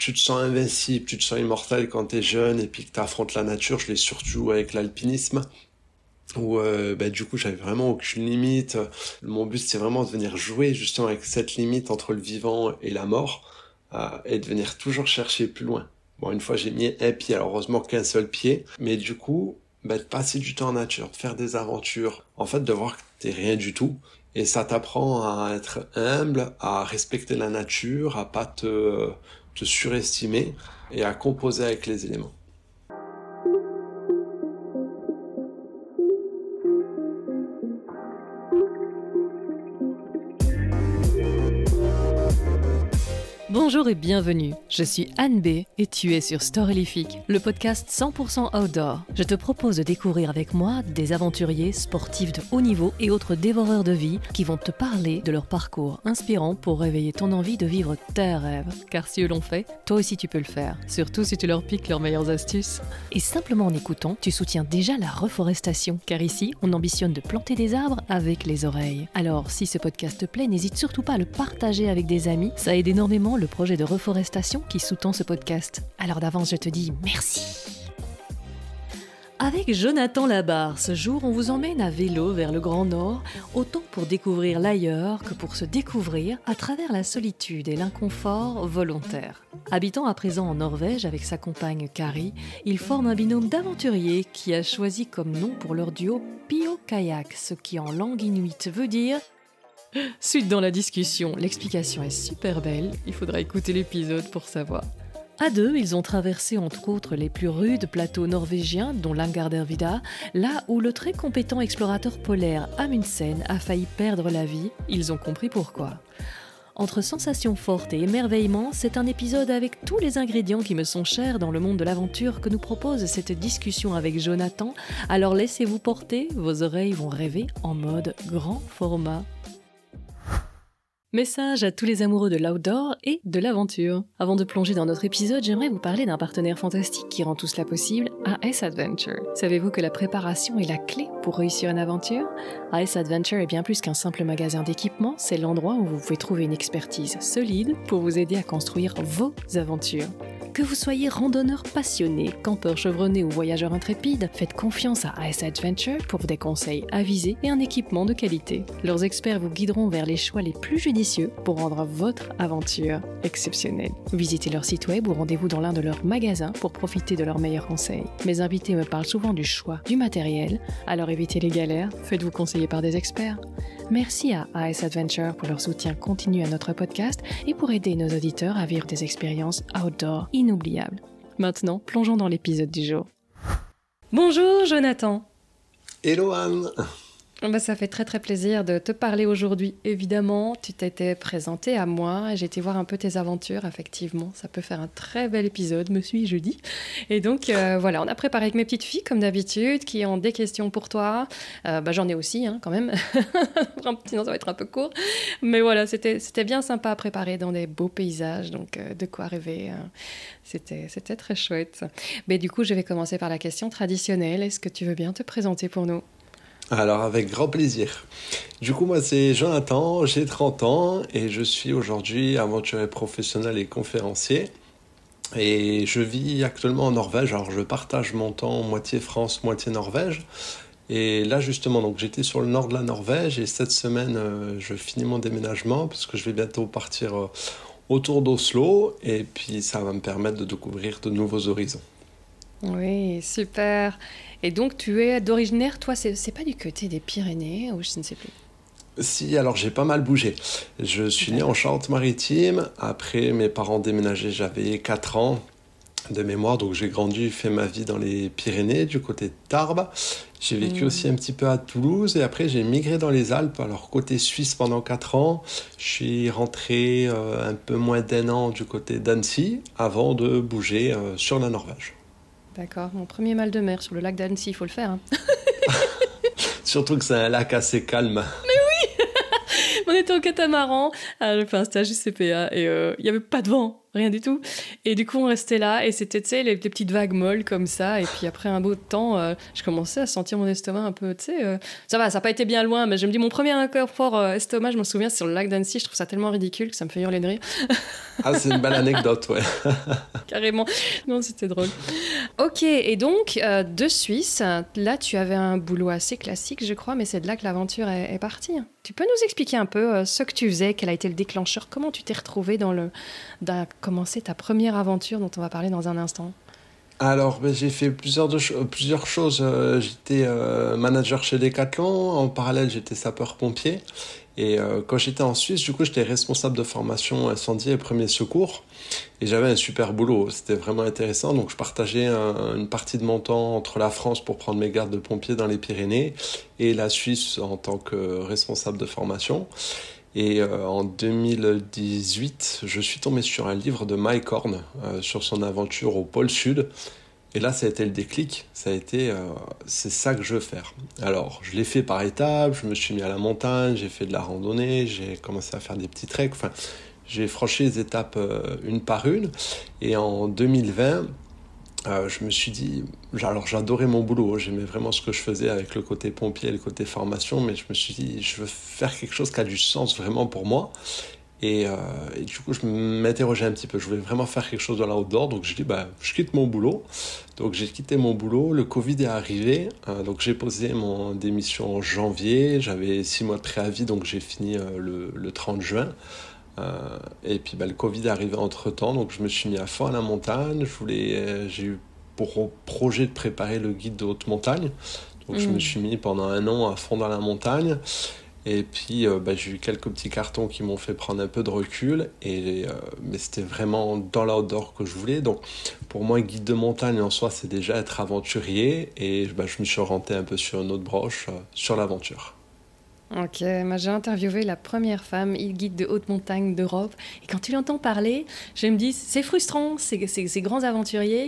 tu te sens invincible, tu te sens immortel quand t'es jeune et puis que t'affrontes la nature. Je l'ai surtout avec l'alpinisme où du coup j'avais vraiment aucune limite. Mon but c'est vraiment de venir jouer justement avec cette limite entre le vivant et la mort et de venir toujours chercher plus loin. Bon, une fois j'ai mis un pied, alors heureusement qu'un seul pied, mais du coup de passer du temps en nature, de faire des aventures, en fait de voir que t'es rien du tout. Et ça t'apprend à être humble, à respecter la nature, à pas te surestimer et à composer avec les éléments. Bonjour et bienvenue, je suis Anne B et tu es sur Storylific, le podcast 100% outdoor. Je te propose de découvrir avec moi des aventuriers, sportifs de haut niveau et autres dévoreurs de vie qui vont te parler de leur parcours inspirant pour réveiller ton envie de vivre tes rêves. Car si eux l'ont fait, toi aussi tu peux le faire, surtout si tu leur piques leurs meilleures astuces. Et simplement en écoutant, tu soutiens déjà la reforestation, car ici, on ambitionne de planter des arbres avec les oreilles. Alors, si ce podcast te plaît, n'hésite surtout pas à le partager avec des amis, ça aide énormément le projet de reforestation qui sous-tend ce podcast. Alors d'avance, je te dis merci. Avec Jonathan Labarre, ce jour, on vous emmène à vélo vers le Grand Nord, autant pour découvrir l'ailleurs que pour se découvrir à travers la solitude et l'inconfort volontaire. Habitant à présent en Norvège avec sa compagne Kari, ils forment un binôme d'aventuriers qui a choisi comme nom pour leur duo Pio Kayak, ce qui en langue inuite veut dire suite dans la discussion, l'explication est super belle, il faudra écouter l'épisode pour savoir. À deux, ils ont traversé entre autres les plus rudes plateaux norvégiens, dont Langardervidda, là où le très compétent explorateur polaire Amundsen a failli perdre la vie, ils ont compris pourquoi. Entre sensations fortes et émerveillement, c'est un épisode avec tous les ingrédients qui me sont chers dans le monde de l'aventure que nous propose cette discussion avec Jonathan, alors laissez-vous porter, vos oreilles vont rêver en mode grand format. Message à tous les amoureux de l'outdoor et de l'aventure. Avant de plonger dans notre épisode, j'aimerais vous parler d'un partenaire fantastique qui rend tout cela possible, AS Adventure. Savez-vous que la préparation est la clé pour réussir une aventure ? AS Adventure est bien plus qu'un simple magasin d'équipement, c'est l'endroit où vous pouvez trouver une expertise solide pour vous aider à construire vos aventures. Que vous soyez randonneur passionné, campeur chevronné ou voyageur intrépide, faites confiance à AS Adventure pour des conseils avisés et un équipement de qualité. Leurs experts vous guideront vers les choix les plus judicieux pour rendre votre aventure exceptionnelle. Visitez leur site web ou rendez-vous dans l'un de leurs magasins pour profiter de leurs meilleurs conseils. Mes invités me parlent souvent du choix du matériel, alors évitez les galères, faites-vous conseiller par des experts. Merci à AS Adventure pour leur soutien continu à notre podcast et pour aider nos auditeurs à vivre des expériences outdoor inoubliables. Maintenant, plongeons dans l'épisode du jour. Bonjour Jonathan. Hello Anne. Ça fait très très plaisir de te parler aujourd'hui. Évidemment, tu t'étais présenté à moi et j'ai été voir un peu tes aventures. Effectivement, ça peut faire un très bel épisode, me suis-je dit. Et donc voilà, on a préparé avec mes petites filles comme d'habitude qui ont des questions pour toi. J'en ai aussi quand même, sinon ça va être un peu court. Mais voilà, c'était bien sympa à préparer dans des beaux paysages, donc de quoi rêver. C'était très chouette. Mais du coup, je vais commencer par la question traditionnelle. Est-ce que tu veux bien te présenter pour nous ? Alors avec grand plaisir. Du coup moi c'est Jonathan, j'ai 30 ans et je suis aujourd'hui aventurier professionnel et conférencier. Et je vis actuellement en Norvège, alors je partage mon temps moitié France, moitié Norvège. Et là justement, donc j'étais sur le nord de la Norvège et cette semaine je finis mon déménagement parce que je vais bientôt partir autour d'Oslo et puis ça va me permettre de découvrir de nouveaux horizons. Oui, super. Et donc, tu es d'originaire, toi, c'est pas du côté des Pyrénées, ou je ne sais plus. Si, alors j'ai pas mal bougé. Je suis né en Charente-Maritime. Après, mes parents déménageaient, j'avais 4 ans de mémoire. Donc j'ai grandi, fait ma vie dans les Pyrénées, du côté de Tarbes. J'ai vécu aussi un petit peu à Toulouse. Et après, j'ai migré dans les Alpes, alors côté Suisse pendant 4 ans. Je suis rentré un peu moins d'1 an du côté d'Annecy, avant de bouger sur la Norvège. D'accord, mon premier mal de mer sur le lac d'Annecy, il faut le faire. Surtout que c'est un lac assez calme. Mais oui. On était au catamaran, j'ai fait un stage CPA et il y avait pas de vent. Rien du tout. Et du coup, on restait là et c'était, tu sais, les petites vagues molles comme ça. Et puis après un bout de temps, je commençais à sentir mon estomac un peu, tu sais. Ça va, ça n'a pas été bien loin, mais je me dis, mon premier inconfort estomac, je me souviens, c'est sur le lac d'Annecy. Je trouve ça tellement ridicule que ça me fait hurler de rire. Ah, c'est une belle anecdote, ouais. Carrément. Non, c'était drôle. Ok, et donc, de Suisse, là, tu avais un boulot assez classique, je crois, mais c'est de là que l'aventure est partie. Tu peux nous expliquer un peu ce que tu faisais, quel a été le déclencheur, comment tu t'es retrouvé dans commencer ta première aventure dont on va parler dans un instant? Alors, j'ai fait plusieurs choses. J'étais manager chez Decathlon. En parallèle, j'étais sapeur-pompier. Et quand j'étais en Suisse, du coup, j'étais responsable de formation incendie et premier secours. Et j'avais un super boulot. C'était vraiment intéressant. Donc, je partageais une partie de mon temps entre la France pour prendre mes gardes de pompiers dans les Pyrénées et la Suisse en tant que responsable de formation. Et en 2018, je suis tombé sur un livre de Mike Horn sur son aventure au pôle Sud. Et là, ça a été le déclic. Ça a été, c'est ça que je veux faire. Alors, je l'ai fait par étapes. Je me suis mis à la montagne, j'ai fait de la randonnée, j'ai commencé à faire des petits treks. Enfin, j'ai franchi les étapes une par une. Et en 2020, je me suis dit, alors j'adorais mon boulot, j'aimais vraiment ce que je faisais avec le côté pompier et le côté formation, mais je me suis dit, je veux faire quelque chose qui a du sens vraiment pour moi. Et du coup, je m'interrogeais un petit peu, je voulais vraiment faire quelque chose de l'outdoor, donc je dis, je quitte mon boulot. Donc j'ai quitté mon boulot, le Covid est arrivé, donc j'ai posé mon démission en janvier, j'avais 6 mois de préavis, donc j'ai fini le 30 juin. Et puis le Covid est arrivé entre-temps, donc je me suis mis à fond à la montagne. J'ai eu pour projet de préparer le guide de haute montagne. Donc je me suis mis pendant 1 an à fond dans la montagne. Et puis j'ai eu quelques petits cartons qui m'ont fait prendre un peu de recul. Mais c'était vraiment dans l'outdoor que je voulais. Donc pour moi, guide de montagne en soi, c'est déjà être aventurier. Et je me suis orienté un peu sur une autre branche, sur l'aventure. Ok, moi j'ai interviewé la première femme guide de haute montagne d'Europe. Et quand tu l'entends parler, je me dis, c'est frustrant, ces grands aventuriers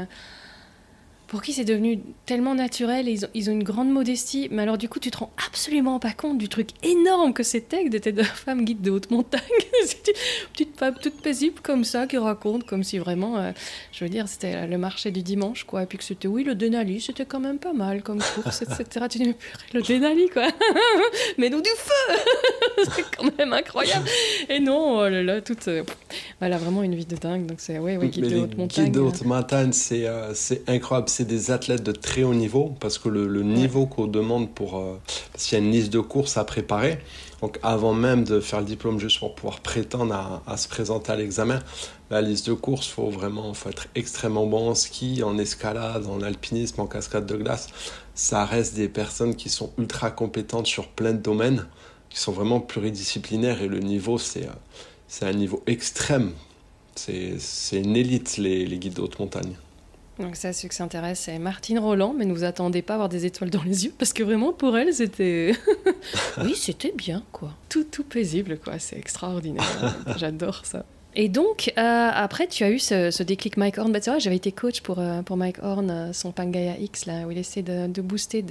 pour qui c'est devenu tellement naturel et ils ont une grande modestie. Mais alors du coup, tu te rends absolument pas compte du truc énorme que c'était que d'être une femme guide de haute montagne. C'est une petite femme toute paisible comme ça qui raconte comme si vraiment, je veux dire, c'était le marché du dimanche, quoi. Et puis que c'était, oui, le Denali, c'était quand même pas mal comme course, etc. Tu dis, mais purée, le Denali, quoi. Mais nous du feu. C'est quand même incroyable. Et non, oh là là, elle a vraiment une vie de dingue. Donc c'est, ouais, guide de haute montagne. Guide de haute montagne, c'est incroyable. C'est des athlètes de très haut niveau parce que le niveau qu'on demande parce qu'il y a une liste de courses à préparer. Donc avant même de faire le diplôme, juste pour pouvoir prétendre à se présenter à l'examen, la liste de courses, faut être extrêmement bon en ski, en escalade, en alpinisme, en cascade de glace. Ça reste des personnes qui sont ultra compétentes sur plein de domaines, qui sont vraiment pluridisciplinaires et le niveau, c'est un niveau extrême. C'est une élite, les guides de haute montagne. Donc ça, ceux qui s'intéressent, c'est Martine Roland, mais ne vous attendez pas à avoir des étoiles dans les yeux, parce que vraiment, pour elle, c'était... oui, c'était bien, quoi. Tout paisible, quoi. C'est extraordinaire. J'adore ça. Et donc, après, tu as eu ce déclic Mike Horn. C'est vrai, j'avais été coach pour Mike Horn, son Pangaea X, là, où il essaie de booster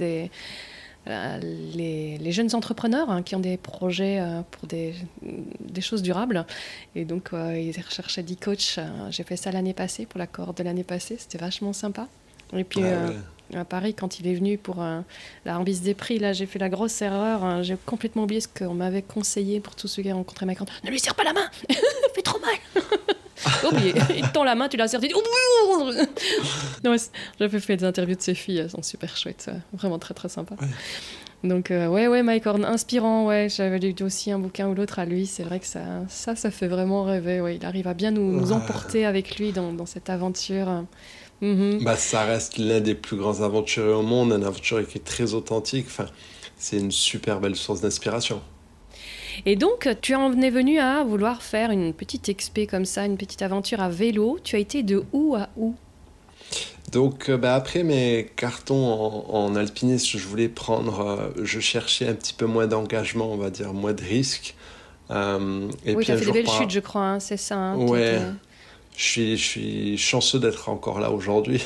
les jeunes entrepreneurs qui ont des projets pour des choses durables. Et donc, ils recherchaient 10 coachs. J'ai fait ça l'année passée, pour la cohorte de l'année passée. C'était vachement sympa. Et puis, à Paris, quand il est venu pour la remise des prix, là, j'ai fait la grosse erreur. J'ai complètement oublié ce qu'on m'avait conseillé pour tous ceux qui ont rencontré Mike Horn. Ne lui serre pas la main. Fait trop mal. Oublié. Il te tend la main, tu la serres, tu dis... Non, j'avais fait des interviews de ses filles, elles sont super chouettes, vraiment très très sympa. Ouais. Donc Mike Horn, inspirant, ouais, j'avais lu aussi un bouquin ou l'autre à lui, c'est vrai que ça fait vraiment rêver, ouais. Il arrive à bien nous emporter avec lui dans cette aventure. Ça reste l'un des plus grands aventuriers au monde, un aventurier qui est très authentique, c'est une super belle source d'inspiration. Et donc, tu en es venu à vouloir faire une petite expé comme ça, une petite aventure à vélo. Tu as été de où à où ? Donc, après mes cartons en alpinisme, je cherchais un petit peu moins d'engagement, on va dire, moins de risques. Oui, tu as fait des belles chutes, je crois, c'est ça. Ouais. Je suis chanceux d'être encore là aujourd'hui.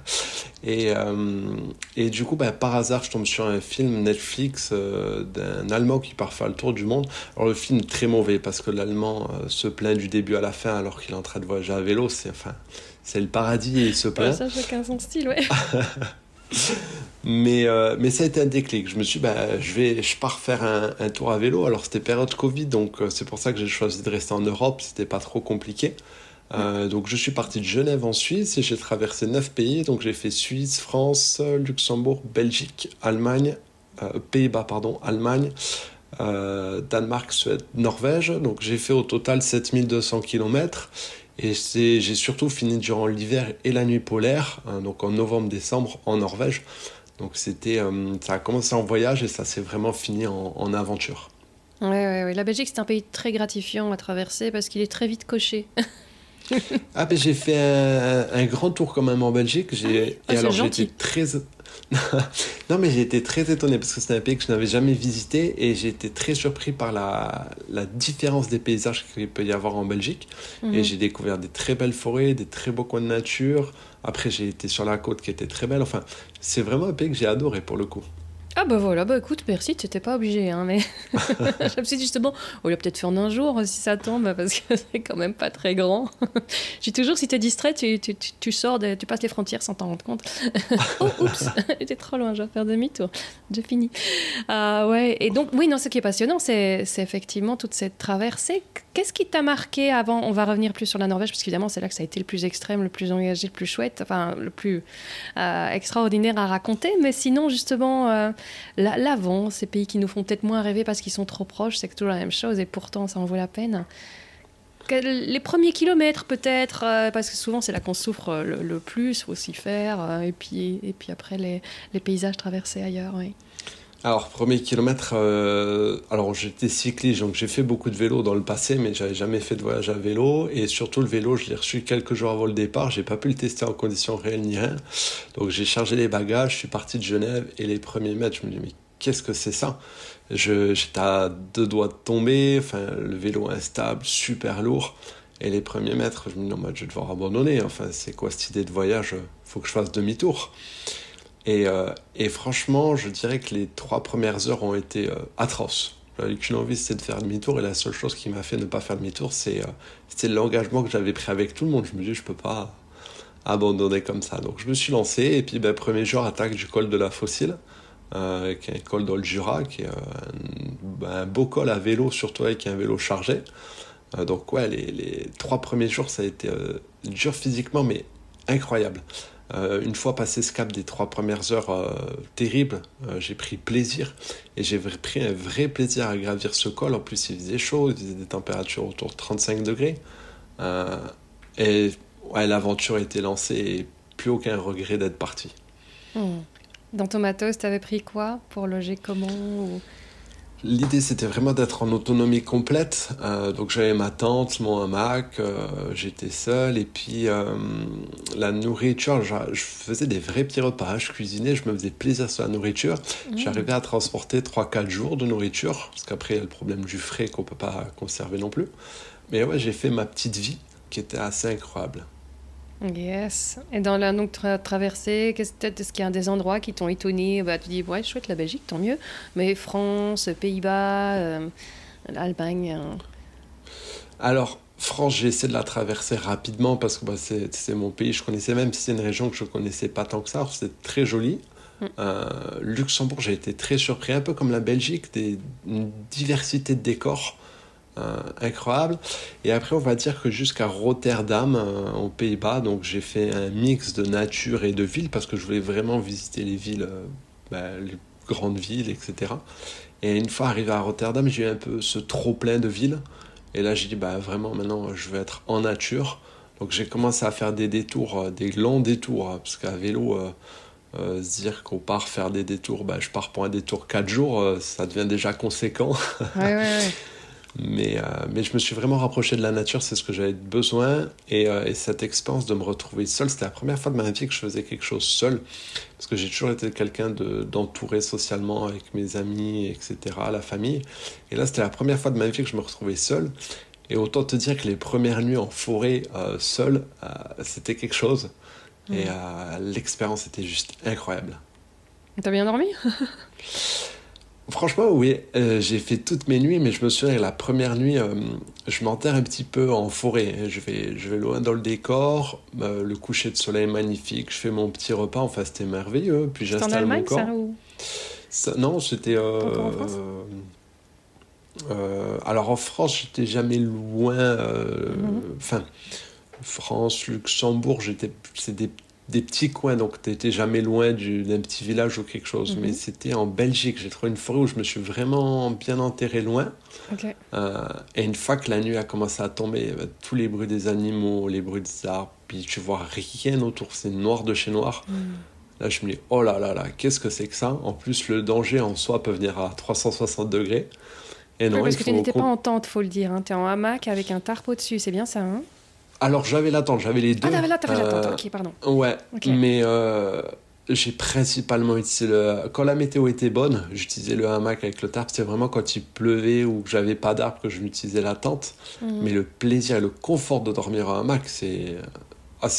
Et du coup, par hasard, je tombe sur un film Netflix d'un Allemand qui part faire le tour du monde. Alors le film est très mauvais parce que l'Allemand se plaint du début à la fin alors qu'il est en train de voyager à vélo. C'est le paradis et il se Ouais, plaint. ça, chacun son style, ouais. Mais ça a été un déclic. Je me suis dit, je pars faire un tour à vélo. Alors c'était période Covid, donc c'est pour ça que j'ai choisi de rester en Europe. C'était pas trop compliqué. Donc je suis parti de Genève en Suisse et j'ai traversé 9 pays. Donc j'ai fait Suisse, France, Luxembourg, Belgique, Allemagne, Pays-Bas, pardon, Allemagne, Danemark, Suède, Norvège. Donc j'ai fait au total 7200 km. Et j'ai surtout fini durant l'hiver et la nuit polaire, donc en novembre-décembre en Norvège. Donc ça a commencé en voyage et ça s'est vraiment fini en aventure. Ouais, ouais, ouais. La Belgique, c'est un pays très gratifiant à traverser parce qu'il est très vite coché. J'ai fait un grand tour quand même en Belgique. Et c'est alors j'ai gentil. été très... Non mais j'ai été très étonné parce que c'est un pays que je n'avais jamais visité et j'ai été très surpris par la différence des paysages qu'il peut y avoir en Belgique. Et j'ai découvert des très belles forêts, des très beaux coins de nature. Après j'ai été sur la côte qui était très belle. Enfin, c'est vraiment un pays que j'ai adoré pour le coup. Ah bah voilà, bah écoute, merci, tu n'étais pas obligé, hein, mais je me suis dit justement, on l'a peut-être fait en un jour si ça tombe, parce que c'est quand même pas très grand. Je dis toujours, si t'es distrait, tu sors, tu passes les frontières sans t'en rendre compte. Oh, oups, j'étais trop loin, je vais faire demi-tour, j'ai fini. Ouais, et donc, oui, non, ce qui est passionnant, c'est effectivement toute cette traversée. Qu'est-ce qui t'a marqué avant? On va revenir plus sur la Norvège, parce qu'évidemment, c'est là que ça a été le plus extrême, le plus engagé, le plus chouette, enfin, le plus extraordinaire à raconter, mais sinon, justement... l'avant, ces pays qui nous font peut-être moins rêver parce qu'ils sont trop proches, c'est toujours la même chose et pourtant ça en vaut la peine. Les premiers kilomètres peut-être, parce que souvent c'est là qu'on souffre le plus, faut s'y faire, et puis après les paysages traversés ailleurs, oui. Alors, premier kilomètre, alors j'étais cycliste, donc j'ai fait beaucoup de vélo dans le passé, mais j'avais jamais fait de voyage à vélo. Et surtout, le vélo, je l'ai reçu quelques jours avant le départ. J'ai pas pu le tester en conditions réelles ni rien. Donc, j'ai chargé les bagages, je suis parti de Genève. Et les premiers mètres, je me dis, mais qu'est-ce que c'est ça? J'étais à 2 doigts de tomber. Enfin, le vélo instable, super lourd. Et les premiers mètres, je me dis, non, je vais devoir abandonner. Enfin, c'est quoi cette idée de voyage? Faut que je fasse demi-tour. Et franchement, je dirais que les 3 premières heures ont été atroces. J'avais qu'une envie, c'était de faire demi-tour. Et la seule chose qui m'a fait ne pas faire demi-tour, c'était l'engagement que j'avais pris avec tout le monde. Je me dis, je peux pas abandonner comme ça. Donc je me suis lancé. Et puis, premier jour, attaque du col de la Fossile, qui est un col dans le Jura, qui est un beau col à vélo, surtout avec un vélo chargé. Donc ouais, les 3 premiers jours, ça a été dur physiquement, mais incroyable. Une fois passé ce cap des 3 premières heures terribles, j'ai pris plaisir et j'ai pris un vrai plaisir à gravir ce col. En plus, il faisait chaud, il faisait des températures autour de 35 degrés. Et ouais, l'aventure était lancée et plus aucun regret d'être parti. Dans ton matos, t'avais pris quoi pour loger comment L'idée, c'était vraiment d'être en autonomie complète. Donc, j'avais ma tente, mon hamac, j'étais seul. Et puis, la nourriture, je faisais des vrais petits repas. Je cuisinais, je me faisais plaisir sur la nourriture. J'arrivais à transporter 3-4 jours de nourriture. Parce qu'après, il y a le problème du frais qu'on ne peut pas conserver non plus. Mais ouais, j'ai fait ma petite vie qui était assez incroyable. Yes. Et dans la donc, traversée, est-ce qu'il y a des endroits qui t'ont étonné? Tu dis, ouais, chouette, la Belgique, tant mieux. Mais France, Pays-Bas, l'Allemagne. Alors, France, j'ai essayé de la traverser rapidement parce que c'est mon pays, je connaissais, même si c'est une région que je ne connaissais pas tant que ça. C'est très joli. Luxembourg, j'ai été très surpris, un peu comme la Belgique, une diversité de décors incroyable. Et après, on va dire que jusqu'à Rotterdam, aux Pays-Bas, donc j'ai fait un mix de nature et de ville parce que je voulais vraiment visiter les villes, les grandes villes, etc. Et une fois arrivé à Rotterdam, j'ai eu un peu ce trop-plein de villes. Et là, j'ai dit, vraiment, maintenant, je vais être en nature. Donc, j'ai commencé à faire des détours, des longs détours, parce qu'à vélo, se dire qu'on part faire des détours, je pars pour un détour 4 jours, ça devient déjà conséquent. Ouais. Mais je me suis vraiment rapproché de la nature, c'est ce que j'avais besoin. Et cette expérience de me retrouver seul, c'était la première fois de ma vie que je faisais quelque chose seul. Parce que j'ai toujours été quelqu'un d'entouré socialement avec mes amis, etc., la famille. Et là, c'était la première fois de ma vie que je me retrouvais seul. Et autant te dire que les premières nuits en forêt seul, c'était quelque chose. Et l'expérience était juste incroyable. T'as bien dormi? Franchement, oui, j'ai fait toutes mes nuits, mais je me souviens, la première nuit, je m'enterre un petit peu en forêt. Je vais loin dans le décor, le coucher de soleil est magnifique, je fais mon petit repas, enfin c'était merveilleux, puis C'était en j'installe Allemagne, mon corps. ça, ou Non, c'était... encore en France? alors en France, j'étais jamais loin. Mhm. Enfin, France, Luxembourg, c'est des petits coins, donc t'étais jamais loin d'un petit village ou quelque chose. Mais Mhm. c'était en Belgique, j'ai trouvé une forêt où je me suis vraiment bien enterré loin. Ok. Et une fois que la nuit a commencé à tomber, tous les bruits des animaux, les bruits des arbres, puis tu vois rien autour, c'est noir de chez noir. Mhm. Là, je me dis, oh là là là, qu'est-ce que c'est que ça? En plus, le danger en soi peut venir à 360 degrés. Et Oui, non, il parce que tu faut... n'étais pas en tente, faut le dire. Hein. T'es en hamac avec un tarp au-dessus, c'est bien ça, hein? Alors, j'avais la tente, j'avais les Ah, deux. t'avais la tente, ok, pardon. Ouais, Ok. mais j'ai principalement utilisé le... Quand la météo était bonne, j'utilisais le hamac avec le tarp. C'était vraiment quand il pleuvait ou que j'avais pas d'arbre que je m'utilisais la tente. Mhm. Mais le plaisir et le confort de dormir en hamac, c'est... Ah,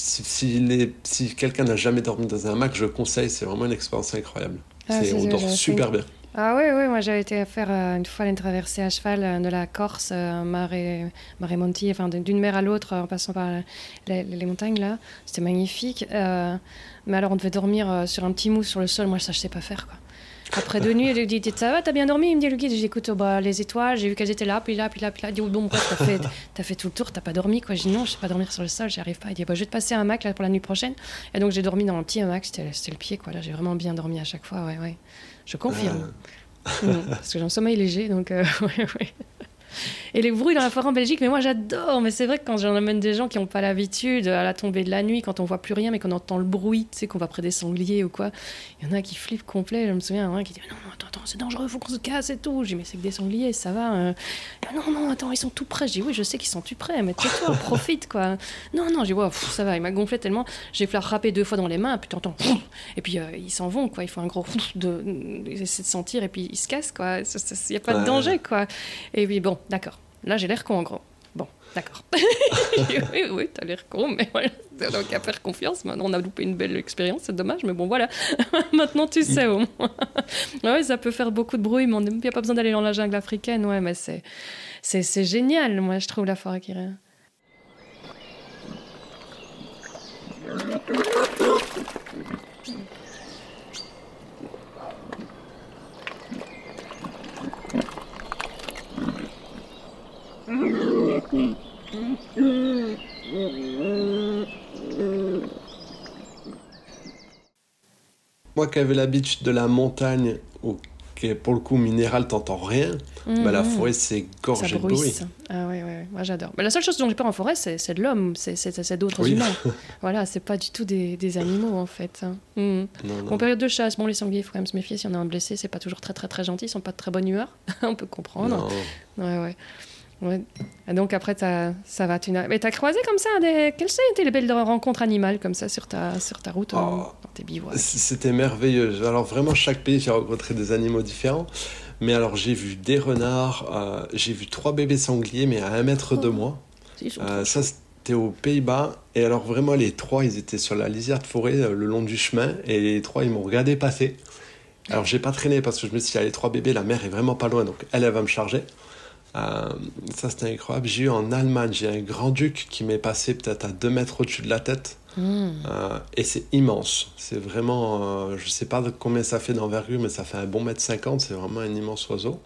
si quelqu'un n'a jamais dormi dans un hamac, je conseille, c'est vraiment une expérience incroyable. Ah, On dort j'avais fait super bien. Ah oui, oui, moi j'avais été faire une fois une traversée à cheval de la Corse, Mare Monti, enfin d'une mer à l'autre en passant par les montagnes là. C'était magnifique. Mais alors on devait dormir sur un petit mousse sur le sol, moi ça je sais pas faire quoi. Après 2 nuits, il dit ça va, t'as bien dormi? Il me dit le guide, j'ai dit écoute, bah, les étoiles, j'ai vu qu'elles étaient là, puis là, puis là, puis là. Il dit bon, bref, t'as fait tout le tour, t'as pas dormi quoi. Je dis non, je sais pas dormir sur le sol, j'y arrive pas. Il dit bah, je vais te passer un hamac là pour la nuit prochaine. Et donc j'ai dormi dans un petit hamac, c'était le pied quoi. Là j'ai vraiment bien dormi à chaque fois, ouais, ouais. Je confirme. Parce que j'ai un sommeil léger, donc ouais, ouais. Et les bruits dans la forêt en Belgique, mais moi j'adore. Mais c'est vrai que quand j'en amène des gens qui n'ont pas l'habitude, à la tombée de la nuit, quand on voit plus rien, mais qu'on entend le bruit, tu sais, qu'on va près des sangliers ou quoi, il y en a qui flippent complet. Je me souviens, un qui dit non, non, attends, c'est dangereux, faut qu'on se casse et tout. Je dis mais c'est que des sangliers, ça va. Non, non, attends, ils sont tout près. Je dis oui, je sais qu'ils sont tout près, mais tais-toi, profite quoi. Non, non, je dis ouais, ça va, il m'a gonflé tellement. J'ai fait frapper 2 fois dans les mains, puis t'entends, et puis ils s'en vont quoi. Il faut un gros ils essaient de sentir et puis ils se cassent quoi. Il n'y a pas de danger quoi. Et puis bon, d'accord. Là, j'ai l'air con, en gros. Bon, d'accord. Oui, oui, t'as l'air con, mais voilà. Donc, à faire confiance. Maintenant, on a loupé une belle expérience, c'est dommage, mais bon, voilà. Maintenant, tu sais, au moins. Ouais, ça peut faire beaucoup de bruit, mais il n'y a pas besoin d'aller dans la jungle africaine. Ouais, mais c'est génial, moi, je trouve, la forêt qui rêve. Moi qui avais l'habitude de la montagne, qui est pour le coup minéral, t'entends rien, bah, la forêt c'est Ça gorgé de bruit. bruisse. Ah ouais, ouais, ouais. Moi j'adore. Mais la seule chose dont j'ai peur en forêt, c'est de l'homme, c'est d'autres Oui, humains. Voilà, c'est pas du tout des animaux en fait. Hein. non, En non. période de chasse, bon, les sangliers, il faut quand même se méfier. Si on a un blessé, c'est pas toujours très très très gentil, ils sont pas de très bonne humeur. On peut comprendre. Non. Ouais, ouais. Ouais. Et donc après, ça va. Mais t'as croisé comme ça quelles ont été les belles rencontres animales comme ça sur ta route, Oh, dans tes bivouacs? c'était merveilleux. Alors vraiment, chaque pays, j'ai rencontré des animaux différents. Mais alors, j'ai vu des renards, j'ai vu 3 bébés sangliers, mais à 1 mètre de moi. Ils sont trop Ça, chauds. c'était aux Pays-Bas. Et alors, vraiment, les 3, ils étaient sur la lisière de forêt, le long du chemin. Et les 3, ils m'ont regardé passer. Alors, j'ai pas traîné parce que je me suis dit, il y a les 3 bébés, la mère est vraiment pas loin. Donc, elle va me charger. Ça, c'était incroyable. J'ai eu en Allemagne, j'ai un grand-duc qui m'est passé peut-être à 2 mètres au-dessus de la tête. Et c'est immense. C'est vraiment, je sais pas de combien ça fait d'envergure, mais ça fait un bon 1,50 m. C'est vraiment un immense oiseau.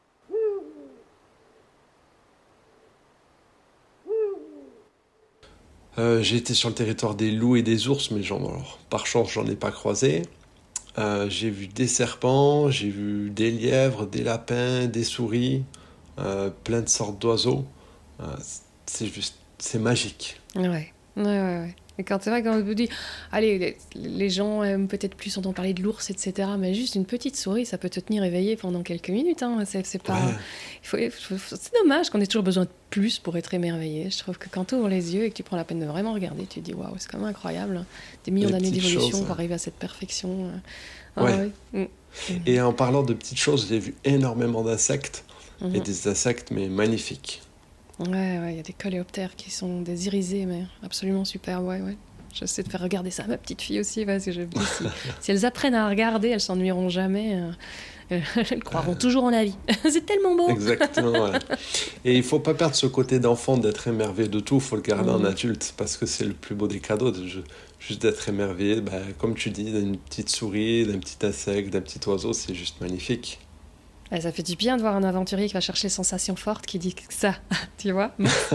J'ai été sur le territoire des loups et des ours, mais alors, par chance, j'en ai pas croisé. J'ai vu des serpents, j'ai vu des lièvres, des lapins, des souris, plein de sortes d'oiseaux. Euh, c'est magique. Ouais, ouais, ouais, ouais. Et quand c'est vrai, quand on vous dit, allez, les gens aiment peut-être plus entendre parler de l'ours, etc. Mais juste une petite souris, ça peut te tenir éveillé pendant quelques minutes. Hein. C'est pas, Ouais, c'est dommage qu'on ait toujours besoin de plus pour être émerveillé. Je trouve que quand tu ouvres les yeux et que tu prends la peine de vraiment regarder, tu te dis, waouh, c'est quand même incroyable. Hein. Des millions les d'années petites d'évolution choses. pour arriver à cette perfection. Ah Ouais. ouais. Et en parlant de petites choses, j'ai vu énormément d'insectes, et Mhm. des insectes, mais magnifiques. Ouais, il y a des coléoptères qui sont des irisés, mais absolument super, ouais. J'essaie de faire regarder ça à ma petite fille aussi, parce que je me dis, si elles apprennent à regarder, elles s'ennuieront jamais. Elles croiront toujours en la vie. C'est tellement beau. Exactement, ouais. Et il faut pas perdre ce côté d'enfant, d'être émerveillé de tout, il faut le garder en adulte, parce que c'est le plus beau des cadeaux, juste d'être émerveillé, comme tu dis, d'une petite souris, d'un petit insecte, d'un petit oiseau, c'est juste magnifique. Ça fait du bien de voir un aventurier qui va chercher les sensations fortes, qui dit que ça, tu vois.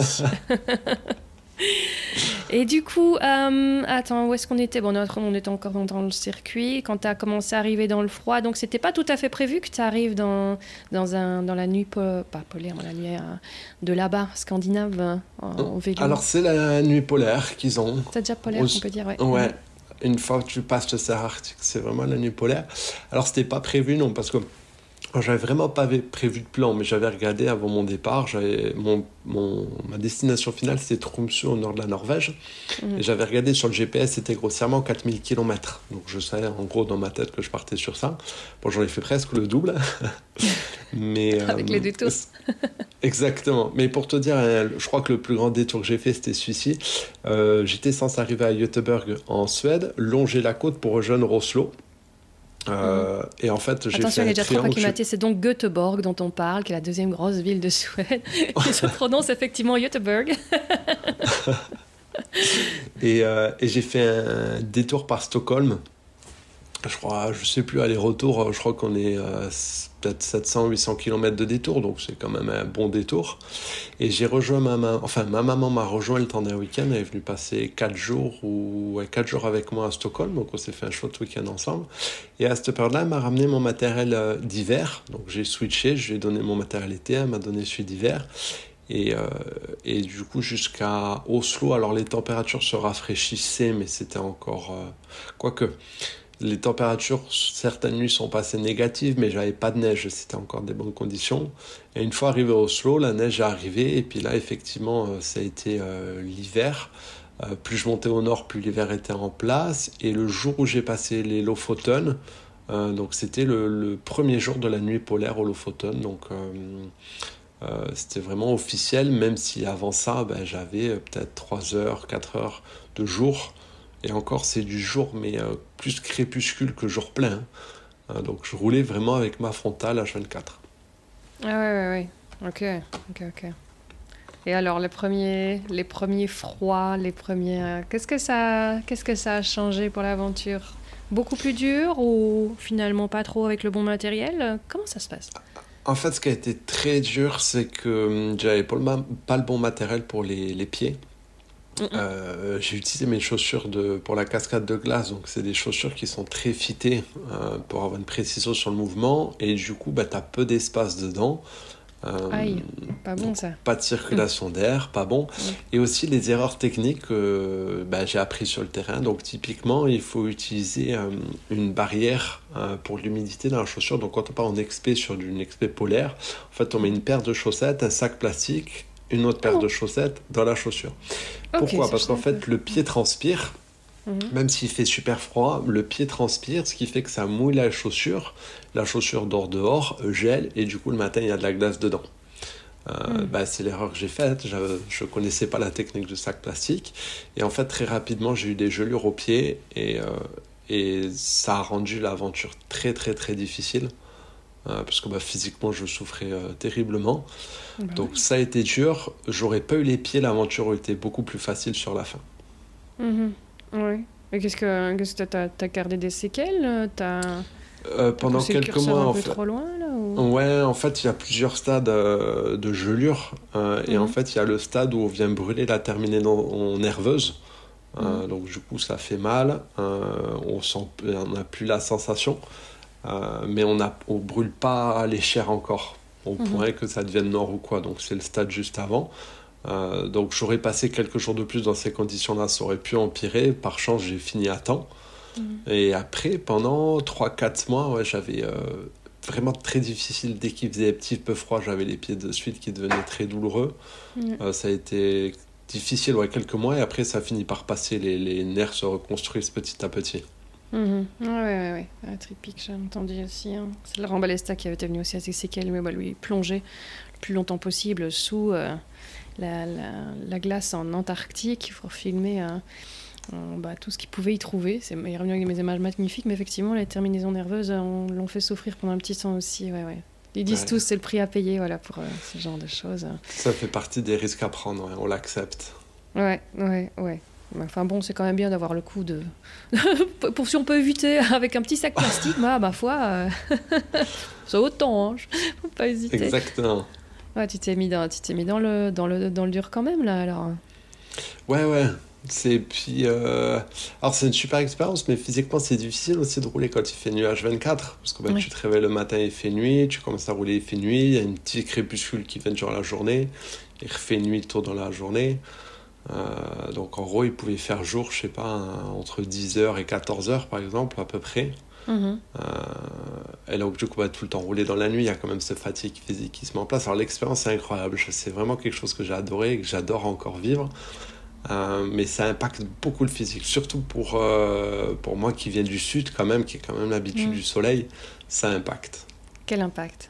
Et du coup, attends, où est-ce qu'on était? Bon, on était encore dans le circuit. Quand tu as commencé à arriver dans le froid, donc c'était pas tout à fait prévu que tu arrives dans la nuit, pas polaire, mais la nuit de là-bas, scandinave, en vélo. Alors, c'est la nuit polaire qu'ils ont. C'est déjà polaire, on peut dire, ouais. Ouais, une fois que tu passes le cerf arctique, c'est vraiment la nuit polaire. Alors, c'était pas prévu, non, parce que j'avais vraiment pas prévu de plan, mais j'avais regardé avant mon départ. Ma destination finale, c'était Tromsø au nord de la Norvège. Et j'avais regardé sur le GPS, c'était grossièrement 4000 km. Donc je savais en gros dans ma tête que je partais sur ça. Bon, j'en ai fait presque le double. Mais, avec les détours. Exactement. Mais pour te dire, je crois que le plus grand détour que j'ai fait, c'était celui-ci. J'étais censé arriver à Göteborg en Suède, longer la côte pour rejoindre Oslo. Et en fait, j'ai Attention, fait il y a déjà 3 fois qui m'a dit, c'est donc Göteborg dont on parle, qui est la deuxième grosse ville de Suède. Il se prononce effectivement Göteborg. Et j'ai fait un détour par Stockholm. Je sais plus, aller-retour, je crois qu'on est peut-être 700-800 km de détour, donc c'est quand même un bon détour. Et j'ai rejoint ma maman m'a rejoint le temps d'un week-end, elle est venue passer 4 jours avec moi à Stockholm, donc on s'est fait un chouette week-end ensemble. Et à cette période-là, elle m'a ramené mon matériel d'hiver, donc j'ai switché, je lui ai donné mon matériel été, elle m'a donné celui d'hiver. Et du coup, jusqu'à Oslo, alors les températures se rafraîchissaient, mais c'était encore... quoique... Les températures, certaines nuits sont passées négatives, mais j'avais pas de neige, c'était encore des bonnes conditions. Et une fois arrivé à Oslo, la neige est arrivée, et puis là, effectivement, ça a été l'hiver. Plus je montais au nord, plus l'hiver était en place. Et le jour où j'ai passé les Lofoten, donc c'était le premier jour de la nuit polaire au Lofoten, donc c'était vraiment officiel, même si avant ça, j'avais peut-être 3 heures, 4 heures de jour. Et encore, c'est du jour, mais plus crépuscule que jour plein. Donc, je roulais vraiment avec ma frontale H24. Ah ouais. Ok. Et alors, les premiers froids, qu'est-ce que ça a changé pour l'aventure? Beaucoup plus dur ou finalement pas trop avec le bon matériel? Comment ça se passe? En fait, ce qui a été très dur, c'est que j'avais pas le bon matériel pour les pieds. J'ai utilisé mes chaussures pour la cascade de glace, donc c'est des chaussures qui sont très fitées pour avoir une précision sur le mouvement, et du coup t'as peu d'espace dedans. Aïe, pas bon ça. Pas de circulation d'air, pas bon. Et aussi les erreurs techniques j'ai appris sur le terrain. Donc typiquement, il faut utiliser une barrière pour l'humidité dans la chaussure. Donc quand on part en expé sur une expé polaire, en fait on met une paire de chaussettes, un sac plastique, une autre paire de chaussettes dans la chaussure. Pourquoi? Parce qu'en fait, le pied transpire, même s'il fait super froid, le pied transpire, ce qui fait que ça mouille la chaussure dort dehors, gèle, et du coup, le matin, il y a de la glace dedans. C'est l'erreur que j'ai faite, je ne connaissais pas la technique du sac plastique, et en fait, très rapidement, j'ai eu des gelures aux pieds, et ça a rendu l'aventure très, très, très difficile. Parce que physiquement je souffrais terriblement. Donc ça a été dur. J'aurais pas eu les pieds, l'aventure aurait été beaucoup plus facile sur la fin. Oui. Et qu'est-ce que t'as gardé des séquelles? Pendant quelques mois, un peu trop loin là, ou... Ouais, en fait, il y a plusieurs stades de gelure. Et en fait, il y a le stade où on vient brûler la terminaison nerveuse. Donc du coup, ça fait mal. On n'a plus la sensation. Mais on brûle pas les chairs encore au point que ça devienne noir ou quoi, donc c'est le stade juste avant. Donc j'aurais passé quelques jours de plus dans ces conditions-là, ça aurait pu empirer. Par chance, j'ai fini à temps. Et après, pendant 3-4 mois, j'avais vraiment très difficile. Dès qu'il faisait un petit peu froid, j'avais les pieds de suite qui devenaient très douloureux. Ça a été difficile, quelques mois, et après ça finit par passer, les nerfs se reconstruisent petit à petit. Ouais. Tripique, j'ai entendu aussi. C'est le Rambalesta qui avait été venu aussi à ses séquelles, mais lui, plonger le plus longtemps possible sous la glace en Antarctique pour filmer tout ce qu'ils pouvaient y trouver. Il est revenu avec des images magnifiques, mais effectivement, les terminaisons nerveuses l'ont fait souffrir pendant un petit temps aussi. Ouais. Ils disent tous c'est le prix à payer pour ce genre de choses. Ça fait partie des risques à prendre, on l'accepte. Ouais. Enfin bon, c'est quand même bien d'avoir le coup de... Pour si on peut éviter avec un petit sac plastique, ma foi, ça autant, hein. Faut pas hésiter. Exactement. Ouais, tu t'es mis dans le dur quand même, là, alors. Ouais. Alors c'est une super expérience, mais physiquement c'est difficile aussi de rouler quand il fait nuit H24, parce que tu te réveilles le matin, il fait nuit, tu commences à rouler, il fait nuit, il y a une petite crépuscule qui vient durant la journée, il refait nuit tôt dans la journée. Donc en gros il pouvait faire jour, je sais pas, entre 10h et 14h par exemple à peu près. Et donc du coup tout le temps rouler dans la nuit, il y a quand même cette fatigue physique qui se met en place. Alors l'expérience est incroyable, c'est vraiment quelque chose que j'ai adoré et que j'adore encore vivre. Mais ça impacte beaucoup le physique, surtout pour moi qui viens du sud quand même, qui ai quand même l'habitude du soleil, ça impacte. Quel impact?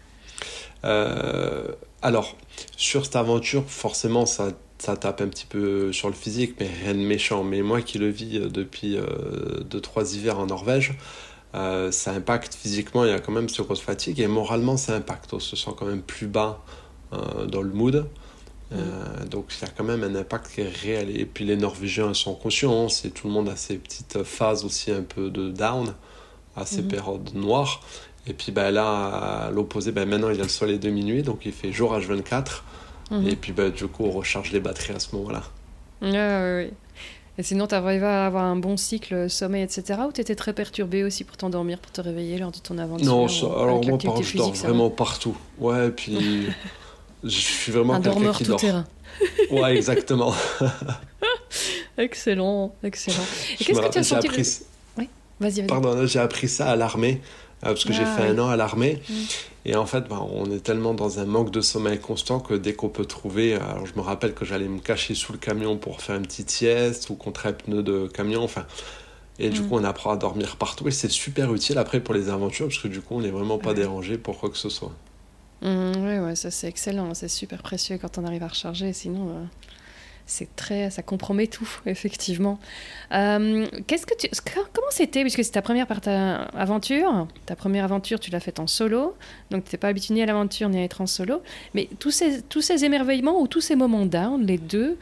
Alors, sur cette aventure, forcément, ça tape un petit peu sur le physique, mais rien de méchant. Mais moi qui le vis depuis 2-3 hivers en Norvège, ça impacte physiquement, il y a quand même cette grosse fatigue, et moralement, ça impacte. On se sent quand même plus bas dans le mood. Donc il y a quand même un impact qui est réel, et puis les Norvégiens sont conscients, tout le monde a ses petites phases aussi un peu de down, à ses périodes noires, et puis là à l'opposé, maintenant il y a le soleil de minuit, donc il fait jour H24, et puis du coup on recharge les batteries à ce moment-là. Oui. Et sinon tu arrives à avoir un bon cycle sommeil, etc., ou tu étais très perturbé aussi pour t'endormir, pour te réveiller lors de ton aventure? Non, alors moi par contre je dors vraiment partout, et puis je suis vraiment quelqu'un qui dort. Terrain. Ouais, exactement. Excellent. Et qu'est-ce que tu as senti Oui, vas-y. Pardon, j'ai appris ça à l'armée, parce que j'ai fait 1 an à l'armée. Et en fait, on est tellement dans un manque de sommeil constant que dès qu'on peut trouver... Alors, je me rappelle que j'allais me cacher sous le camion pour faire une petite sieste ou contre un pneu de camion, Et du coup, on apprend à dormir partout. Et c'est super utile après pour les aventures, parce que du coup, on n'est vraiment pas dérangé pour quoi que ce soit. Oui, ça c'est excellent, c'est super précieux quand on arrive à recharger, sinon ça compromet tout, effectivement. Comment c'était, puisque c'est ta première aventure, tu l'as faite en solo, donc tu n'es pas habitué ni à l'aventure ni à être en solo, mais tous ces émerveillements ou tous ces moments down, les deux,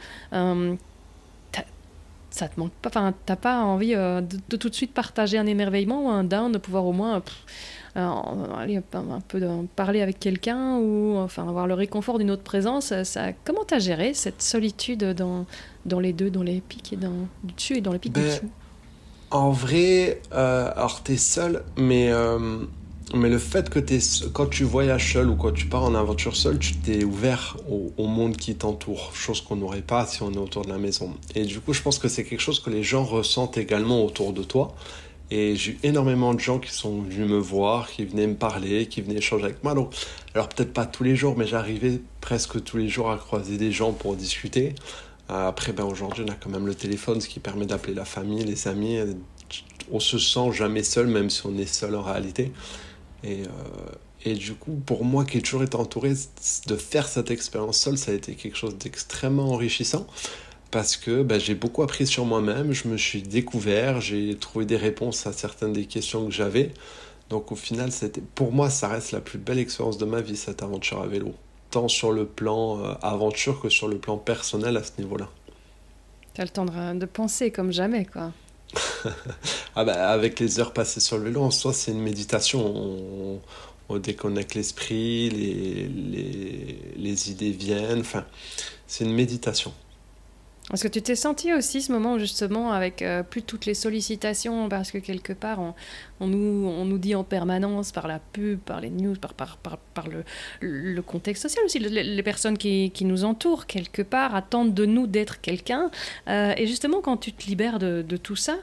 ça te manque pas, enfin, t'as pas envie de tout de suite partager un émerveillement ou un down, de pouvoir au moins... aller un peu parler avec quelqu'un ou avoir le réconfort d'une autre présence. Comment t'as géré cette solitude dans les deux, dans les pics et du dessus et dans les pics du dessous? En vrai, alors t'es seul, mais le fait que quand tu voyages seul ou quand tu pars en aventure seul, tu t'es ouvert au monde qui t'entoure, chose qu'on n'aurait pas si on est autour de la maison. Et du coup, je pense que c'est quelque chose que les gens ressentent également autour de toi. Et j'ai eu énormément de gens qui sont venus me voir, qui venaient me parler, qui venaient échanger avec moi. Donc, alors peut-être pas tous les jours, mais j'arrivais presque tous les jours à croiser des gens pour discuter. Après, aujourd'hui, on a quand même le téléphone, ce qui permet d'appeler la famille, les amis. On se sent jamais seul, même si on est seul en réalité. Et du coup, pour moi qui ai toujours été entouré, de faire cette expérience seule, ça a été quelque chose d'extrêmement enrichissant. Parce que j'ai beaucoup appris sur moi-même, je me suis découvert, j'ai trouvé des réponses à certaines des questions que j'avais. Donc au final, pour moi, ça reste la plus belle expérience de ma vie, cette aventure à vélo. Tant sur le plan aventure que sur le plan personnel à ce niveau-là. T'as le temps de penser comme jamais, quoi. Avec les heures passées sur le vélo, en soi, c'est une méditation. On déconnecte l'esprit, les idées viennent. C'est une méditation. Est-ce que tu t'es senti aussi ce moment justement avec plus toutes les sollicitations, parce que quelque part on nous dit en permanence par la pub, par les news, par le contexte social aussi, les personnes qui nous entourent quelque part attendent de nous d'être quelqu'un, et justement quand tu te libères de tout ça,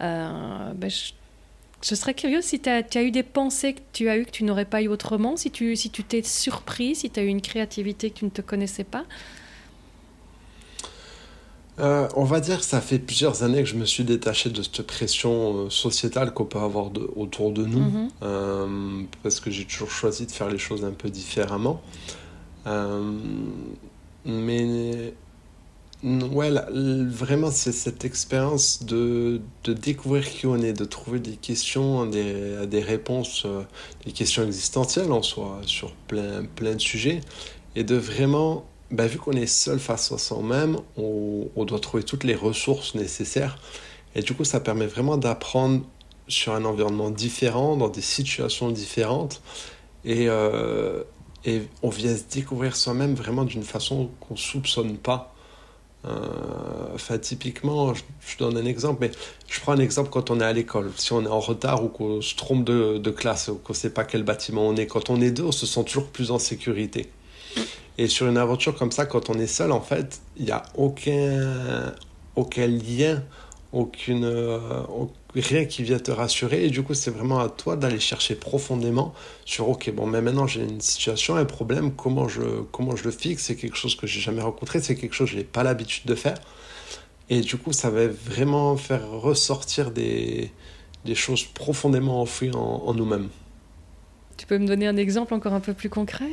je serais curieuse si tu as eu des pensées que tu as eues que tu n'aurais pas eu autrement, si tu t'es surpris, si tu as eu une créativité que tu ne te connaissais pas. On va dire que ça fait plusieurs années que je me suis détaché de cette pression sociétale qu'on peut avoir autour de nous, parce que j'ai toujours choisi de faire les choses un peu différemment. Mais ouais, vraiment, c'est cette expérience de découvrir qui on est, de trouver des questions, des réponses, des questions existentielles en soi, sur plein de sujets, et de vraiment, bah, vu qu'on est seul face à soi-même, on doit trouver toutes les ressources nécessaires, et du coup, ça permet vraiment d'apprendre sur un environnement différent, dans des situations différentes, et, euh, et on vient se découvrir soi-même vraiment d'une façon qu'on soupçonne pas. Enfin, typiquement, je donne un exemple, mais je prends un exemple quand on est à l'école. Si on est en retard ou qu'on se trompe de classe ou qu'on ne sait pas quel bâtiment on est, quand on est deux, on se sent toujours plus en sécurité. Et sur une aventure comme ça, quand on est seul, en fait, il n'y a aucun lien, rien qui vient te rassurer. Et du coup, c'est vraiment à toi d'aller chercher profondément sur, ok, bon, mais maintenant j'ai une situation, un problème, comment je le fixe? C'est quelque chose que j'ai jamais rencontré, c'est quelque chose que je n'ai pas l'habitude de faire. Et du coup, ça va vraiment faire ressortir des choses profondément enfouies en nous-mêmes. Tu peux me donner un exemple encore un peu plus concret?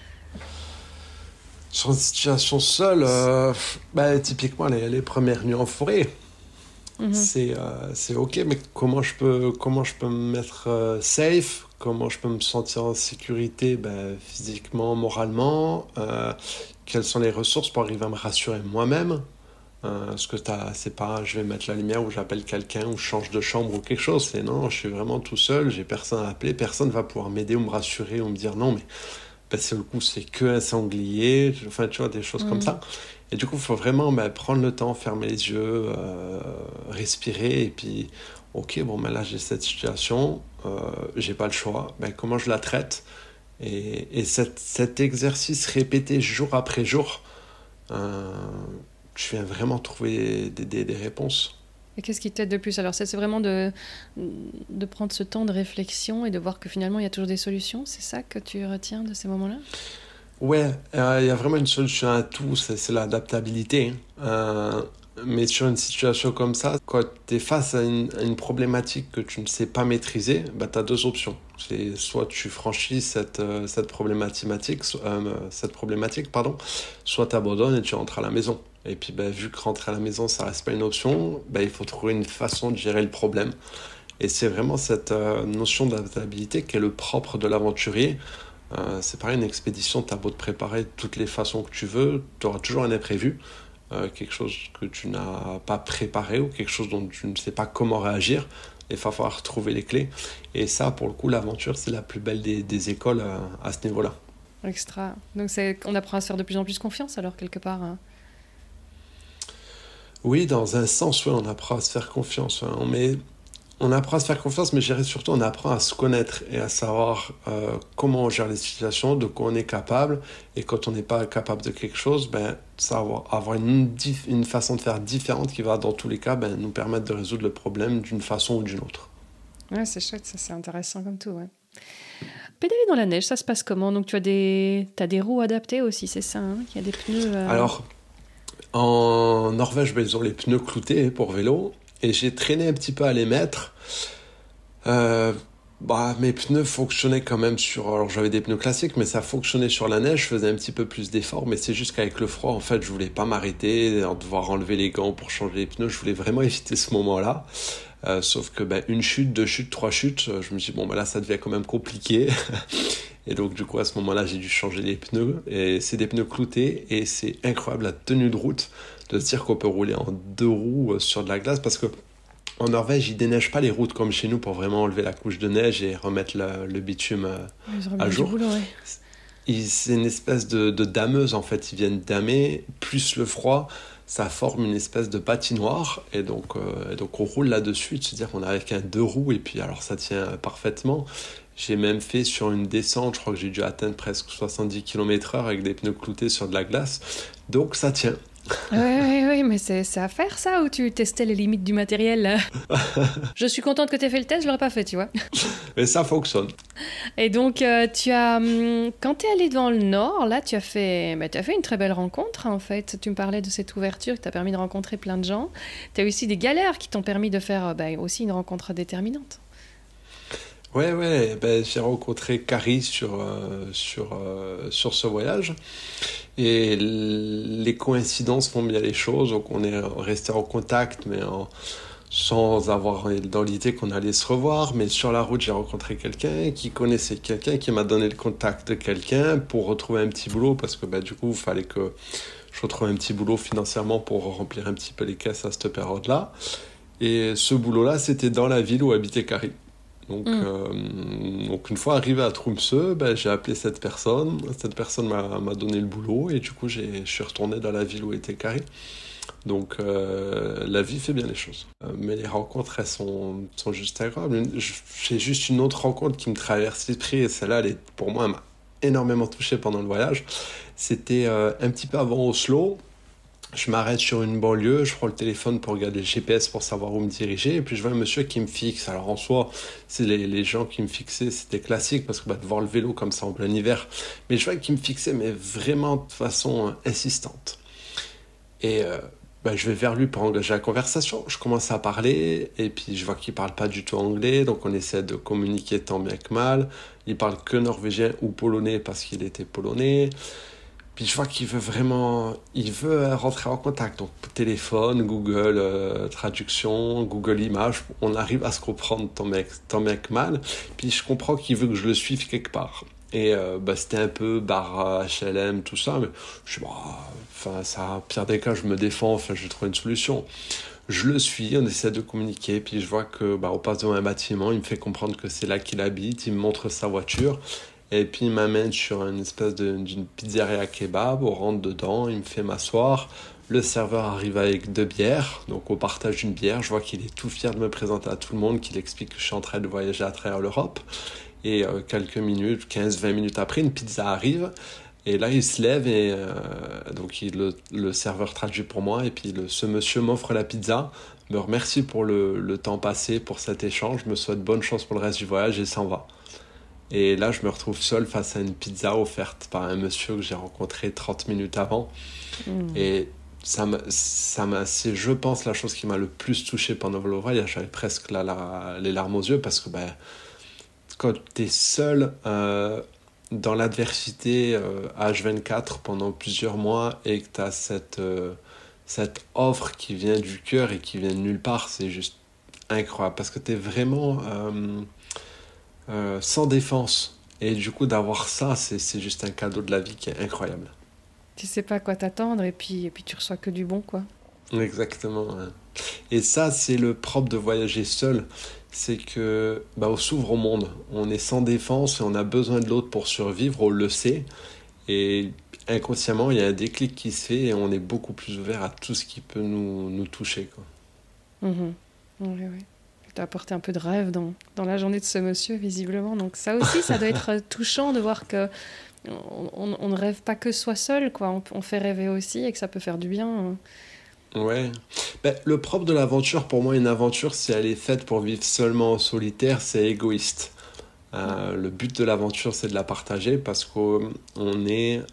Sur une situation seule, bah, typiquement les premières nuits en forêt, Mhm. c'est ok, mais comment je peux me mettre safe, comment je peux me sentir en sécurité, bah, physiquement, moralement, quelles sont les ressources pour arriver à me rassurer moi-même. Parce que c'est pas je vais mettre la lumière ou j'appelle quelqu'un ou je change de chambre ou quelque chose, c'est non, je suis vraiment tout seul, j'ai personne à appeler, personne va pouvoir m'aider ou me rassurer ou me dire non, mais ben, c'est le coup, c'est que un sanglier, enfin, tu vois, des choses comme Mhm. ça. Et du coup, il faut vraiment ben, prendre le temps, fermer les yeux, respirer, et puis, ok, bon, ben là, j'ai cette situation, j'ai pas le choix, ben, comment je la traite? Et cet exercice répété jour après jour, euh, je viens vraiment trouver des réponses. Et qu'est-ce qui t'aide le plus? Alors, c'est vraiment de prendre ce temps de réflexion et de voir que finalement, il y a toujours des solutions. C'est ça que tu retiens de ces moments-là? Ouais, il y a vraiment une solution à tout, c'est l'adaptabilité, hein. Mais sur une situation comme ça, quand tu es face à une problématique que tu ne sais pas maîtriser, bah, tu as deux options. C'est soit tu franchis cette problématique, pardon, soit tu abandonnes et tu rentres à la maison. Et puis, bah, vu que rentrer à la maison, ça reste pas une option, bah, il faut trouver une façon de gérer le problème. Et c'est vraiment cette notion d'adaptabilité qui est le propre de l'aventurier. C'est pareil, une expédition, t'as beau te préparer de toutes les façons que tu veux, tu auras toujours un imprévu, quelque chose que tu n'as pas préparé ou quelque chose dont tu ne sais pas comment réagir. Et il va falloir trouver les clés. Et ça, pour le coup, l'aventure, c'est la plus belle des écoles à ce niveau-là. Extra. Donc, on apprend à se faire de plus en plus confiance, alors, quelque part, hein. Oui, dans un sens, oui, on apprend à se faire confiance, hein. On apprend à se faire confiance, mais je dirais surtout on apprend à se connaître et à savoir comment on gère les situations, de quoi on est capable. Et quand on n'est pas capable de quelque chose, ben, avoir une façon de faire différente qui va, dans tous les cas, ben, nous permettre de résoudre le problème d'une façon ou d'une autre. Ouais, c'est chouette, ça, c'est intéressant comme tout, ouais. Pédaler dans la neige, ça se passe comment? Donc, t'as des roues adaptées aussi, c'est ça, hein? Il y a des pneus. Alors, en Norvège, ben, ils ont les pneus cloutés pour vélo. Et j'ai traîné un petit peu à les mettre. Euh, Bah, mes pneus fonctionnaient quand même sur. Alors, j'avais des pneus classiques, mais ça fonctionnait sur la neige. Je faisais un petit peu plus d'efforts, mais c'est juste qu'avec le froid, en fait, je voulais pas m'arrêter, devoir enlever les gants pour changer les pneus. Je voulais vraiment éviter ce moment-là. Sauf que, ben, une chute, deux chutes, trois chutes, je me suis dit, bon, ben là, ça devient quand même compliqué. Et donc, du coup, à ce moment-là, j'ai dû changer les pneus. Et c'est des pneus cloutés. Et c'est incroyable la tenue de route de se dire qu'on peut rouler en deux roues sur de la glace parce que en Norvège, ils déneigent pas les routes comme chez nous pour vraiment enlever la couche de neige et remettre le bitume Ils auraient à bien du jour. boulot, ouais. C'est une espèce de dameuse en fait. Ils viennent damer, plus le froid, ça forme une espèce de patinoire. Et donc on roule là-dessus, de se dire qu'on a avec un deux roues et puis alors ça tient parfaitement. J'ai même fait sur une descente, je crois que j'ai dû atteindre presque 70 km/h avec des pneus cloutés sur de la glace. Donc ça tient. Ouais, mais c'est à faire ça ou tu testais les limites du matériel là? Je suis contente que tu aies fait le test, je l'aurais pas fait, tu vois. Mais ça fonctionne. Et donc, quand tu es allé dans le Nord, là, tu as fait une très belle rencontre, en fait. Tu me parlais de cette ouverture qui t'a permis de rencontrer plein de gens. Tu as aussi des galères qui t'ont permis de faire aussi une rencontre déterminante. Ouais, ben, j'ai rencontré Carrie sur ce voyage. Et les coïncidences font bien les choses, donc on est resté en contact, sans avoir dans l'idée qu'on allait se revoir. Mais sur la route, j'ai rencontré quelqu'un qui connaissait quelqu'un, qui m'a donné le contact de quelqu'un pour retrouver un petit boulot, parce que bah, du coup, il fallait que je retrouve un petit boulot financièrement pour remplir un petit peu les caisses à cette période-là. Et ce boulot-là, c'était dans la ville où habitait Carrie. Donc une fois arrivé à Tromsø, ben, j'ai appelé cette personne. Cette personne m'a donné le boulot et du coup je suis retourné dans la ville où était Carrie. Donc la vie fait bien les choses. Mais les rencontres, elles sont juste agréables. J'ai juste une autre rencontre qui me traverse l'esprit et celle-là, pour moi, elle m'a énormément touché pendant le voyage. C'était un petit peu avant Oslo. Je m'arrête sur une banlieue, je prends le téléphone pour regarder le GPS pour savoir où me diriger, et puis je vois un monsieur qui me fixe. Alors en soi, c'est les gens qui me fixaient, c'était classique, parce que bah, de voir le vélo comme ça en plein hiver, mais je vois qu'il me fixait, mais vraiment de façon insistante. Et bah, je vais vers lui pour engager la conversation, je commence à parler, et puis je vois qu'il parle pas du tout anglais, donc on essaie de communiquer tant bien que mal. Il parle que norvégien ou polonais parce qu'il était polonais. Puis je vois il veut rentrer en contact. Donc téléphone, Google Traduction, Google Images, on arrive à se comprendre tant bien que mal. Puis je comprends qu'il veut que je le suive quelque part. Et bah, c'était un peu bar HLM, tout ça, mais je suis enfin, ça, pire des cas, je me défends, enfin, je vais trouver une solution. Je le suis, on essaie de communiquer, puis je vois que bah, on passe devant un bâtiment, il me fait comprendre que c'est là qu'il habite, il me montre sa voiture. Et puis il m'amène sur une espèce d'une pizzeria kebab, on rentre dedans, il me fait m'asseoir. Le serveur arrive avec 2 bières, donc on partage une bière. Je vois qu'il est tout fier de me présenter à tout le monde, qu'il explique que je suis en train de voyager à travers l'Europe. Et quelques minutes, 15-20 minutes après, une pizza arrive. Et là, il se lève et donc le serveur traduit pour moi. Et puis ce monsieur m'offre la pizza, me remercie pour le temps passé, pour cet échange, me souhaite bonne chance pour le reste du voyage et s'en va. Et là, je me retrouve seul face à une pizza offerte par un monsieur que j'ai rencontré 30 minutes avant. Et c'est, je pense, la chose qui m'a le plus touché pendant le voyage. J'avais presque les larmes aux yeux parce que ben, quand tu es seul dans l'adversité H24 pendant plusieurs mois et que tu as cette offre qui vient du cœur et qui vient de nulle part, c'est juste incroyable parce que tu es vraiment sans défense. Et du coup, d'avoir ça, c'est juste un cadeau de la vie qui est incroyable. Tu sais pas à quoi t'attendre et puis tu reçois que du bon, quoi. Exactement. Ouais. Et ça, c'est le propre de voyager seul. C'est que bah, on s'ouvre au monde. On est sans défense et on a besoin de l'autre pour survivre. On le sait. Et inconsciemment, il y a un déclic qui se fait et on est beaucoup plus ouvert à tout ce qui peut nous toucher, quoi. Mhm. Oui, oui. Tu as apporté un peu de rêve dans la journée de ce monsieur, visiblement. Donc ça aussi, ça doit être touchant de voir que on ne rêve pas que soi seul, quoi. On fait rêver aussi et que ça peut faire du bien. Ouais. Ben, le propre de l'aventure, pour moi, une aventure, si elle est faite pour vivre seulement en solitaire, c'est égoïste. Le but de l'aventure, c'est de la partager parce qu'on est...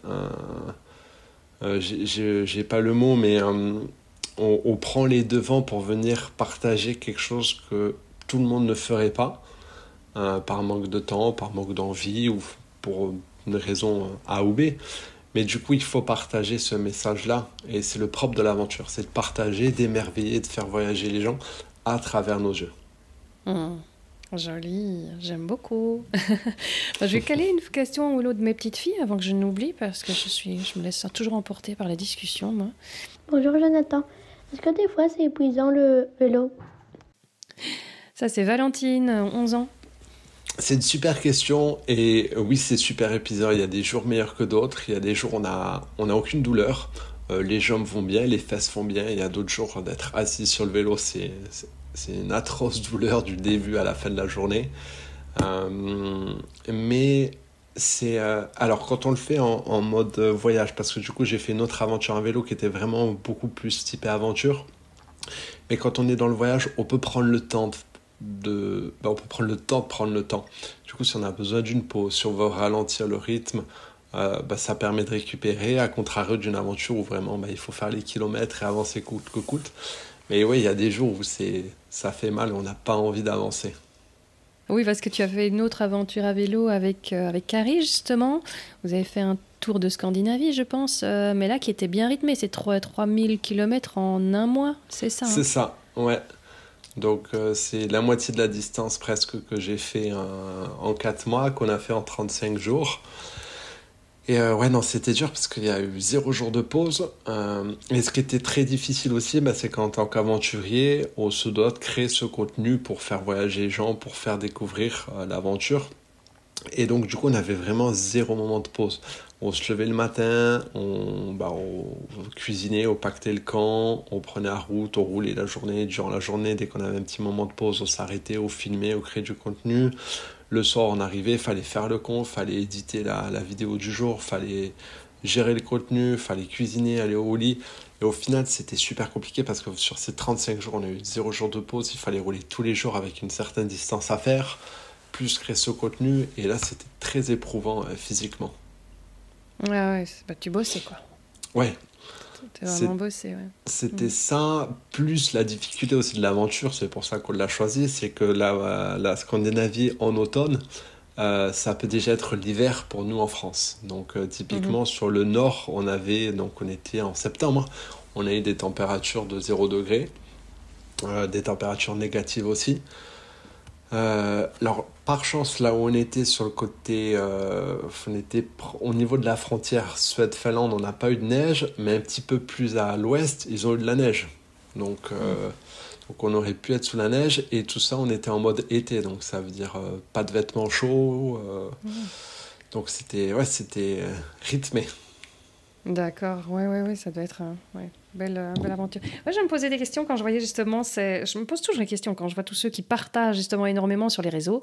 j'ai pas le mot, mais on prend les devants pour venir partager quelque chose que tout le monde ne ferait pas, par manque de temps, par manque d'envie ou pour une raison A ou B. Mais du coup, il faut partager ce message-là. Et c'est le propre de l'aventure, c'est de partager, d'émerveiller, de faire voyager les gens à travers nos yeux. Mmh. Joli, j'aime beaucoup. Je vais caler une question ou l'autre de mes petites filles avant que je n'oublie parce que je me laisse toujours emporter par la discussion, moi. Bonjour Jonathan, est-ce que des fois c'est épuisant le vélo? Ça, c'est Valentine, 11 ans. C'est une super question et oui, c'est super épuisant. Il y a des jours meilleurs que d'autres. Il y a des jours où on a aucune douleur. Les jambes vont bien, les fesses vont bien. Il y a d'autres jours d'être assis sur le vélo, c'est une atroce douleur du début à la fin de la journée. Mais alors quand on le fait en mode voyage, parce que du coup j'ai fait une autre aventure à vélo qui était vraiment beaucoup plus typée aventure. Mais quand on est dans le voyage, on peut prendre le temps on peut prendre le temps de prendre le temps. Du coup, si on a besoin d'une pause, si on veut ralentir le rythme, ça permet de récupérer, à contrario d'une aventure où vraiment il faut faire les kilomètres et avancer coûte que coûte. Mais oui, il y a des jours où ça fait mal et on n'a pas envie d'avancer. Oui, parce que tu as fait une autre aventure à vélo avec Carrie, justement. Vous avez fait un tour de Scandinavie, je pense, mais là qui était bien rythmé. C'est 3000 km en un mois, c'est ça, C'est hein? ça, ouais. Donc c'est la moitié de la distance presque que j'ai fait en 4 mois, qu'on a fait en 35 jours. Et ouais, non, c'était dur parce qu'il y a eu 0 jour de pause. Et ce qui était très difficile aussi, bah, c'est qu'en tant qu'aventurier, on se doit de créer ce contenu pour faire voyager les gens, pour faire découvrir l'aventure. Et donc, du coup, on avait vraiment 0 moment de pause. On se levait le matin, on cuisinait, on pactait le camp, on prenait la route, on roulait la journée. Durant la journée, dès qu'on avait un petit moment de pause, on s'arrêtait, on filmait, on créait du contenu. Le soir, on arrivait, il fallait faire le compte, il fallait éditer la vidéo du jour, il fallait gérer le contenu, il fallait cuisiner, aller au lit. Et au final, c'était super compliqué parce que sur ces 35 jours, on a eu 0 jour de pause. Il fallait rouler tous les jours avec une certaine distance à faire, plus créer ce contenu. Et là, c'était très éprouvant physiquement. Ouais, ouais, bah, tu bossais, quoi. Ouais, Tu as c'est- vraiment bossé, ouais. c'était ça, plus la difficulté aussi de l'aventure, c'est pour ça qu'on l'a choisi, c'est que la Scandinavie en automne, ça peut déjà être l'hiver pour nous en France. Donc Mhm. typiquement sur le nord, on était en septembre, on a eu des températures de 0 degré, des températures négatives aussi. Alors par chance, là où on était sur le côté, au niveau de la frontière Suède-Finlande, on n'a pas eu de neige, mais un petit peu plus à l'ouest, ils ont eu de la neige. Donc, euh, donc on aurait pu être sous la neige et tout ça, on était en mode été, donc ça veut dire pas de vêtements chauds. Mhm. Donc c'était rythmé. D'accord, ouais, ouais, ouais, ça doit être ouais, belle aventure. Ouais, je me posais des questions quand je voyais justement, je me pose toujours des questions quand je vois tous ceux qui partagent justement énormément sur les réseaux.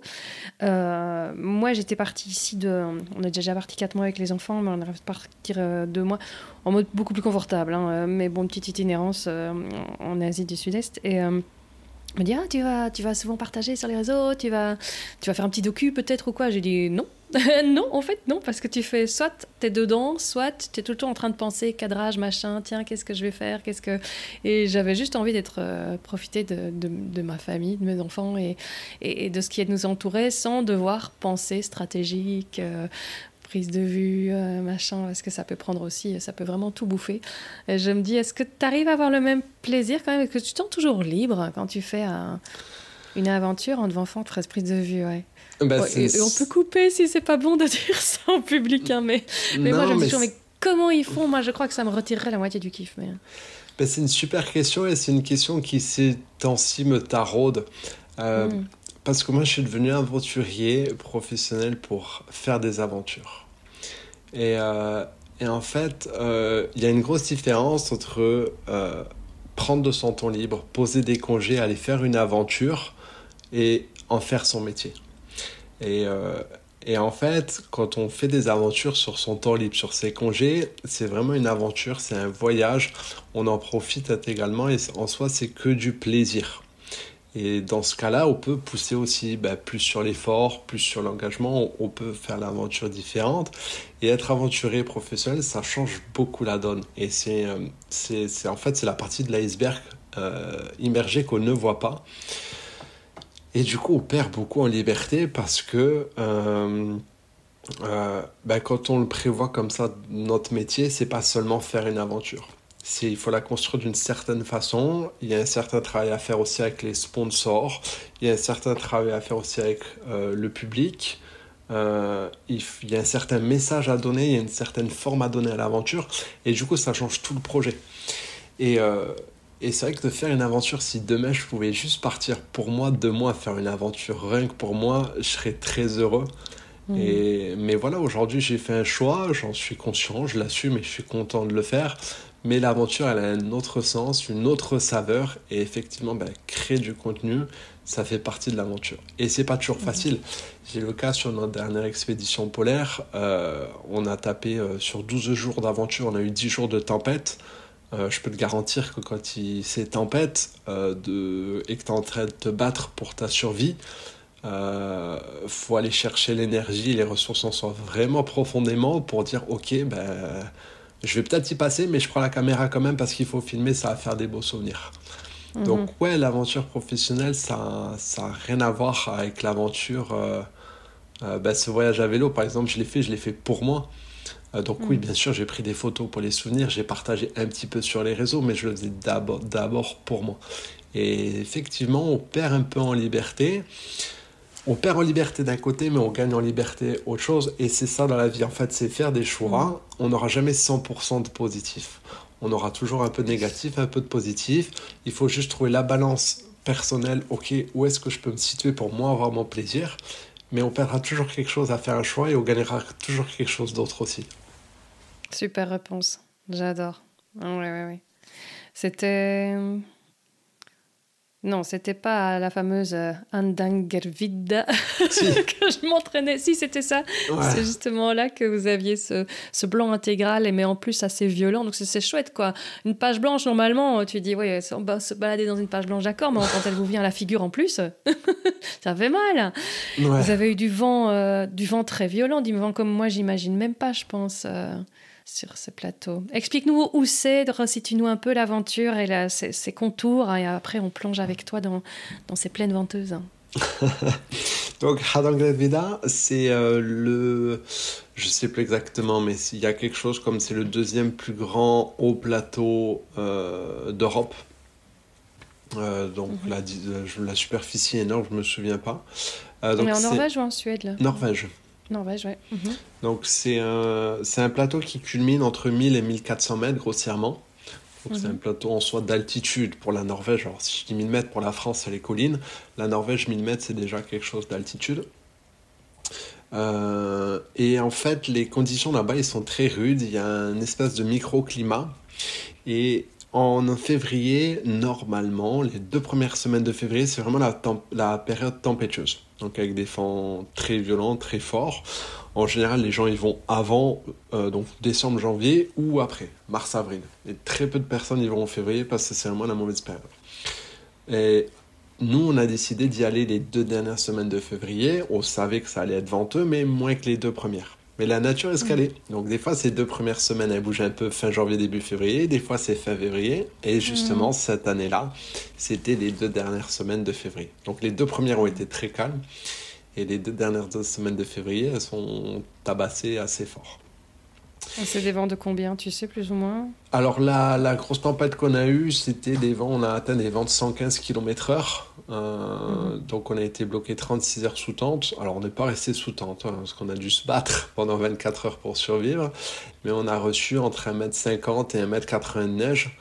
Moi, j'étais partie ici on est déjà parti 4 mois avec les enfants, mais on est partir 2 mois en mode beaucoup plus confortable, hein, mais bon, petite itinérance en Asie du Sud-Est. Et me dit, ah, tu vas souvent partager sur les réseaux, tu vas faire un petit docu peut-être ou quoi. J'ai dit non. Non, en fait, non, parce que tu fais soit t'es dedans, soit t'es tout le temps en train de penser cadrage, machin, tiens, qu'est-ce que je vais faire, qu'est-ce que... Et j'avais juste envie d'être, profiter de ma famille, de mes enfants et de ce qui nous entourait sans devoir penser stratégique, prise de vue, machin, parce que ça peut prendre aussi, ça peut vraiment tout bouffer. Et je me dis, est-ce que tu arrives à avoir le même plaisir quand même? Est-ce que tu te sens toujours libre quand tu fais une aventure en devant fond, prise de vue, ouais. Bah, Ouais, et on peut couper si c'est pas bon de dire ça en public, hein, mais moi je Non, me dis mais toujours, mais comment ils font? Moi je crois que ça me retirerait la moitié du kiff. Mais... c'est une super question et c'est une question qui ces temps-ci me taraude. Euh, Hmm. Parce que moi, je suis devenu aventurier professionnel pour faire des aventures. Et, euh, et en fait, il y a une grosse différence entre prendre de son temps libre, poser des congés, aller faire une aventure et en faire son métier. Et, euh, et en fait, quand on fait des aventures sur son temps libre, sur ses congés, c'est vraiment une aventure, c'est un voyage. On en profite intégralement et en soi, c'est que du plaisir. Et dans ce cas-là, on peut pousser aussi plus sur l'effort, plus sur l'engagement, on peut faire l'aventure différente. Et être aventurier professionnel, ça change beaucoup la donne. Et en fait, c'est la partie de l'iceberg immergée qu'on ne voit pas. Et du coup, on perd beaucoup en liberté parce que quand on le prévoit comme ça, notre métier, c'est pas seulement faire une aventure. Il faut la construire d'une certaine façon. Il y a un certain travail à faire aussi avec les sponsors. Il y a un certain travail à faire aussi avec le public. Il y a un certain message à donner. Il y a une certaine forme à donner à l'aventure. Et du coup, ça change tout le projet. Et, euh, et c'est vrai que de faire une aventure, si demain je pouvais juste partir pour moi, 2 mois, faire une aventure rien que pour moi, je serais très heureux. Hmm. Mais voilà, aujourd'hui j'ai fait un choix, j'en suis conscient, je l'assume et je suis content de le faire. Mais l'aventure, elle a un autre sens, une autre saveur. Et effectivement, créer du contenu, ça fait partie de l'aventure. Et c'est pas toujours Mhm. facile. J'ai le cas sur notre dernière expédition polaire. On a tapé sur 12 jours d'aventure, on a eu 10 jours de tempête. Je peux te garantir que c'est tempête et que tu es en train de te battre pour ta survie, faut aller chercher l'énergie et les ressources en soi vraiment profondément pour dire ok, je vais peut-être y passer, mais je prends la caméra quand même parce qu'il faut filmer, ça va faire des beaux souvenirs. Donc ouais, l'aventure professionnelle, ça a rien à voir avec l'aventure. Ce voyage à vélo, par exemple, je l'ai fait pour moi. Donc oui, bien sûr, j'ai pris des photos pour les souvenirs, j'ai partagé un petit peu sur les réseaux, mais je le faisais d'abord pour moi. Et effectivement, on perd un peu en liberté. On perd en liberté d'un côté, mais on gagne en liberté autre chose. Et c'est ça dans la vie, en fait, c'est faire des choix. On n'aura jamais 100% de positif. On aura toujours un peu de négatif, un peu de positif. Il faut juste trouver la balance personnelle. Ok, où est-ce que je peux me situer pour moi avoir mon plaisir? Mais on perdra toujours quelque chose à faire un choix et on gagnera toujours quelque chose d'autre aussi. Super réponse. J'adore. Ouais. C'était... Non, c'était pas la fameuse Andangervidda Si. que je m'entraînais. Si, c'était ça. Ouais. C'est justement là que vous aviez ce blanc intégral, mais en plus assez violent. Donc c'est chouette, quoi. Une page blanche, normalement, tu dis, ouais, on va se balader dans une page blanche, d'accord, mais quand elle vous vient à la figure en plus, ça fait mal. Ouais. Vous avez eu du vent très violent, du vent comme moi, j'imagine même pas, je pense. Sur ce plateau. Explique-nous où c'est, resitue-nous un peu l'aventure et ses contours, et après on plonge avec toi dans ces plaines venteuses. Donc Hardangervidda, c'est je sais plus exactement, mais il y a quelque chose comme c'est le deuxième plus grand haut plateau d'Europe. Donc la superficie est énorme, je me souviens pas. Donc on est en Norvège ou en Suède là? Norvège, ouais. Donc c'est un plateau qui culmine entre 1000 et 1400 mètres grossièrement. Donc c'est un plateau en soi d'altitude pour la Norvège. Alors si je dis 1000 mètres pour la France, c'est les collines. La Norvège, 1000 mètres, c'est déjà quelque chose d'altitude. Et en fait, les conditions là-bas, ils sont très rudes. Il y a un espèce de microclimat. Et en février, normalement, les 2 premières semaines de février, c'est vraiment la période tempétueuse. Donc avec des vents très violents, très forts. En général, les gens ils vont avant, donc décembre, janvier, ou après, mars, avril. Et très peu de personnes y vont en février parce que c'est vraiment la mauvaise période. Et nous, on a décidé d'y aller les 2 dernières semaines de février. On savait que ça allait être venteux, mais moins que les 2 premières. Mais la nature est scalée. Donc des fois, ces 2 premières semaines, elles bougent un peu fin janvier, début février. Des fois, c'est fin février. Et justement, cette année-là, c'était les 2 dernières semaines de février. Donc les 2 premières ont été très calmes. Et les 2 dernières semaines de février, elles sont tabassées assez fort. C'est des vents de combien, tu sais, plus ou moins? Alors la grosse tempête qu'on a eue, c'était des vents, on a atteint des vents de 115 km/h. Donc on a été bloqué 36 heures sous tente. Alors on n'est pas resté sous tente, parce qu'on a dû se battre pendant 24 heures pour survivre. Mais on a reçu entre 1,50 m et 1,80 m de neige.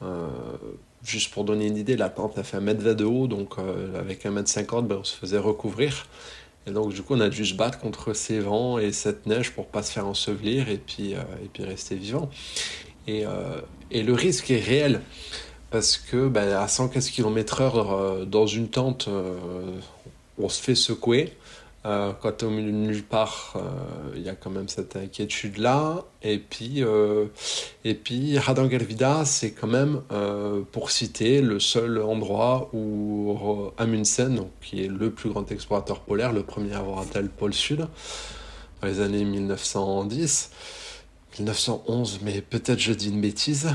Juste pour donner une idée, la tente a fait 1,20 m de haut, donc avec 1,50 m, on se faisait recouvrir. Et donc du coup, on a dû se battre contre ces vents et cette neige pour pas se faire ensevelir et puis rester vivant. Et le risque est réel parce que à 115 km/h dans une tente, on se fait secouer. Quand au milieu de nulle part, il y a quand même cette inquiétude-là. Et puis Hardangervidda, c'est quand même, pour citer, le seul endroit où Amundsen, donc, qui est le plus grand explorateur polaire, le premier à avoir atteint le pôle sud, dans les années 1910, 1911, mais peut-être je dis une bêtise,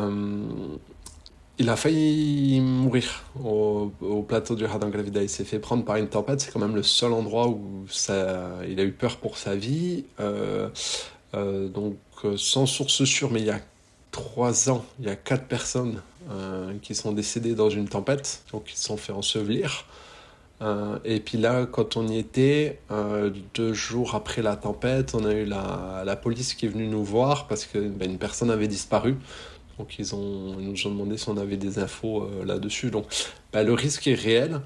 il a failli mourir au plateau du Hardangervidda. Il s'est fait prendre par une tempête. C'est quand même le seul endroit où il a eu peur pour sa vie. Donc, sans source sûre, mais il y a 3 ans, il y a 4 personnes qui sont décédées dans une tempête. Donc, ils se sont fait ensevelir. Et puis là, quand on y était, 2 jours après la tempête, on a eu la police qui est venue nous voir parce qu'une personne avait disparu. Donc ils nous ont demandé si on avait des infos là-dessus. Donc le risque est réel.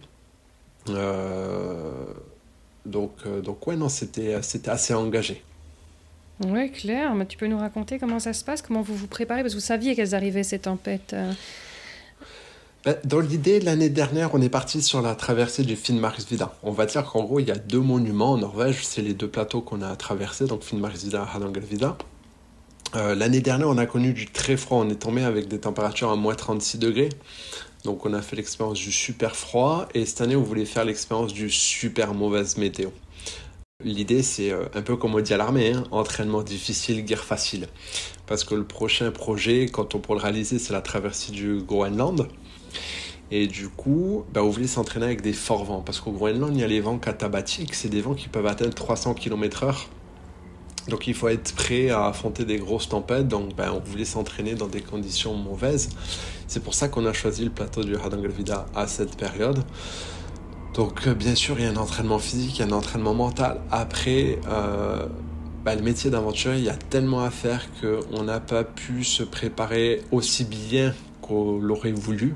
Donc ouais, non, c'était assez engagé. Ouais, clair. Mais tu peux nous raconter comment ça se passe, comment vous vous préparez, parce que vous saviez qu'elles arrivaient, ces tempêtes. Dans l'idée, l'année dernière, on est parti sur la traversée du Finnmarksvidda. On va dire qu'en gros, il y a 2 monuments en Norvège. C'est les 2 plateaux qu'on a traversés, donc Finnmarksvidda et Hardangervidda. L'année dernière, on a connu du très froid. On est tombé avec des températures à moins 36 degrés. Donc, on a fait l'expérience du super froid. Et cette année, on voulait faire l'expérience du super mauvaise météo. L'idée, c'est un peu comme on dit à l'armée, entraînement difficile, guerre facile. Parce que le prochain projet, quand on pourra le réaliser, c'est la traversée du Groenland. Et du coup, on voulait s'entraîner avec des forts vents. Parce qu'au Groenland, il y a les vents katabatiques. C'est des vents qui peuvent atteindre 300 km/h. Donc il faut être prêt à affronter des grosses tempêtes. Donc on voulait s'entraîner dans des conditions mauvaises. C'est pour ça qu'on a choisi le plateau du Hardangervidda à cette période. Donc bien sûr, il y a un entraînement physique, il y a un entraînement mental. Après, le métier d'aventurier, il y a tellement à faire qu'on n'a pas pu se préparer aussi bien qu'on l'aurait voulu.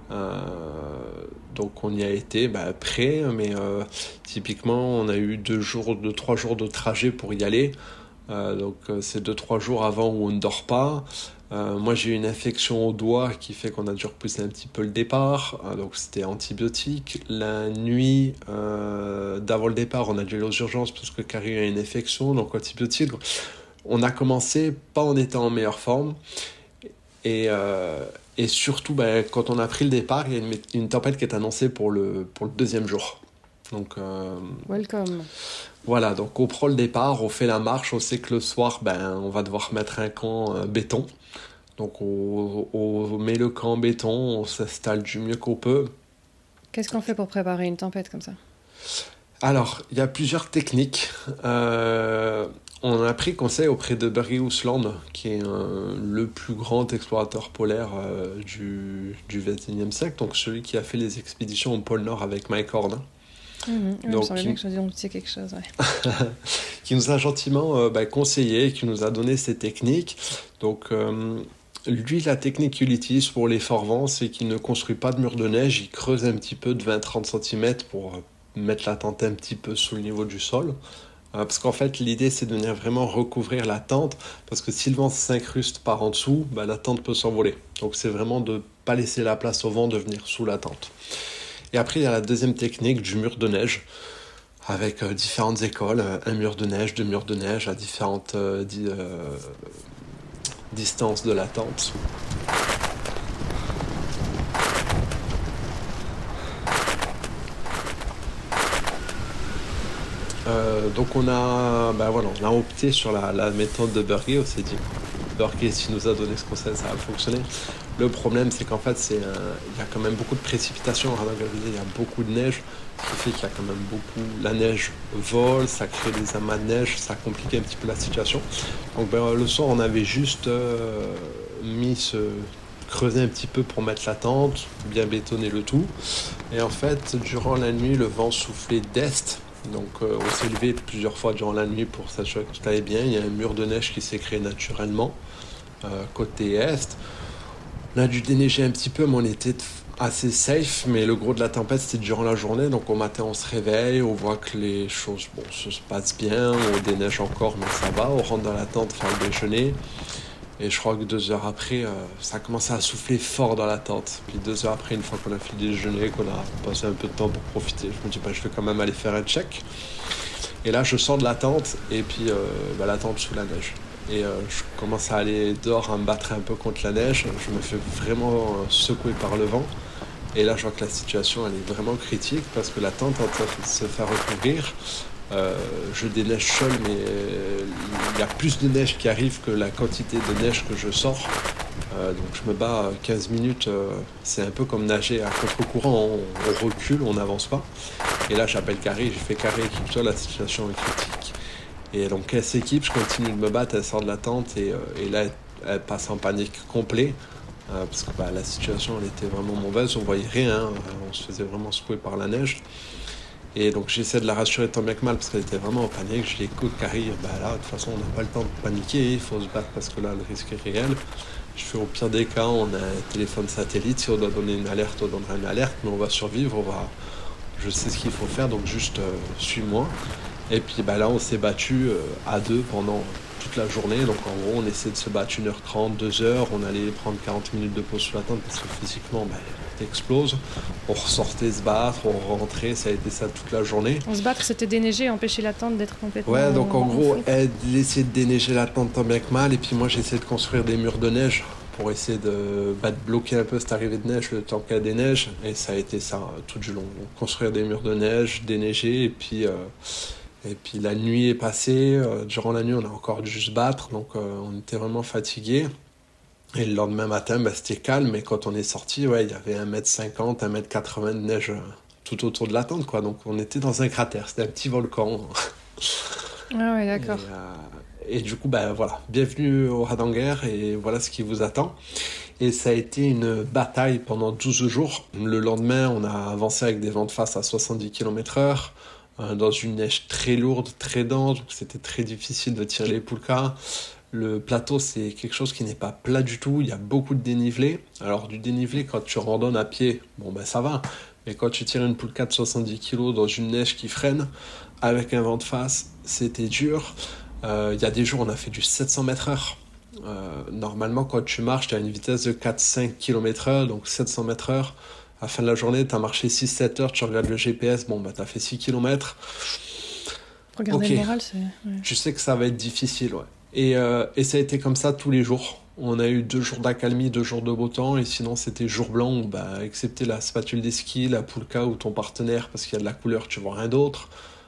Donc on y a été prêt, mais typiquement on a eu 3 jours de trajet pour y aller. Donc c'est 2-3 jours avant où on ne dort pas. Moi j'ai eu une infection au doigt qui fait qu'on a dû repousser un petit peu le départ, donc c'était antibiotique. La nuit d'avant le départ, on a dû aller aux urgences parce que Carrie a une infection, donc antibiotique. Donc, on a commencé pas en étant en meilleure forme, et surtout quand on a pris le départ, il y a une tempête qui est annoncée pour le deuxième jour. Donc welcome. Voilà, donc on prend le départ, on fait la marche, on sait que le soir, on va devoir mettre un camp béton. Donc on met le camp béton, on s'installe du mieux qu'on peut. Qu'est-ce qu'on fait pour préparer une tempête comme ça ? Alors, il y a plusieurs techniques. On a pris conseil auprès de Børge Ousland, qui est le plus grand explorateur polaire du XXIe siècle, donc celui qui a fait les expéditions au pôle Nord avec Mike Horn. Donc, il me semblait bien que je disais quelque chose. Ouais. Qui nous a gentiment conseillé, qui nous a donné ces techniques. Donc, lui, la technique qu'il utilise pour les forts vents, c'est qu'il ne construit pas de mur de neige, il creuse un petit peu de 20-30 cm pour mettre la tente un petit peu sous le niveau du sol. Parce qu'en fait, l'idée, c'est de venir vraiment recouvrir la tente, parce que si le vent s'incruste par en dessous, la tente peut s'envoler. Donc, c'est vraiment de ne pas laisser la place au vent de venir sous la tente. Et après, il y a la deuxième technique du mur de neige, avec différentes écoles, un mur de neige, 2 murs de neige à différentes distances de la tente. Donc on a opté sur la méthode de Børge. On s'est dit, Børge, s'il nous a donné ce conseil, ça va fonctionner. Le problème, c'est qu'en fait, il y a quand même beaucoup de précipitations. Il y a beaucoup de neige, ce qui fait qu'il y a quand même beaucoup... La neige vole, ça crée des amas de neige, ça complique un petit peu la situation. Donc le soir, on avait juste creusé un petit peu pour mettre la tente, bien bétonner le tout. Et en fait, durant la nuit, le vent soufflait d'est. Donc on s'est levé plusieurs fois durant la nuit pour s'assurer que tout allait bien. Il y a un mur de neige qui s'est créé naturellement côté est. On a dû déneiger un petit peu, mais on était assez safe. Mais le gros de la tempête, c'était durant la journée. Donc au matin, on se réveille, on voit que les choses se passent bien. On déneige encore, mais ça va. On rentre dans la tente faire le déjeuner. Et je crois que 2 heures après, ça a commencé à souffler fort dans la tente. Puis 2 heures après, une fois qu'on a fini le déjeuner, qu'on a passé un peu de temps pour profiter, je me dis, je vais quand même aller faire un check. Et là, je sors de la tente, et puis la tente sous la neige. Et je commence à aller dehors, à me battre un peu contre la neige. Je me fais vraiment secouer par le vent. Et là, je vois que la situation, elle est vraiment critique, parce que la tente est en train de se faire recouvrir. Je déneige seul, mais il y a plus de neige qui arrive que la quantité de neige que je sors. Donc je me bats 15 minutes, c'est un peu comme nager à contre-courant, on recule, on n'avance pas. Et là j'appelle Carrie, j'ai fait Carrie, équipe-toi, la situation est critique. Et donc elle s'équipe, je continue de me battre, elle sort de la tente et là elle passe en panique complet. Parce que la situation elle était vraiment mauvaise, on voyait rien, on se faisait vraiment secouer par la neige. Et donc j'essaie de la rassurer tant bien que mal parce qu'elle était vraiment en panique. Je dis écoute Carrie, là de toute façon on n'a pas le temps de paniquer, il faut se battre parce que là le risque est réel. Je fais au pire des cas, on a un téléphone satellite, si on doit donner une alerte, on donnera une alerte, mais on va survivre, je sais ce qu'il faut faire, donc juste suis-moi. Et puis là on s'est battu à 2 pendant toute la journée, donc en gros on essaie de se battre 1h30, 2h, on allait prendre 40 minutes de pause sous la tente parce que physiquement t'exploses, on ressortait se battre, on rentrait, ça a été ça toute la journée. On se battre, c'était déneiger, empêcher la tente d'être complètement... Ouais, donc en gros, elle essaie de déneiger la tente tant bien que mal, et puis moi j'essaie de construire des murs de neige pour essayer de bloquer un peu cette arrivée de neige, le temps qu'elle déneige, et ça a été ça tout du long. Donc, construire des murs de neige, déneiger, et puis la nuit est passée, durant la nuit on a encore dû se battre, donc on était vraiment fatigués. Et le lendemain matin, bah, c'était calme, mais quand on est sorti, ouais, il y avait 1,50 m, 1,80 m de neige tout autour de la tente, quoi. Donc on était dans un cratère, c'était un petit volcan. Ah ouais, Et, d'accord. et du coup, bah voilà, bienvenue au Hardanger et voilà ce qui vous attend. Et ça a été une bataille pendant 12 jours. Le lendemain, on a avancé avec des vents de face à 70 km/h, dans une neige très lourde, très dense, donc c'était très difficile de tirer les poulkas. Le plateau, c'est quelque chose qui n'est pas plat du tout, il y a beaucoup de dénivelé. Alors du dénivelé, quand tu randonnes à pied, bon ben ça va, mais quand tu tires une poulka de 70 kg dans une neige qui freine, avec un vent de face, c'était dur. Il y a des jours, on a fait du 700 m/h. Normalement, quand tu marches, tu as une vitesse de 4-5 km/h, donc 700 m/h. À la fin de la journée, tu as marché 6-7 heures, tu regardes le GPS, bon, bah, tu as fait 6 km. Regarder Ok, le moral, c'est... Ouais. tu sais que ça va être difficile, ouais. Et ça a été comme ça tous les jours. On a eu 2 jours d'accalmie, 2 jours de beau temps, et sinon c'était jour blanc, où, bah, excepté la spatule des skis, la poulka ou ton partenaire, parce qu'il y a de la couleur, tu vois rien d'autre.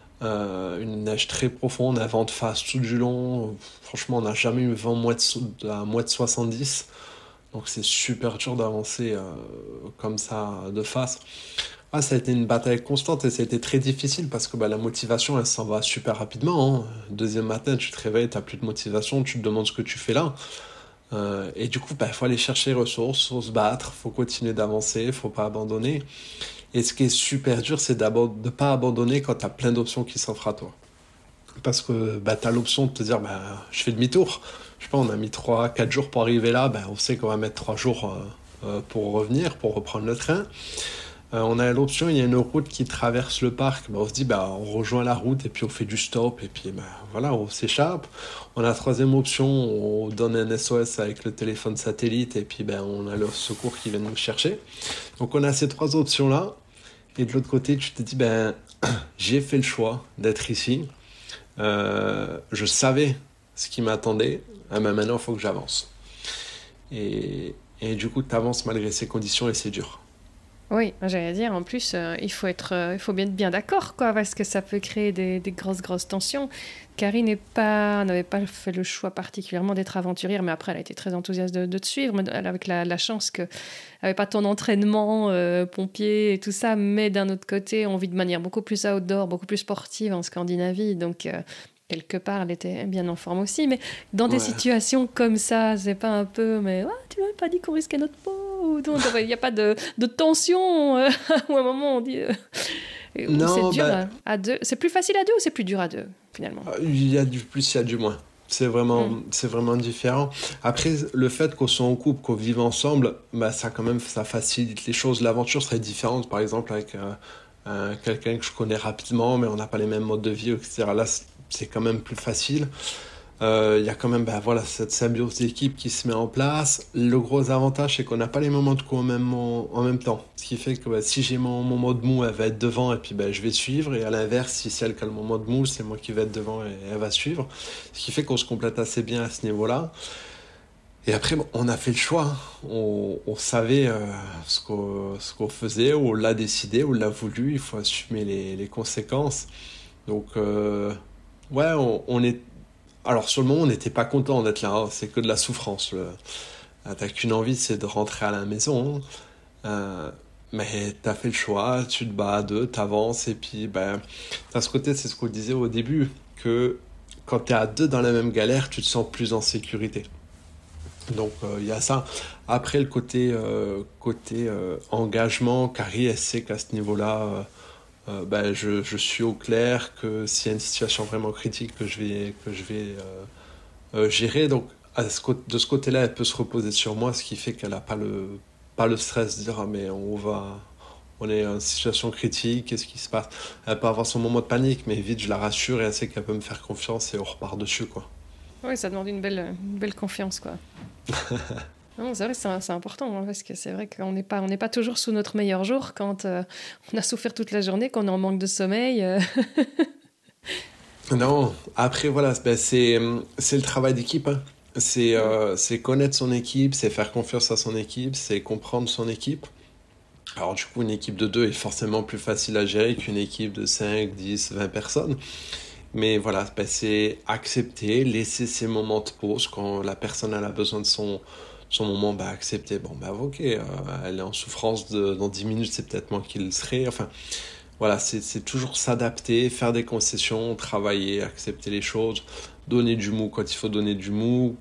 Une neige très profonde, un vent de face tout du long. Franchement, on n'a jamais eu vent à moins de 70. Donc c'est super dur d'avancer comme ça de face. Ah, ça a été une bataille constante et ça a été très difficile parce que bah, la motivation, elle s'en va super rapidement. Hein. Deuxième matin, tu te réveilles, tu n'as plus de motivation, tu te demandes ce que tu fais là. Et du coup, bah, il faut aller chercher les ressources, il faut se battre, il faut continuer d'avancer, il ne faut pas abandonner. Et ce qui est super dur, c'est d'abord de ne pas abandonner quand tu as plein d'options qui s'offrent à toi. Parce que bah, tu as l'option de te dire, bah, je fais demi-tour. Je sais pas, on a mis 3-4 jours pour arriver là, bah, on sait qu'on va mettre 3 jours pour revenir, pour reprendre le train. On a l'option, il y a une route qui traverse le parc, bah, on se dit, bah, on rejoint la route et puis on fait du stop et puis bah, voilà, on s'échappe. On a la troisième option, on donne un SOS avec le téléphone satellite et puis bah, on a le secours qui vient nous chercher. Donc on a ces 3 options-là. Et de l'autre côté, tu te dis, ben, j'ai fait le choix d'être ici. Je savais ce qui m'attendait. Ah ben maintenant, il faut que j'avance. Et du coup, tu avances malgré ces conditions et c'est dur. Oui, j'allais dire, en plus, il faut bien être bien d'accord, quoi, parce que ça peut créer des grosses tensions. Carrie n'avait pas fait le choix particulièrement d'être aventurière, mais après, elle a été très enthousiaste de te suivre, mais avec la chance qu'elle n'avait pas ton entraînement pompier et tout ça, mais d'un autre côté, on vit de manière beaucoup plus outdoor, beaucoup plus sportive en Scandinavie, donc quelque part, elle était bien en forme aussi. Mais dans des Ouais. situations comme ça, c'est pas un peu, mais ouais, tu m'avais pas dit qu'on risquait notre peau. Il n'y a pas de tension où à un moment on dit. Ou c'est Non, dur bah, à deux. C'est plus facile à deux ou c'est plus dur à deux, finalement? il y a du plus, il y a du moins. Hmm. C'est vraiment différent. Après, le fait qu'on soit en couple, qu'on vive ensemble, bah, ça quand même, ça facilite les choses. L'aventure serait différente, par exemple, avec quelqu'un que je connais rapidement, mais on n'a pas les mêmes modes de vie, etc. Là, c'est quand même plus facile. Il y a quand même bah, voilà, cette symbiose d'équipe qui se met en place. Le gros avantage, c'est qu'on n'a pas les moments de coup en même temps. Ce qui fait que bah, si j'ai mon moment de mou, elle va être devant et puis bah, je vais suivre. Et à l'inverse, si c'est elle qui a le moment de mou, c'est moi qui vais être devant et elle va suivre. Ce qui fait qu'on se complète assez bien à ce niveau-là. Et après, bon, on a fait le choix. Hein. On savait ce qu'on faisait, on l'a décidé, on l'a voulu. Il faut assumer les conséquences. Donc, ouais, on est alors sur le moment, on n'était pas content d'être là, hein. C'est que de la souffrance. T'as qu'une envie, c'est de rentrer à la maison. Mais t'as fait le choix, tu te bats à deux, t'avances, et puis ben, t'as ce côté, c'est ce qu'on disait au début, que quand t'es à deux dans la même galère, tu te sens plus en sécurité. Donc il y a ça. Après le côté engagement, Carrie, elle sait qu'à ce niveau-là, ben, je suis au clair que s'il y a une situation vraiment critique que je vais gérer. Donc, de ce côté-là, elle peut se reposer sur moi, ce qui fait qu'elle n'a pas le stress de dire ah, mais on est en situation critique, qu'est-ce qui se passe? Elle peut avoir son moment de panique, mais vite, je la rassure et elle sait qu'elle peut me faire confiance et on repart dessus, quoi. Oui, ça demande une belle confiance, quoi. Non, c'est vrai, c'est important, hein, parce que c'est vrai qu'on n'est pas toujours sous notre meilleur jour quand on a souffert toute la journée, qu'on est en manque de sommeil. Non, après, voilà, ben, c'est le travail d'équipe, hein. C'est connaître son équipe, c'est faire confiance à son équipe, c'est comprendre son équipe. Alors du coup, une équipe de 2 est forcément plus facile à gérer qu'une équipe de 5, 10, 20 personnes. Mais voilà, ben, c'est accepter, laisser ces moments de pause quand la personne elle a besoin sur le moment, accepter. Bon, ok, elle est en souffrance dans 10 minutes, c'est peut-être moi qui le serai. Enfin, voilà, c'est toujours s'adapter, faire des concessions, travailler, accepter les choses, donner du mou quand il faut donner du mou.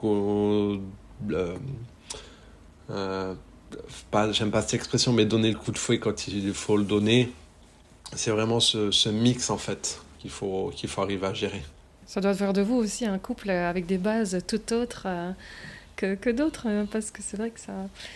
J'aime pas cette expression, mais donner le coup de fouet quand il faut le donner. C'est vraiment ce mix, en fait, qu'il faut arriver à gérer. Ça doit faire de vous aussi un couple avec des bases tout autres que d'autres, parce que c'est vrai que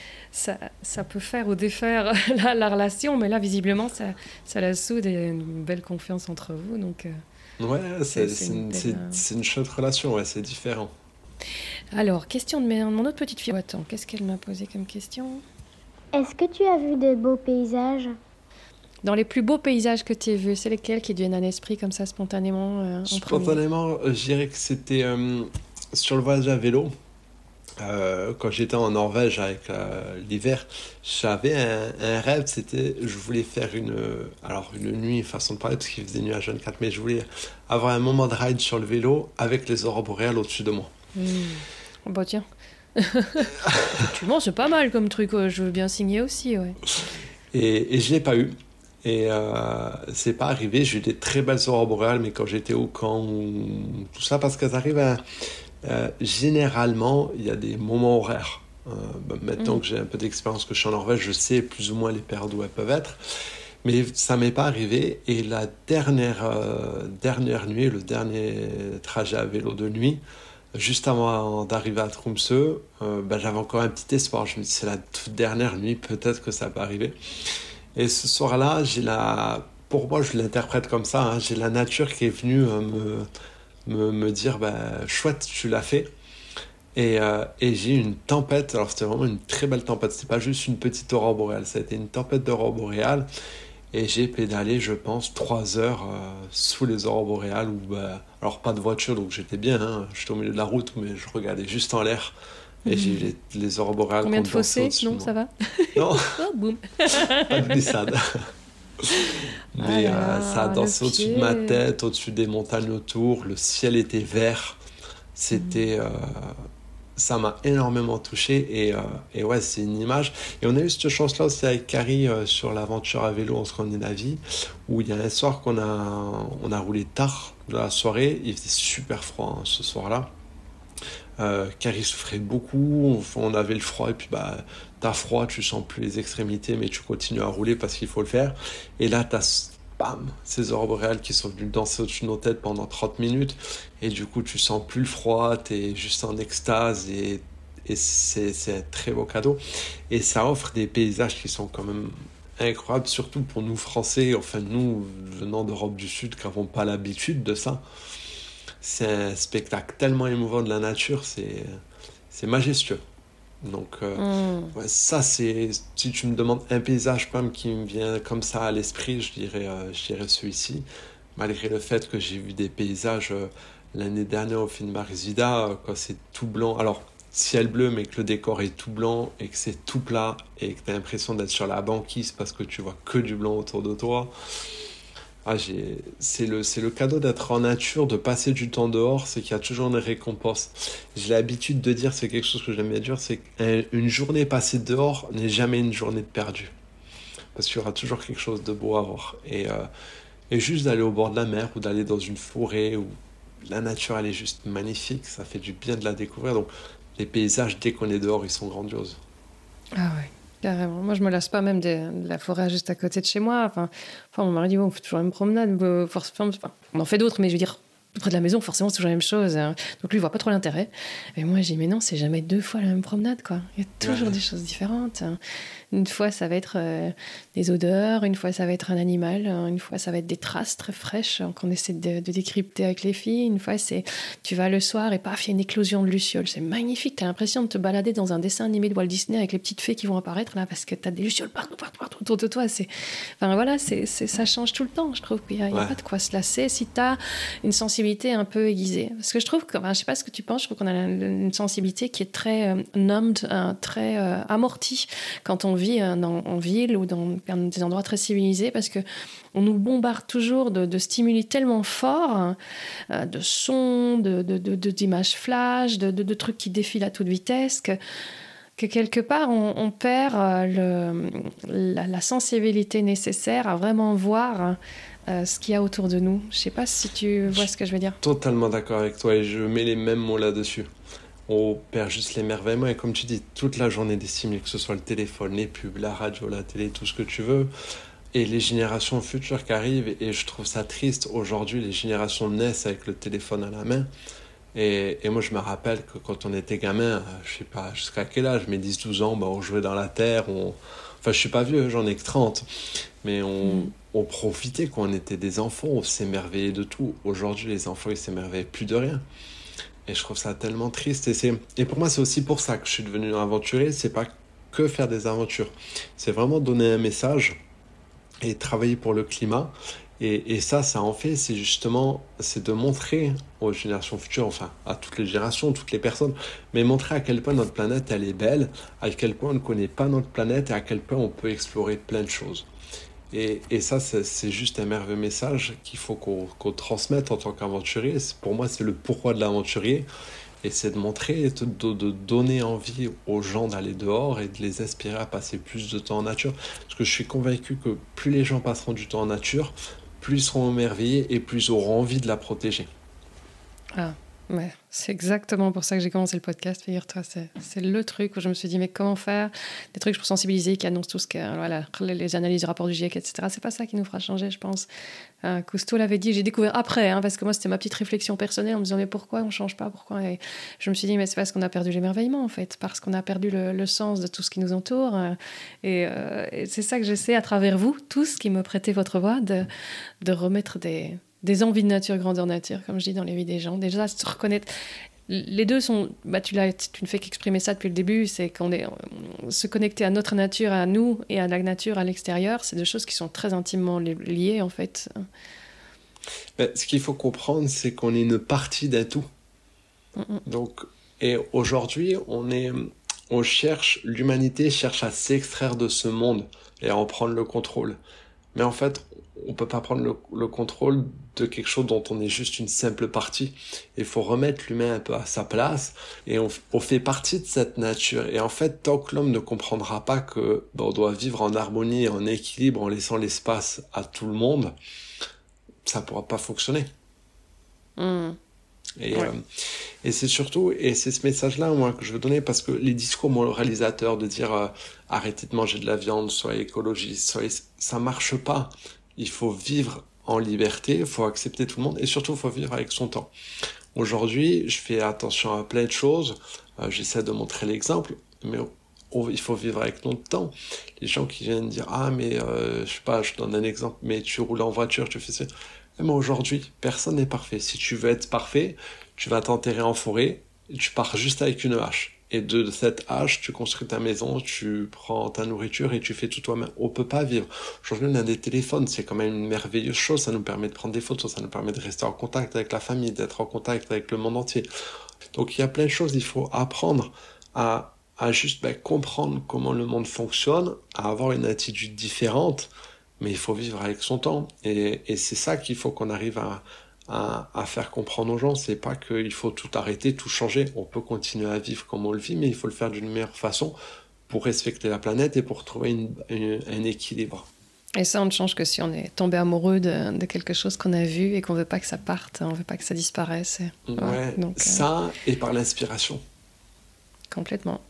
ça peut faire ou défaire la relation, mais là, visiblement, ça la soude et une belle confiance entre vous. Donc, ouais, c'est une chouette relation, ouais, c'est différent. Alors, question de mon autre petite fille. Attends, qu'est-ce qu'elle m'a posé comme question ? Est-ce que tu as vu de beaux paysages? Dans les plus beaux paysages que tu as vus, c'est lesquels qui te viennent à l'esprit comme ça spontanément Spontanément, je dirais que c'était sur le voyage à vélo. Quand j'étais en Norvège avec l'hiver, j'avais un rêve, c'était je voulais faire une nuit, façon de parler, parce qu'il faisait nuit à 24, mais je voulais avoir un moment de ride sur le vélo avec les aurores boréales au-dessus de moi. Oh bah tiens, effectivement c'est pas mal comme truc, je veux bien signer aussi, ouais. Et je l'ai pas eu. Et c'est pas arrivé, j'ai eu des très belles aurores boréales, mais quand j'étais au camp ou tout ça, parce qu'elles arrivent généralement, il y a des moments horaires. Maintenant que j'ai un peu d'expérience, que je suis en Norvège, je sais plus ou moins les périodes où elles peuvent être. Mais ça m'est pas arrivé. Et la dernière nuit, le dernier trajet à vélo de nuit, juste avant d'arriver à Tromsø, j'avais encore un petit espoir. Je me dis, c'est la toute dernière nuit, peut-être que ça peut arriver. Et ce soir-là, pour moi, je l'interprète comme ça, hein, j'ai la nature qui est venue me dire chouette, tu l'as fait. Et j'ai eu une tempête. Alors c'était vraiment une très belle tempête, c'était pas juste une petite aurore boréale, ça a été une tempête d'aurore boréale. Et j'ai pédalé, je pense, 3 heures sous les aurores boréales. Alors pas de voiture, donc j'étais bien, hein, j'étais au milieu de la route, mais je regardais juste en l'air. Et j'ai eu les aurores boréales. Combien de fossés? Non, ça va. Non. Oh, boum. Pas de glissade. Mais ça a dansé au-dessus de ma tête, au-dessus des montagnes autour. Le ciel était vert. C'était... ça m'a énormément touché. Et ouais, c'est une image. Et on a eu cette chance-là aussi avec Carrie sur l'aventure à vélo en Scandinavie, où il y a un soir qu'on a roulé tard de la soirée. Il faisait super froid ce soir-là. Carrie souffrait beaucoup, on avait le froid et puis t'as froid, tu sens plus les extrémités mais tu continues à rouler parce qu'il faut le faire. Et là t'as ces aurores boréales qui sont venues danser au-dessus de nos têtes pendant 30 minutes et du coup tu sens plus le froid, t'es juste en extase et c'est un très beau cadeau. Et ça offre des paysages qui sont quand même incroyables, surtout pour nous Français, enfin nous venant d'Europe du Sud qui n'avons pas l'habitude de ça. C'est un spectacle tellement émouvant de la nature, c'est majestueux. Donc ouais, ça c'est, si tu me demandes un paysage qui me vient comme ça à l'esprit, je dirais celui-ci. Malgré le fait que j'ai vu des paysages l'année dernière au film Marisida, quand c'est tout blanc, alors ciel bleu mais que le décor est tout blanc et que c'est tout plat et que tu as l'impression d'être sur la banquise parce que tu vois que du blanc autour de toi. C'est le cadeau d'être en nature, de passer du temps dehors, c'est qu'il y a toujours une récompense. J'ai l'habitude de dire, c'est quelque chose que j'aime bien dire, c'est qu'une journée passée dehors n'est jamais une journée de perdue. Parce qu'il y aura toujours quelque chose de beau à voir. Et juste d'aller au bord de la mer ou d'aller dans une forêt où la nature elle est juste magnifique, ça fait du bien de la découvrir. Donc les paysages, dès qu'on est dehors, ils sont grandioses. Ah ouais. Carrément. Moi, je me lasse pas même de la forêt juste à côté de chez moi. Enfin mon mari dit, on fait toujours une promenade. On en fait d'autres, mais je veux dire, près de la maison, forcément, c'est toujours la même chose. Donc lui, il voit pas trop l'intérêt. Mais moi, je dis, mais non, c'est jamais 2 fois la même promenade, quoi. Il y a toujours des choses différentes. Une fois, ça va être des odeurs. Une fois, ça va être un animal. Une fois, ça va être des traces très fraîches qu'on essaie de décrypter avec les filles. Une fois, tu vas le soir et paf, il y a une éclosion de lucioles. C'est magnifique. Tu as l'impression de te balader dans un dessin animé de Walt Disney avec les petites fées qui vont apparaître là parce que tu as des lucioles partout autour de toi. Enfin, voilà, ça change tout le temps. Je trouve qu'il n'y a pas de quoi se lasser si tu as une sensibilité un peu aiguisée. Parce que je trouve que, je sais pas ce que tu penses, je trouve qu'on a une sensibilité qui est très numbed, très amortie quand on vit en ville ou dans des endroits très civilisés, parce que on nous bombarde toujours de stimuli tellement forts, de sons, d'images flash, de trucs qui défilent à toute vitesse, que que quelque part, on perd la sensibilité nécessaire à vraiment voir ce qu'il y a autour de nous. Je ne sais pas si tu vois ce que je veux dire. Totalement d'accord avec toi et je mets les mêmes mots là-dessus. On perd juste l'émerveillement et comme tu dis, toute la journée des stimuli, que ce soit le téléphone, les pubs, la radio, la télé, tout ce que tu veux, et les générations futures qui arrivent, et je trouve ça triste. Aujourd'hui, les générations naissent avec le téléphone à la main. Et moi, je me rappelle que quand on était gamin, je sais pas jusqu'à quel âge, mais 10-12 ans, on jouait dans la terre. Enfin, je suis pas vieux, j'en ai que 30. Mais on profitait quand on était des enfants, on s'émerveillait de tout. Aujourd'hui, les enfants, ils s'émerveillent plus de rien. Et je trouve ça tellement triste. Et pour moi, c'est aussi pour ça que je suis devenu un aventurier. C'est pas que faire des aventures. C'est vraiment donner un message et travailler pour le climat. Et ça en fait, c'est de montrer aux générations futures, enfin à toutes les générations, toutes les personnes, mais montrer à quel point notre planète, elle est belle, à quel point on ne connaît pas notre planète et à quel point on peut explorer plein de choses. Et ça, c'est juste un merveilleux message qu'il faut qu'on transmette en tant qu'aventurier. Pour moi, c'est le pourquoi de l'aventurier. Et c'est de montrer et de donner envie aux gens d'aller dehors et de les inspirer à passer plus de temps en nature. Parce que je suis convaincu que plus les gens passeront du temps en nature, plus ils seront émerveillés et plus ils auront envie de la protéger. Ah, ouais, c'est exactement pour ça que j'ai commencé le podcast, figure-toi. C'est le truc où je me suis dit, mais comment faire des trucs pour sensibiliser, qui annoncent tout ce que, voilà, les analyses du rapport du GIEC, etc. C'est pas ça qui nous fera changer, je pense. Cousteau l'avait dit, j'ai découvert après, parce que moi, c'était ma petite réflexion personnelle en me disant, mais pourquoi on change pas, pourquoi? Et je me suis dit, mais c'est parce qu'on a perdu l'émerveillement, en fait, parce qu'on a perdu le sens de tout ce qui nous entoure. Et c'est ça que j'essaie, à travers vous, tous qui me prêtez votre voix, de remettre des envies de nature, grandeur nature, comme je dis dans les vies des gens. Déjà, se reconnaître. Les deux sont... tu ne fais qu'exprimer ça depuis le début, c'est qu'on est se connecter à notre nature, à nous, et à la nature à l'extérieur. C'est deux choses qui sont très intimement liées, en fait. Ce qu'il faut comprendre, c'est qu'on est une partie d'un tout. Donc, et aujourd'hui, l'humanité cherche à s'extraire de ce monde et à en prendre le contrôle. Mais en fait, on peut pas prendre le contrôle de quelque chose dont on est juste une simple partie. Il faut remettre l'humain un peu à sa place et on fait partie de cette nature. Et en fait, tant que l'homme ne comprendra pas que on doit vivre en harmonie, en équilibre, en laissant l'espace à tout le monde, ça pourra pas fonctionner. Et c'est surtout, et c'est ce message-là, moi, que je veux donner, parce que les discours moralisateurs de dire arrêtez de manger de la viande, soyez écologiste, ça marche pas. Il faut vivre en liberté, il faut accepter tout le monde, et surtout, il faut vivre avec son temps. Aujourd'hui, je fais attention à plein de choses, j'essaie de montrer l'exemple, mais il faut vivre avec notre temps. Les gens qui viennent dire mais je sais pas, je donne un exemple, mais tu roules en voiture, tu fais ça. Mais aujourd'hui, personne n'est parfait. Si tu veux être parfait, tu vas t'enterrer en forêt, et tu pars juste avec une hache. Et de cette hache, tu construis ta maison, tu prends ta nourriture et tu fais tout toi-même. On peut pas vivre. Aujourd'hui, on a des téléphones, c'est quand même une merveilleuse chose. Ça nous permet de prendre des photos, ça nous permet de rester en contact avec la famille, d'être en contact avec le monde entier. Donc il y a plein de choses, il faut apprendre à juste comprendre comment le monde fonctionne, à avoir une attitude différente, mais il faut vivre avec son temps. Et c'est ça qu'il faut qu'on arrive à faire comprendre aux gens. C'est pas qu'il faut tout arrêter, tout changer. On peut continuer à vivre comme on le vit, mais il faut le faire d'une meilleure façon pour respecter la planète et pour trouver un équilibre. Et ça, on ne change que si on est tombé amoureux de quelque chose qu'on a vu et qu'on ne veut pas que ça parte, on ne veut pas que ça disparaisse. Donc, ça, et par l'inspiration. Complètement.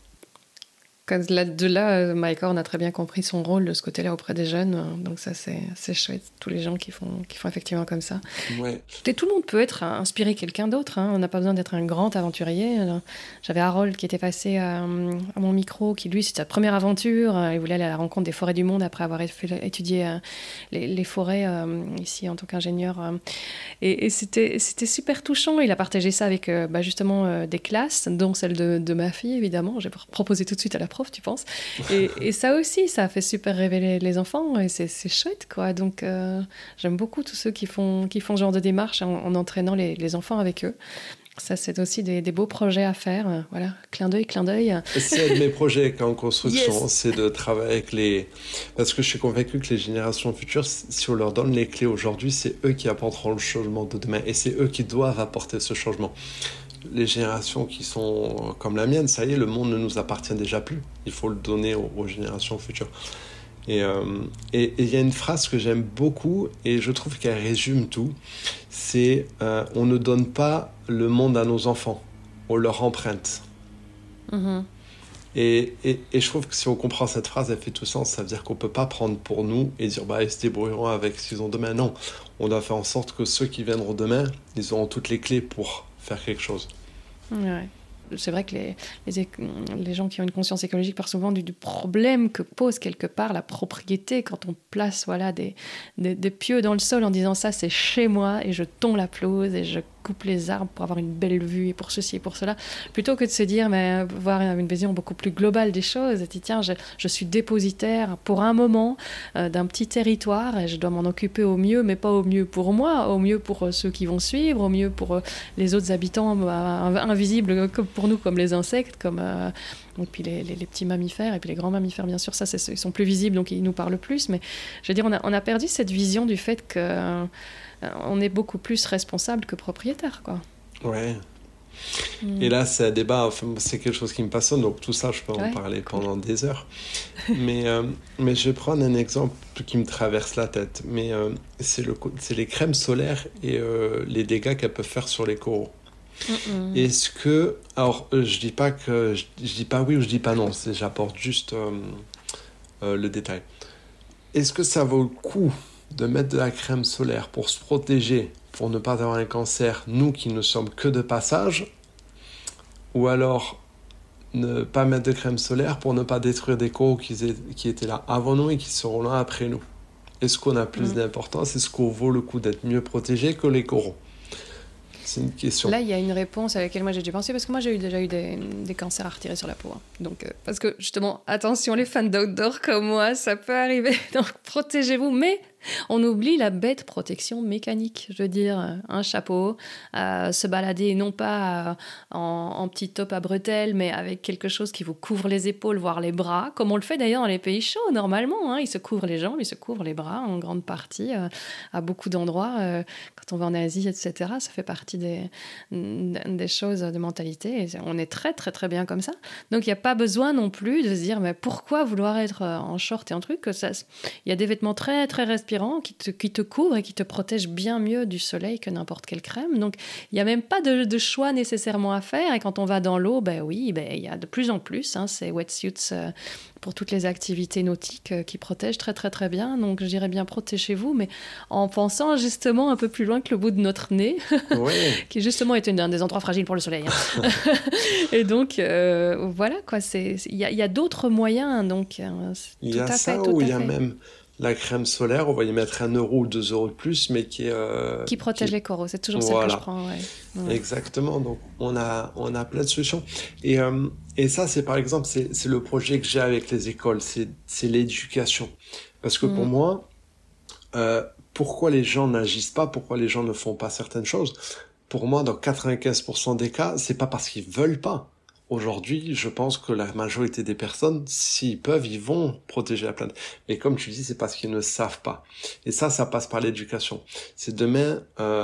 De là, Mike Horn a très bien compris son rôle de ce côté-là auprès des jeunes. Donc ça, c'est chouette. Tous les gens qui font effectivement comme ça. Ouais. Et tout le monde peut inspirer quelqu'un d'autre. On n'a pas besoin d'être un grand aventurier. J'avais Harold qui était passé à mon micro, qui lui, c'était sa première aventure. Il voulait aller à la rencontre des forêts du monde après avoir étudié les forêts ici en tant qu'ingénieur. Et c'était super touchant. Il a partagé ça avec justement des classes, dont celle de ma fille, évidemment. J'ai proposé tout de suite à la prof, tu penses. Et ça aussi, ça a fait super révéler les enfants. Et c'est chouette, quoi. Donc, j'aime beaucoup tous ceux qui font ce genre de démarche en entraînant les enfants avec eux. Ça, c'est aussi des beaux projets à faire. Voilà, clin d'œil. C'est un de mes projets en construction, Yes. c'est de travailler avec parce que je suis convaincu que les générations futures, si on leur donne les clés aujourd'hui, c'est eux qui apporteront le changement de demain. Et c'est eux qui doivent apporter ce changement. les générations qui sont comme la mienne, ça y est, le monde ne nous appartient déjà plus. Il faut le donner aux générations futures. Et il y a une phrase que j'aime beaucoup et je trouve qu'elle résume tout. C'est on ne donne pas le monde à nos enfants, on leur emprunte. Mhm. Et je trouve que si on comprend cette phrase, elle fait tout sens. Ça veut dire qu'on ne peut pas prendre pour nous et dire ils se débrouilleront avec ce qu'ils ont demain. Non, on doit faire en sorte que ceux qui viendront demain, ils auront toutes les clés pour faire quelque chose. Ouais. C'est vrai que les gens qui ont une conscience écologique parlent souvent du problème que pose quelque part la propriété quand on place des pieux dans le sol en disant ça c'est chez moi et je tombe la pelouse et je coupe les arbres pour avoir une belle vue et pour ceci et pour cela, plutôt que de se dire, mais voir une vision beaucoup plus globale des choses, et dire, tiens, je suis dépositaire pour un moment d'un petit territoire et je dois m'en occuper au mieux, mais pas au mieux pour moi, au mieux pour ceux qui vont suivre, au mieux pour les autres habitants invisibles comme pour nous, comme les insectes, comme et puis les petits mammifères, et puis les grands mammifères, bien sûr, ça, ils sont plus visibles, donc ils nous parlent plus, mais je veux dire, on a perdu cette vision du fait que on est beaucoup plus responsable que propriétaire, quoi. Ouais. Et là, c'est un débat, enfin, c'est quelque chose qui me passionne, donc tout ça, je peux en parler pendant des heures. Mais je vais prendre un exemple qui me traverse la tête. Mais c'est les crèmes solaires et les dégâts qu'elles peuvent faire sur les coraux. Est-ce que... Alors, je dis pas oui ou je dis pas non, j'apporte juste le détail. Est-ce que ça vaut le coup de mettre de la crème solaire pour se protéger, pour ne pas avoir un cancer, nous qui ne sommes que de passage, ou alors ne pas mettre de crème solaire pour ne pas détruire des coraux qui étaient là avant nous et qui seront là après nous? Est-ce qu'on a plus d'importance? Est-ce qu'on vaut le coup d'être mieux protégé que les coraux? C'est une question. Là, il y a une réponse à laquelle moi j'ai dû penser, parce que moi j'ai déjà eu des cancers à retirer sur la peau. Hein. Donc, parce que justement, attention, les fans d'outdoor comme moi, ça peut arriver. Donc, protégez-vous, mais on oublie la bête protection mécanique. Je veux dire, un chapeau, se balader non pas en petit top à bretelles, mais avec quelque chose qui vous couvre les épaules, voire les bras, comme on le fait d'ailleurs dans les pays chauds normalement. Hein. Ils se couvrent les jambes, ils se couvrent les bras en grande partie, à beaucoup d'endroits. Quand on va en Asie, etc., ça fait partie des choses de mentalité. Et on est très, très, très bien comme ça. Donc, il n'y a pas besoin non plus de se dire, mais pourquoi vouloir être en short et en truc? Il y a des vêtements très, très respirants qui te couvrent et qui te protègent bien mieux du soleil que n'importe quelle crème. Donc, il n'y a même pas de choix nécessairement à faire. Et quand on va dans l'eau, il y a de plus en plus ces wetsuits pour toutes les activités nautiques qui protègent très, très, très bien. Donc, je dirais bien protégez-vous, mais en pensant justement un peu plus loin que le bout de notre nez, qui justement est un des endroits fragiles pour le soleil. Hein. Et donc, voilà, quoi. Il y a d'autres moyens. Donc, il y a ça ou il y a même la crème solaire, on va y mettre 1 euro ou 2 euros de plus, mais qui protège les coraux. C'est toujours ça que je prends. Ouais. Exactement. Donc, on a plein de solutions. Et ça, c'est par exemple, c'est le projet que j'ai avec les écoles. C'est l'éducation. Parce que pour moi, pourquoi les gens n'agissent pas, pourquoi les gens ne font pas certaines choses? Pour moi, dans 95% des cas, c'est pas parce qu'ils veulent pas. Aujourd'hui, je pense que la majorité des personnes, s'ils peuvent, ils vont protéger la planète. Mais comme tu dis, c'est parce qu'ils ne savent pas. Et ça passe par l'éducation. C'est demain,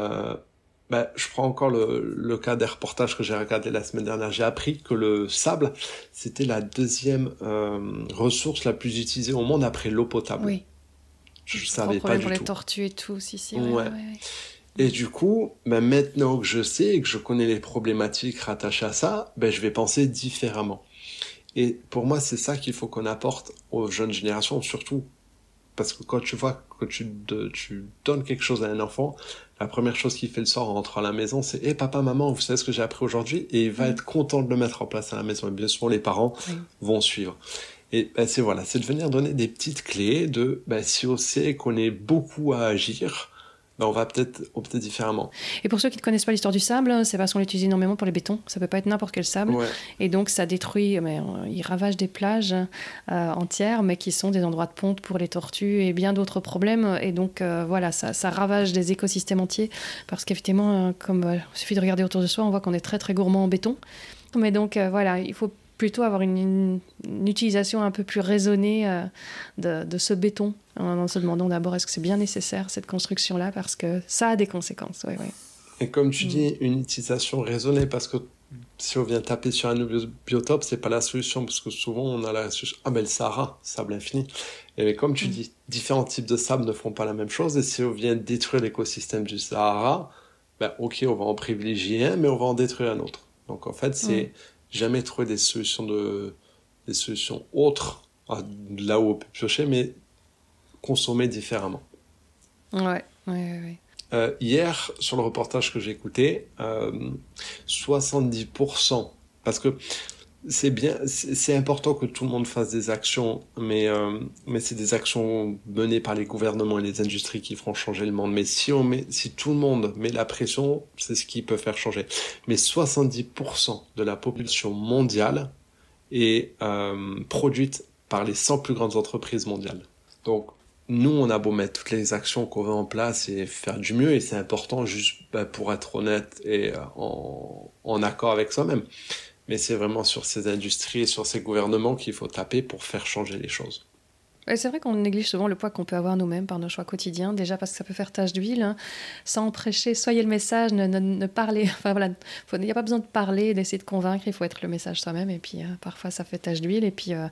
je prends encore le cas des reportages que j'ai regardé la semaine dernière. J'ai appris que le sable, c'était la deuxième ressource la plus utilisée au monde après l'eau potable. Oui. Je savais pas du tout. Pour les tortues et tout, si. Ouais. Et du coup, maintenant que je sais et que je connais les problématiques rattachées à ça, je vais penser différemment. Et pour moi, c'est ça qu'il faut qu'on apporte aux jeunes générations, surtout. Parce que quand tu vois que tu donnes quelque chose à un enfant, la première chose qu'il fait le soir en rentrant à la maison, c'est « Hey, papa, maman, vous savez ce que j'ai appris aujourd'hui ?» Et il va être content de le mettre en place à la maison. Et bien sûr, les parents vont suivre. Et c'est de venir donner des petites clés de si on sait qu'on est beaucoup à agir, on va peut-être différemment. Et pour ceux qui ne connaissent pas l'histoire du sable, c'est parce qu'on l'utilise énormément pour les bétons. Ça ne peut pas être n'importe quel sable. Ouais. Et donc, ça détruit, il ravage des plages entières, mais qui sont des endroits de ponte pour les tortues et bien d'autres problèmes. Et donc, ça ravage des écosystèmes entiers. Parce qu'effectivement, il suffit de regarder autour de soi, on voit qu'on est très, très gourmand en béton. Mais donc, il faut plutôt avoir une utilisation un peu plus raisonnée de ce béton, en se demandant d'abord est-ce que c'est bien nécessaire cette construction-là, parce que ça a des conséquences. Et comme tu dis, une utilisation raisonnée, parce que si on vient taper sur un nouveau biotope, c'est pas la solution, parce que souvent on a la solution, ah ben le Sahara, sable infini. Et comme tu dis, différents types de sable ne font pas la même chose, et si on vient détruire l'écosystème du Sahara, ben ok, on va en privilégier un, mais on va en détruire un autre. Donc en fait, c'est jamais trouver des solutions autres, là où on peut piocher, mais consommer différemment. Ouais. Hier, sur le reportage que j'ai écouté, 70%, parce que c'est bien, c'est important que tout le monde fasse des actions, mais c'est des actions menées par les gouvernements et les industries qui feront changer le monde. Mais si tout le monde met la pression, c'est ce qui peut faire changer. Mais 70% de la population mondiale est produite par les 100 plus grandes entreprises mondiales. Donc, nous, on a beau mettre toutes les actions qu'on veut en place et faire du mieux, et c'est important juste pour être honnête et en accord avec soi-même. Mais c'est vraiment sur ces industries et sur ces gouvernements qu'il faut taper pour faire changer les choses. Ouais, c'est vrai qu'on néglige souvent le poids qu'on peut avoir nous-mêmes par nos choix quotidiens, déjà parce que ça peut faire tache d'huile, hein. Sans prêcher, soyez le message, ne parlez, enfin voilà, il n'y a pas besoin de parler, d'essayer de convaincre, il faut être le message soi-même, et puis parfois ça fait tache d'huile, et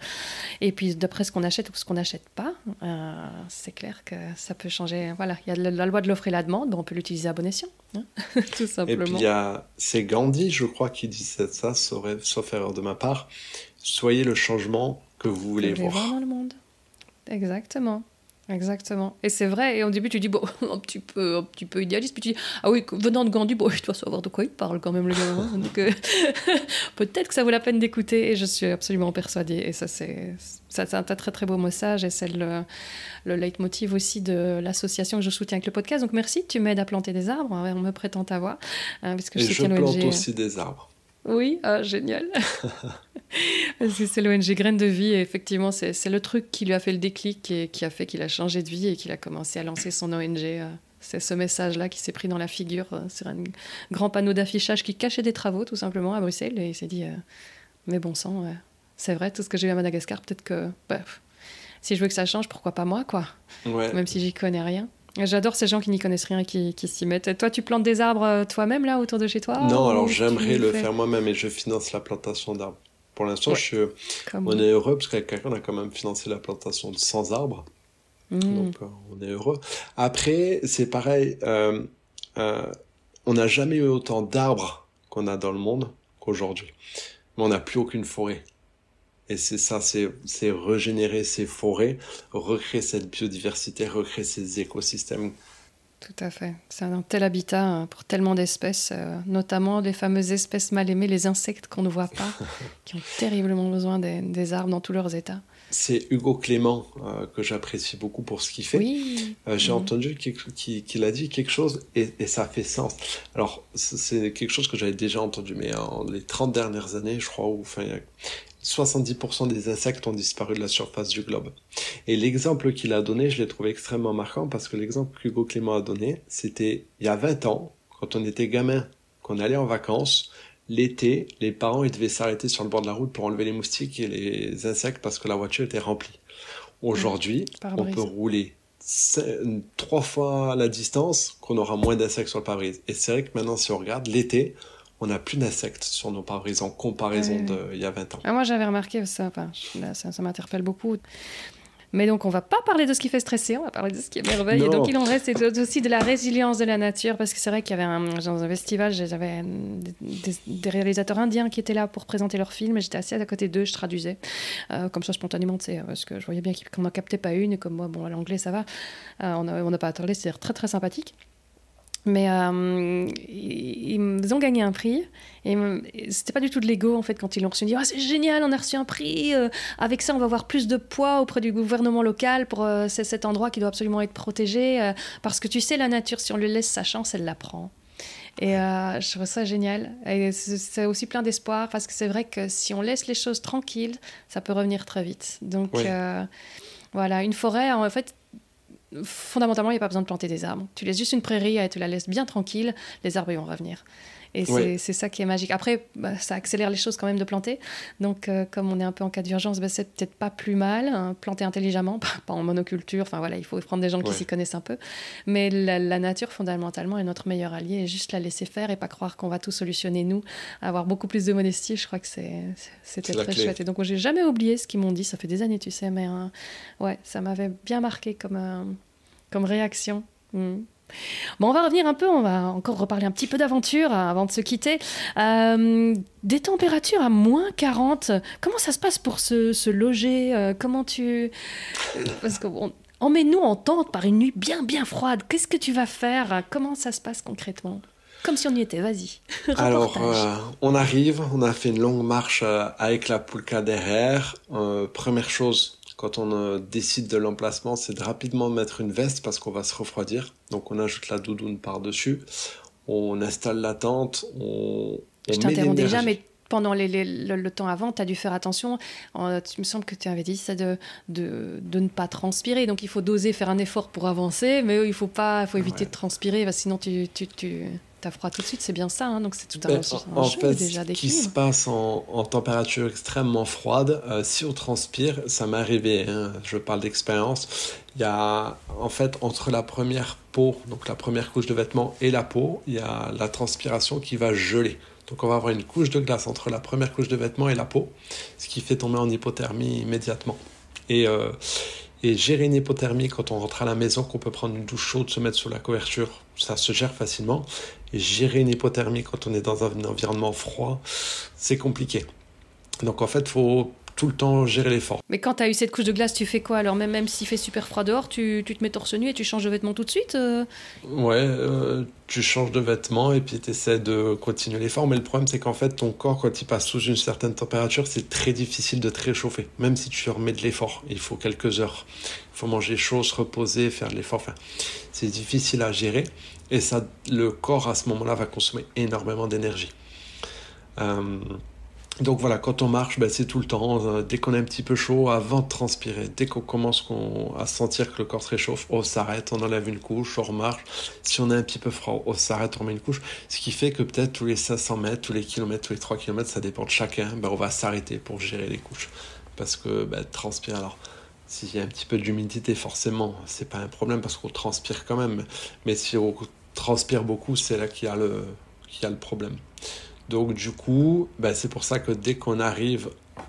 puis d'après ce qu'on achète ou ce qu'on n'achète pas, c'est clair que ça peut changer, voilà, il y a la loi de l'offre et la demande, bon, on peut l'utiliser à bon escient, hein. Tout simplement. Et puis c'est Gandhi, je crois, qui disait ça, sauf erreur de ma part, soyez le changement que vous voulez voir dans le monde. Exactement. Et c'est vrai, et au début tu dis, bon, un petit peu idéaliste, puis tu dis, ah oui, venant de Gandhi, bon, je dois savoir de quoi il parle quand même, le gars, hein. Donc peut-être que ça vaut la peine d'écouter, et je suis absolument persuadée, et ça c'est un très très beau message, et c'est le leitmotiv aussi de l'association que je soutiens avec le podcast, donc merci, tu m'aides à planter des arbres, on me prête ta voix, puisque et je plante aussi des arbres. Oui, génial. Parce que c'est l'ONG Graines de Vie, et effectivement, c'est le truc qui lui a fait le déclic et qui a fait qu'il a changé de vie et qu'il a commencé à lancer son ONG. C'est ce message-là qui s'est pris dans la figure sur un grand panneau d'affichage qui cachait des travaux, tout simplement, à Bruxelles. Et il s'est dit, mais bon sang, c'est vrai, tout ce que j'ai eu à Madagascar, peut-être que si je veux que ça change, pourquoi pas moi, quoi. Ouais. Même si j'y connais rien. J'adore ces gens qui n'y connaissent rien et qui s'y mettent. Et toi, tu plantes des arbres toi-même, là, autour de chez toi? Non, alors j'aimerais le faire moi-même, et je finance la plantation d'arbres. Pour l'instant, on est heureux, parce qu'avec quelqu'un, on a quand même financé la plantation de 100 arbres. Donc, on est heureux. Après, c'est pareil, on n'a jamais eu autant d'arbres qu'on a dans le monde qu'aujourd'hui. Mais on n'a plus aucune forêt. Et c'est ça, c'est régénérer ces forêts, recréer cette biodiversité, recréer ces écosystèmes. Tout à fait. C'est un tel habitat pour tellement d'espèces, notamment des fameuses espèces mal aimées, les insectes qu'on ne voit pas, qui ont terriblement besoin des arbres dans tous leurs états. C'est Hugo Clément que j'apprécie beaucoup pour ce qu'il fait. Oui. J'ai entendu qu'il a dit quelque chose et ça fait sens. Alors, c'est quelque chose que j'avais déjà entendu, mais en les 30 dernières années, je crois, 70% des insectes ont disparu de la surface du globe. Et l'exemple qu'il a donné, je l'ai trouvé extrêmement marquant, parce que l'exemple qu'Hugo Clément a donné, c'était il y a 20 ans, quand on était gamin, qu'on allait en vacances, l'été, les parents ils devaient s'arrêter sur le bord de la route pour enlever les moustiques et les insectes parce que la voiture était remplie. Aujourd'hui, on peut rouler 3 fois la distance, qu'on aura moins d'insectes sur le pare-brise. Et c'est vrai que maintenant, si on regarde, l'été, on n'a plus d'insectes sur nos pare-brises en comparaison d'il y a 20 ans. Moi, j'avais remarqué ça, ça m'interpelle beaucoup. Mais donc, on ne va pas parler de ce qui fait stresser, on va parler de ce qui est merveille. Non. Et donc, il en reste aussi de la résilience de la nature, parce que c'est vrai qu'il y avait dans un festival, j'avais des réalisateurs indiens qui étaient là pour présenter leurs films, et j'étais assise à côté d'eux, je traduisais, comme ça spontanément, tu sais, parce que je voyais bien qu'on n'en captait pas une, et comme moi, bon, l'anglais, ça va, on n'a pas à parler, c'est très, très sympathique. Mais ils ont gagné un prix, et c'était pas du tout de l'ego en fait quand ils l'ont reçu. Ils ont dit c'est génial, on a reçu un prix, avec ça on va avoir plus de poids auprès du gouvernement local pour cet endroit qui doit absolument être protégé, parce que tu sais la nature, si on lui laisse sa chance, elle la prend. Et je trouve ça génial, et c'est aussi plein d'espoir, parce que c'est vrai que si on laisse les choses tranquilles, ça peut revenir très vite. Donc voilà, une forêt en fait, fondamentalement, il n'y a pas besoin de planter des arbres. Tu laisses juste une prairie et tu la laisses bien tranquille, les arbres ils vont revenir. Et Ouais. c'est ça qui est magique. Après, ça accélère les choses quand même de planter. Donc, comme on est un peu en cas d'urgence, c'est peut-être pas plus mal. Hein, planter intelligemment, pas en monoculture. Enfin voilà, il faut prendre des gens qui Ouais. s'y connaissent un peu. Mais la nature, fondamentalement, est notre meilleur allié. Et juste la laisser faire et pas croire qu'on va tout solutionner nous. Avoir beaucoup plus de modestie, je crois que c'était C'est la très clé. chouette. Et donc, j'ai jamais oublié ce qu'ils m'ont dit. Ça fait des années, tu sais. Mais ouais, ça m'avait bien marqué comme réaction. Mm. Bon, on va revenir un peu, on va encore reparler un petit peu d'aventure avant de se quitter. Des températures à -40, comment ça se passe pour se loger comment tu... Parce qu'on emmène-nous en tente par une nuit bien bien froide. Qu'est-ce que tu vas faire? Comment ça se passe concrètement? Comme si on y était, vas-y. Alors, Reportage. on arrive, on a fait une longue marche avec la poulka derrière. Première chose, quand on décide de l'emplacement, c'est de rapidement mettre une veste parce qu'on va se refroidir. Donc, on ajoute la doudoune par-dessus. On installe la tente, Je on met t'interromps déjà, l'énergie. mais pendant le temps avant, tu as dû faire attention. Tu me semble que tu avais dit ça de ne pas transpirer. Donc il faut doser faire un effort pour avancer, mais il faut éviter Ouais. de transpirer, parce que sinon tu as froid tout de suite. C'est bien ça, hein, donc c'est tout Ben, un en jeu fait, déjà ce qui se d'équilibre. passe en température extrêmement froide, si on transpire, ça m'est arrivé, hein, je parle d'expérience, il y a en fait entre la première peau, donc la première couche de vêtements et la peau, il y a la transpiration qui va geler. Donc on va avoir une couche de glace entre la première couche de vêtements et la peau, ce qui fait tomber en hypothermie immédiatement. Et, euh, et gérer une hypothermie quand on rentre à la maison, qu'on peut prendre une douche chaude, se mettre sous la couverture, ça se gère facilement. Et gérer une hypothermie quand on est dans un environnement froid, c'est compliqué. Donc en fait, il faut tout le temps gérer l'effort. Mais quand tu as eu cette couche de glace, tu fais quoi alors? Même s'il fait super froid dehors, tu te mets torse nu et tu changes de vêtements tout de suite Ouais, tu changes de vêtements et puis tu essaies de continuer l'effort. Mais le problème, c'est qu'en fait, ton corps, quand il passe sous une certaine température, c'est très difficile de te réchauffer. Même si tu remets de l'effort, il faut quelques heures. Il faut manger chaud, se reposer, faire de l'effort. Enfin, c'est difficile à gérer. Et ça, le corps, à ce moment-là, va consommer énormément d'énergie. Euh, donc voilà, quand on marche, ben, c'est tout le temps. Dès qu'on est un petit peu chaud, avant de transpirer, dès qu'on commence à sentir que le corps se réchauffe, on s'arrête, on enlève une couche, on remarche. Si on est un petit peu froid, on s'arrête, on met une couche. Ce qui fait que peut-être tous les 500 mètres, tous les kilomètres, tous les 3 kilomètres, ça dépend de chacun, ben, on va s'arrêter pour gérer les couches. Parce que ben, transpirer, alors, s'il y a un petit peu d'humidité, forcément, c'est pas un problème parce qu'on transpire quand même. Mais si on transpire beaucoup, c'est là qu'il y a le problème. Donc du coup, bah, c'est pour ça que dès qu'on arrive,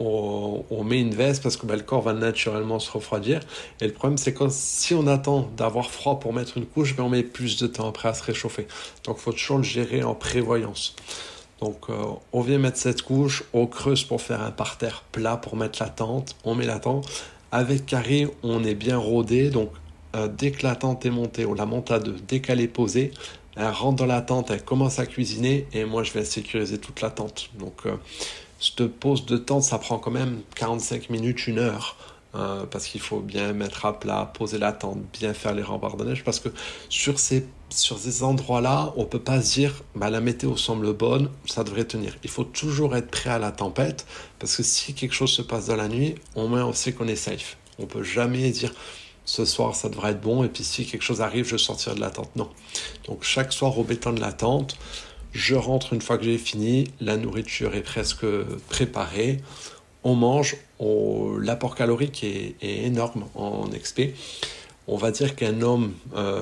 on met une veste parce que bah, le corps va naturellement se refroidir. Et le problème, c'est que si on attend d'avoir froid pour mettre une couche, bah, on met plus de temps après à se réchauffer. Donc il faut toujours le gérer en prévoyance. Donc on vient mettre cette couche, on creuse pour faire un parterre plat pour mettre la tente, on met la tente. Avec Carrie, on est bien rodé, donc dès que la tente est montée, on la monte à deux. Dès qu'elle est posée, elle rentre dans la tente, elle commence à cuisiner et moi je vais sécuriser toute la tente. Donc cette pause de tente, ça prend quand même 45 minutes, 1 heure. Parce qu'il faut bien mettre à plat, poser la tente, bien faire les remparts de neige. Parce que sur ces endroits-là, on ne peut pas se dire bah, la météo semble bonne, ça devrait tenir. Il faut toujours être prêt à la tempête. Parce que si quelque chose se passe dans la nuit, au moins on sait qu'on est safe. On ne peut jamais dire ce soir ça devrait être bon et puis si quelque chose arrive je sortirai de la tente. Non. Donc chaque soir au béton de la tente, je rentre une fois que j'ai fini, la nourriture est presque préparée, on mange, l'apport calorique est énorme en XP. On va dire qu'un homme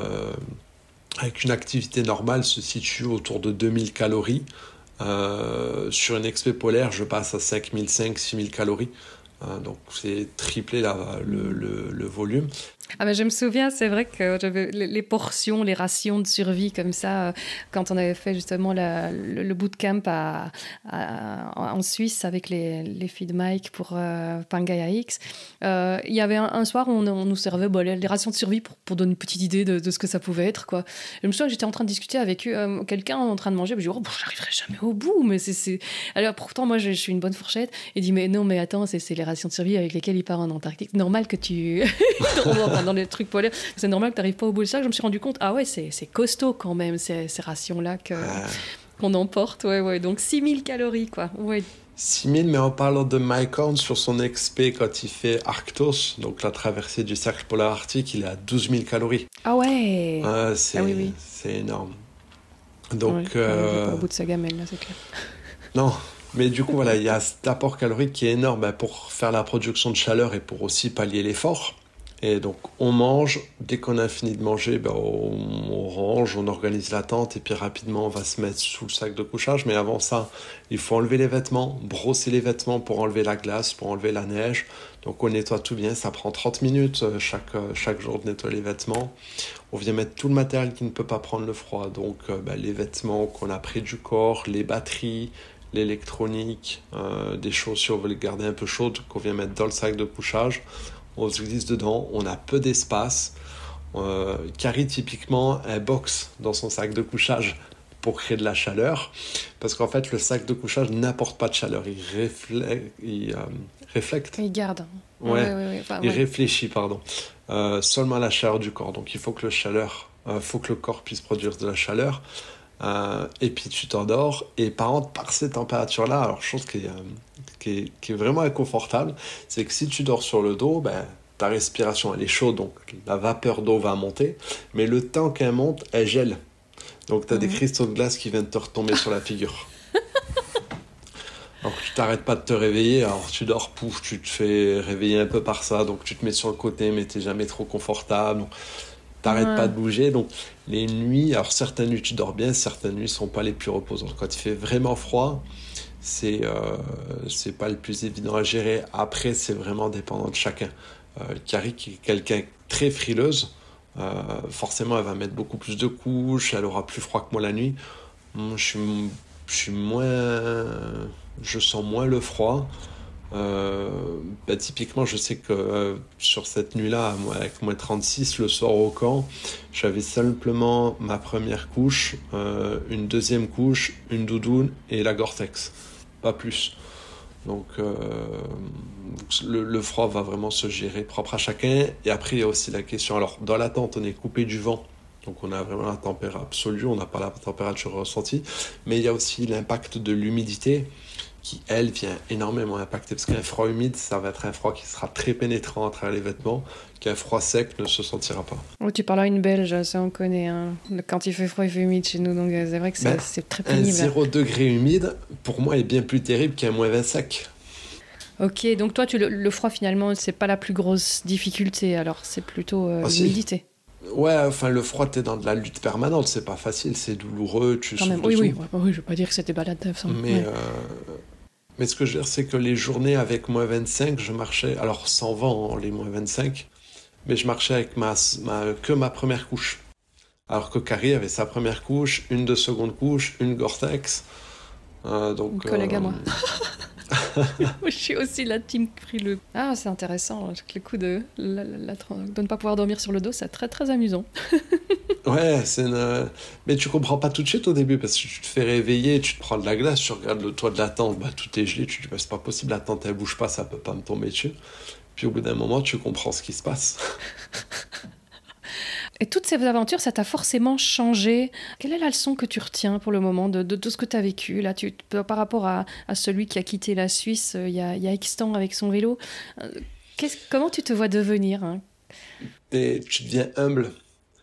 avec une activité normale se situe autour de 2000 calories. Sur une XP polaire, je passe à 5005-6000 calories. Donc c'est triplé le volume. Ah ben je me souviens, c'est vrai que j'avais les portions, les rations de survie comme ça, quand on avait fait justement le bootcamp en Suisse avec les filles de Mike pour Pangaea X. Il y avait un soir où on nous servait les rations de survie pour donner une petite idée de ce que ça pouvait être, quoi. Je me souviens que j'étais en train de discuter avec quelqu'un en train de manger, je me dis, j'arriverai jamais au bout, mais c'est... Alors pourtant, moi, je suis une bonne fourchette. Il dit, mais non, mais attends, c'est les rations de survie avec lesquelles il part en Antarctique. C'est normal que tu... dans les trucs polaires, c'est normal que tu n'arrives pas au bout de ça. Je me suis rendu compte, ah ouais, c'est costaud quand même, ces rations-là qu'on emporte. Ouais. Donc 6000 calories, quoi. Ouais. 6000, mais en parlant de Mike Horn, sur son XP, quand il fait Arctos, donc la traversée du cercle polaire arctique, il est à 12 000 calories. Ah ouais. C'est oui. c'est énorme. Oui, Donc, il va pas au bout de sa gamelle, là, c'est clair. non, mais du coup, voilà, il y a cet apport calorique qui est énorme pour faire la production de chaleur et pour aussi pallier l'effort. Et donc, on mange. Dès qu'on a fini de manger, on range, on organise la tente et puis rapidement, on va se mettre sous le sac de couchage. Mais avant ça, il faut enlever les vêtements, brosser les vêtements pour enlever la glace, pour enlever la neige. Donc, on nettoie tout bien. Ça prend 30 minutes chaque jour de nettoyer les vêtements. On vient mettre tout le matériel qui ne peut pas prendre le froid. Donc, les vêtements qu'on a pris du corps, les batteries, l'électronique, des choses si on veut les garder un peu chaudes, qu'on vient mettre dans le sac de couchage. On se glisse dedans, on a peu d'espace. Carrie, typiquement, elle boxe dans son sac de couchage pour créer de la chaleur. Parce qu'en fait, le sac de couchage n'apporte pas de chaleur. Il réflecte. Il garde. Ouais, Enfin, il réfléchit, pardon. Seulement à la chaleur du corps. Donc, il faut que faut que le corps puisse produire de la chaleur. Et puis tu t'endors. Et par ces températures-là, alors chose qui est vraiment inconfortable, c'est que si tu dors sur le dos, ta respiration elle est chaude, donc la vapeur d'eau va monter, mais le temps qu'elle monte, elle gèle. Donc tu as des cristaux de glace qui viennent te retomber sur la figure. Donc tu t'arrêtes pas de te réveiller, alors tu dors, pouf, tu te fais réveiller un peu par ça, donc tu te mets sur le côté, mais t'es jamais trop confortable. Donc, t'arrêtes pas de bouger, donc les nuits, alors certaines nuits tu dors bien, certaines nuits sont pas les plus reposantes. Quand il fait vraiment froid, c'est pas le plus évident à gérer. Après, c'est vraiment dépendant de chacun. Carrie, qui est quelqu'un très frileuse, forcément elle va mettre beaucoup plus de couches, elle aura plus froid que moi la nuit. Moi, je sens moins le froid. Typiquement, je sais que sur cette nuit-là, avec moins 36 le soir au camp, j'avais simplement ma première couche, une deuxième couche, une doudoune et la Gore-Tex, pas plus. Donc le froid va vraiment se gérer propre à chacun. Et après, il y a aussi la question, alors dans la tente, on est coupé du vent. Donc on a vraiment la température absolue, on n'a pas la température ressentie. Mais il y a aussi l'impact de l'humidité qui, elle, vient énormément impacter. Parce qu'un froid humide, ça va être un froid qui sera très pénétrant à travers les vêtements, qu'un froid sec ne se sentira pas. Oh, tu parles à une Belge, ça on connaît. Hein. Quand il fait froid, il fait humide chez nous, donc c'est vrai que c'est très pénible. Un 0 degré humide, pour moi, est bien plus terrible qu'un moins 20 sec. Ok, donc toi, le froid, finalement, c'est pas la plus grosse difficulté, alors c'est plutôt l'humidité. Ouais, enfin, le froid, t'es dans de la lutte permanente, c'est pas facile, c'est douloureux, tu souffres dessous. Oui, je veux pas dire que c'était balade. Mais ce que je veux dire, c'est que les journées avec moins 25, je marchais, alors sans vent, les moins 25, mais je marchais avec que ma première couche. Alors que Carrie avait sa première couche, une de seconde couche, une Gore-Tex. Donc, collègue à moi. Je suis aussi la team frileux. Ah, c'est intéressant. Le coup de ne pas pouvoir dormir sur le dos, c'est très très amusant. Ouais, mais tu comprends pas tout de suite au début parce que tu te fais réveiller, tu te prends de la glace, tu regardes le toit de la tente, tout est gelé, tu te dis c'est pas possible, la tente elle bouge pas, ça peut pas me tomber dessus. Puis au bout d'un moment, tu comprends ce qui se passe. Et toutes ces aventures, ça t'a forcément changé. Quelle est la leçon que tu retiens pour le moment de tout ce que tu as vécu là, par rapport à celui qui a quitté la Suisse il y a X temps avec son vélo? Comment tu te vois devenir, hein? Tu deviens humble.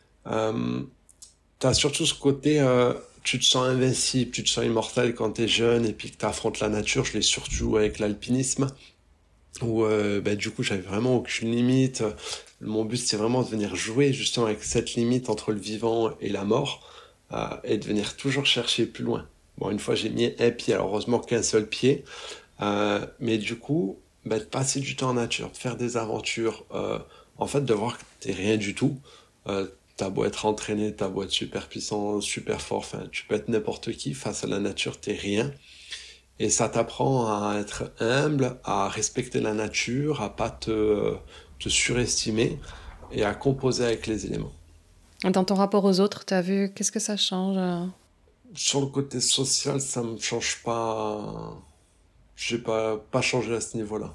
T'as surtout ce côté, tu te sens invincible, tu te sens immortel quand t'es jeune et puis que t'affrontes la nature. Je l'ai surtout avec l'alpinisme où du coup j'avais vraiment aucune limite. Mon but c'est vraiment de venir jouer justement avec cette limite entre le vivant et la mort et de venir toujours chercher plus loin. Bon, une fois j'ai mis un pied, alors heureusement qu'un seul pied, mais du coup de passer du temps en nature, de faire des aventures, en fait de voir que t'es rien du tout. T'as beau être entraîné, t'as beau être super puissant, super fort, enfin tu peux être n'importe qui, face à la nature t'es rien. Et ça t'apprend à être humble, à respecter la nature, à pas te surestimer et à composer avec les éléments. Dans ton rapport aux autres, t'as vu, qu'est-ce que ça change? Sur le côté social, ça me change pas. J'ai pas changé à ce niveau-là.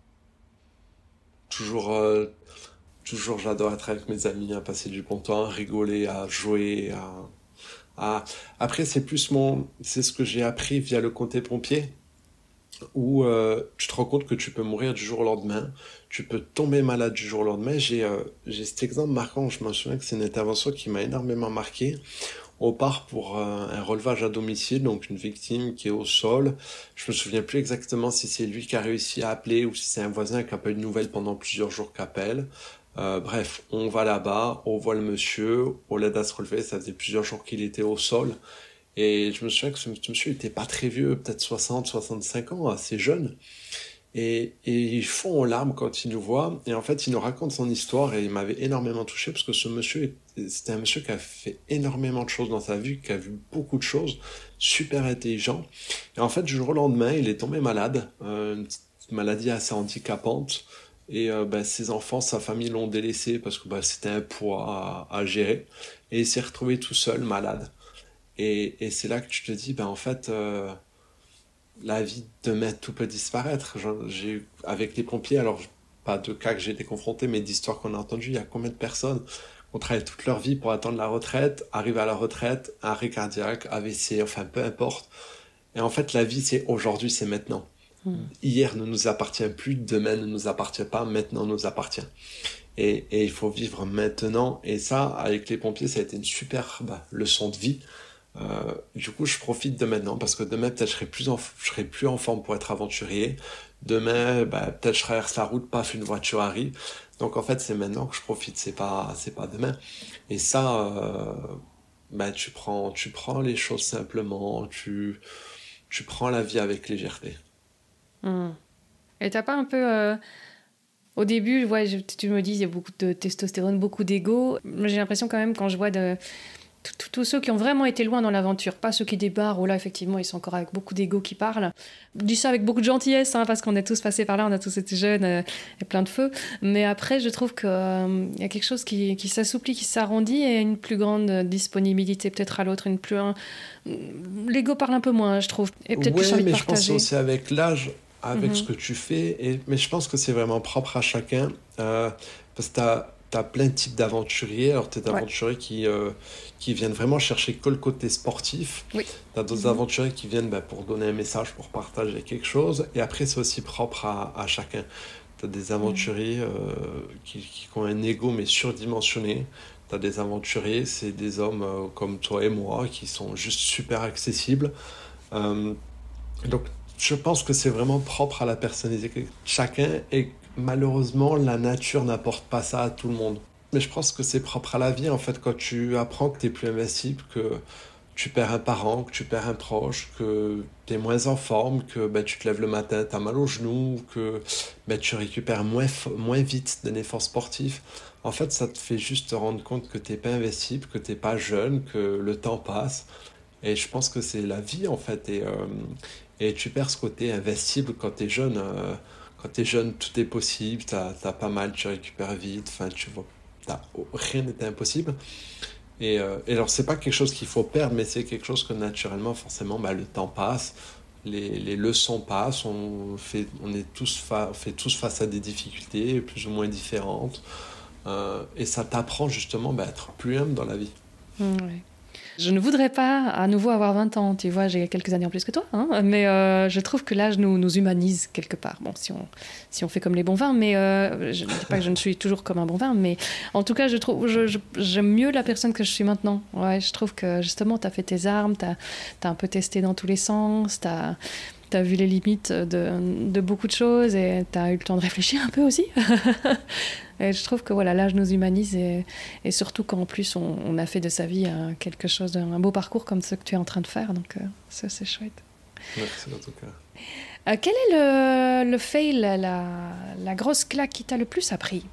Toujours j'adore être avec mes amis, à passer du bon temps, à rigoler, à jouer, Après, c'est ce que j'ai appris via le comté pompier, où tu te rends compte que tu peux mourir du jour au lendemain, tu peux tomber malade du jour au lendemain. J'ai cet exemple marquant, je me souviens que c'est une intervention qui m'a énormément marqué. On part pour un relevage à domicile, donc une victime qui est au sol. Je me souviens plus exactement si c'est lui qui a réussi à appeler ou si c'est un voisin qui n'a pas eu de nouvelles pendant plusieurs jours qu'appelle. Bref, on va là-bas, on voit le monsieur, on l'aide à se relever, ça faisait plusieurs jours qu'il était au sol. Et je me souviens que ce monsieur n'était pas très vieux, peut-être 60, 65 ans, assez jeune. Et il fond en larmes quand il nous voit. Et en fait, il nous raconte son histoire et il m'avait énormément touché parce que ce monsieur, c'était un monsieur qui a fait énormément de choses dans sa vie, qui a vu beaucoup de choses, super intelligent. Et en fait, du jour au lendemain, il est tombé malade, une petite maladie assez handicapante. Et ses enfants, sa famille l'ont délaissé parce que c'était un poids à gérer. Et il s'est retrouvé tout seul, malade. Et c'est là que tu te dis, en fait, la vie demain, tout peut disparaître. J'ai eu, avec les pompiers, alors pas de cas que j'ai été confronté, mais d'histoires qu'on a entendues, il y a combien de personnes qui ont travaillé toute leur vie pour attendre la retraite, arriver à la retraite, arrêt cardiaque, AVC, enfin peu importe. Et en fait, la vie, c'est aujourd'hui, c'est maintenant. Hier ne nous appartient plus, demain ne nous appartient pas, maintenant nous appartient. Et il faut vivre maintenant. Et ça, avec les pompiers, ça a été une super leçon de vie. Du coup, je profite de maintenant parce que demain, peut-être, je serai plus en forme pour être aventurier. Demain, peut-être, je traverse la route, paf, une voiture arrive. Donc, en fait, c'est maintenant que je profite, c'est pas demain. Et ça, tu prends les choses simplement, tu prends la vie avec légèreté. Et t'as pas un peu... Au début, tu me dis, il y a beaucoup de testostérone, beaucoup d'ego. J'ai l'impression quand même, quand je vois tous ceux qui ont vraiment été loin dans l'aventure, pas ceux qui débarquent, où là, effectivement, ils sont encore avec beaucoup d'ego qui parlent. Je dis ça avec beaucoup de gentillesse, parce qu'on est tous passés par là, on a tous été jeunes et plein de feu. Mais après, je trouve qu'il y a quelque chose qui s'assouplit, qui s'arrondit et une plus grande disponibilité peut-être à l'autre. L'ego parle un peu moins, je trouve. Et peut-être plus envie de partager. Mais je pense aussi avec l'âge, avec ce que tu fais. Mais je pense que c'est vraiment propre à chacun. Parce que t'as plein de types d'aventuriers. Alors, t'as des aventuriers qui viennent vraiment chercher que le côté sportif. Oui. T'as d'autres aventuriers qui viennent pour donner un message, pour partager quelque chose. Et après, c'est aussi propre à chacun. T'as des aventuriers qui ont un ego, mais surdimensionné. T'as des aventuriers, c'est des hommes comme toi et moi, qui sont juste super accessibles. Donc, je pense que c'est vraiment propre à la personnalité de chacun et malheureusement, la nature n'apporte pas ça à tout le monde. Mais je pense que c'est propre à la vie, en fait, quand tu apprends que tu es plus invincible, que tu perds un parent, que tu perds un proche, que tu es moins en forme, que tu te lèves le matin, tu as mal aux genoux, que tu récupères moins vite d'un effort sportif. En fait, ça te fait juste te rendre compte que tu n'es pas invincible, que tu n'es pas jeune, que le temps passe. Et je pense que c'est la vie, en fait. Et tu perds ce côté invincible quand tu es jeune. Quand tu es jeune, tout est possible, t'as pas mal, tu récupères vite, enfin, tu vois, rien n'est impossible. Et alors, c'est pas quelque chose qu'il faut perdre, mais c'est quelque chose que naturellement, forcément, le temps passe, les leçons passent, on fait tous face à des difficultés plus ou moins différentes. Et ça t'apprend justement à être plus humble dans la vie. Ouais. Je ne voudrais pas à nouveau avoir 20 ans, tu vois, j'ai quelques années en plus que toi, mais je trouve que l'âge nous humanise quelque part. Bon, si on fait comme les bons vins, mais je ne dis pas que je ne suis toujours comme un bon vin, mais en tout cas, j'aime mieux la personne que je suis maintenant. Ouais, je trouve que justement, tu as fait tes armes, tu as un peu testé dans tous les sens, tu as vu les limites de beaucoup de choses et tu as eu le temps de réfléchir un peu aussi. Et je trouve que l'âge nous humanise et surtout quand en plus on a fait de sa vie quelque chose, un beau parcours comme ce que tu es en train de faire. Donc ça, c'est chouette. Merci en tout cas. Quel est le fail, la grosse claque qui t'a le plus appris?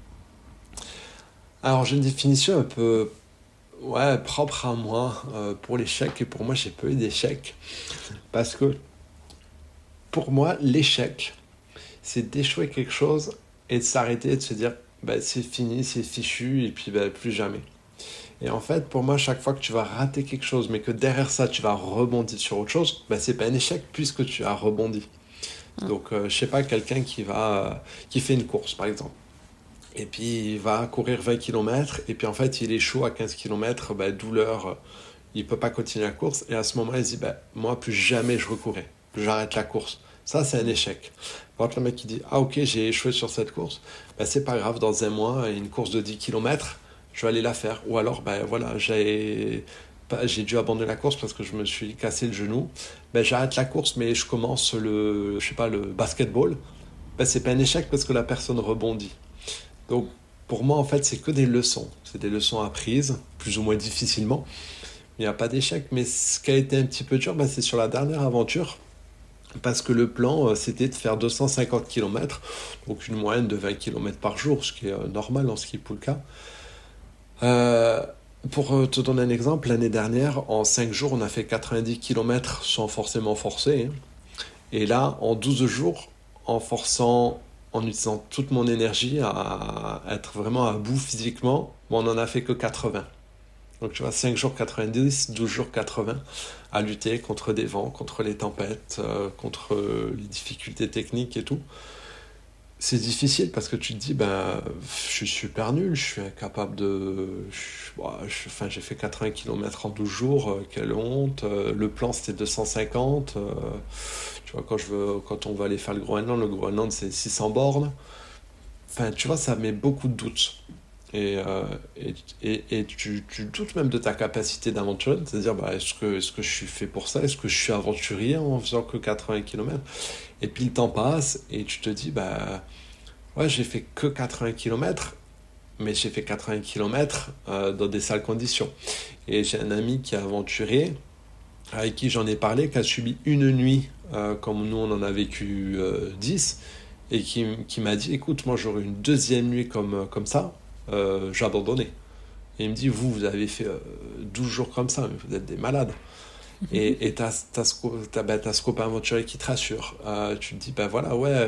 Alors j'ai une définition un peu propre à moi pour l'échec. Et pour moi, j'ai pas eu d'échec. Parce que pour moi, l'échec, c'est d'échouer quelque chose et de s'arrêter et de se dire c'est fini, c'est fichu et puis plus jamais. Et en fait, pour moi, chaque fois que tu vas rater quelque chose, mais que derrière ça, tu vas rebondir sur autre chose, c'est pas un échec puisque tu as rebondi. Donc, je sais pas, quelqu'un qui fait une course, par exemple. Et puis, il va courir 20 km et puis en fait, il échoue à 15 km, douleur, il peut pas continuer la course. Et à ce moment, il se dit, moi, plus jamais je recourrai, j'arrête la course. Ça, c'est un échec. Quand le mec qui dit « Ah ok, j'ai échoué sur cette course », c'est pas grave, dans un mois, une course de 10 km, je vais aller la faire. Ou alors, j'ai j'ai dû abandonner la course parce que je me suis cassé le genou. Ben, j'arrête la course, mais je commence le basketball. Ben, c'est pas un échec parce que la personne rebondit. Donc, pour moi, en fait, c'est que des leçons. C'est des leçons apprises, plus ou moins difficilement. Il n'y a pas d'échec. Mais ce qui a été un petit peu dur, ben, c'est sur la dernière aventure. Parce que le plan, c'était de faire 250 km, donc une moyenne de 20 km par jour, ce qui est normal en ski Pulka. Pour te donner un exemple, l'année dernière, en 5 jours, on a fait 90 km sans forcément forcer, hein. Et là, en 12 jours, en forçant, en utilisant toute mon énergie à être vraiment à bout physiquement, bon, on n'en a fait que 80. Donc tu vois, 5 jours 90, 12 jours 80, à lutter contre des vents, contre les tempêtes, contre les difficultés techniques et tout. C'est difficile parce que tu te dis, ben, je suis super nul, je suis incapable de... Enfin, j'ai fait 80 km en 12 jours, quelle honte. Le plan, c'était 250. Tu vois, quand on va aller faire le Groenland, c'est 600 bornes. Enfin, tu vois, ça met beaucoup de doutes. Et, euh, et tu doutes même de ta capacité d'aventurer, c'est-à-dire, bah, est-ce que je suis fait pour ça? Est-ce que je suis aventurier en faisant que 80 km? Et puis le temps passe et tu te dis, bah, ouais, j'ai fait que 80 km, mais j'ai fait 80 km dans des sales conditions. Et j'ai un ami qui a aventuré, avec qui j'en ai parlé, qui a subi une nuit, comme nous on en a vécu 10, et qui m'a dit, écoute, moi j'aurais une deuxième nuit comme ça, j'abandonnais. Et il me dit, vous avez fait 12 jours comme ça, mais vous êtes des malades. Et t'as ce copain aventurier qui te rassure. Tu te dis, ben voilà, ouais,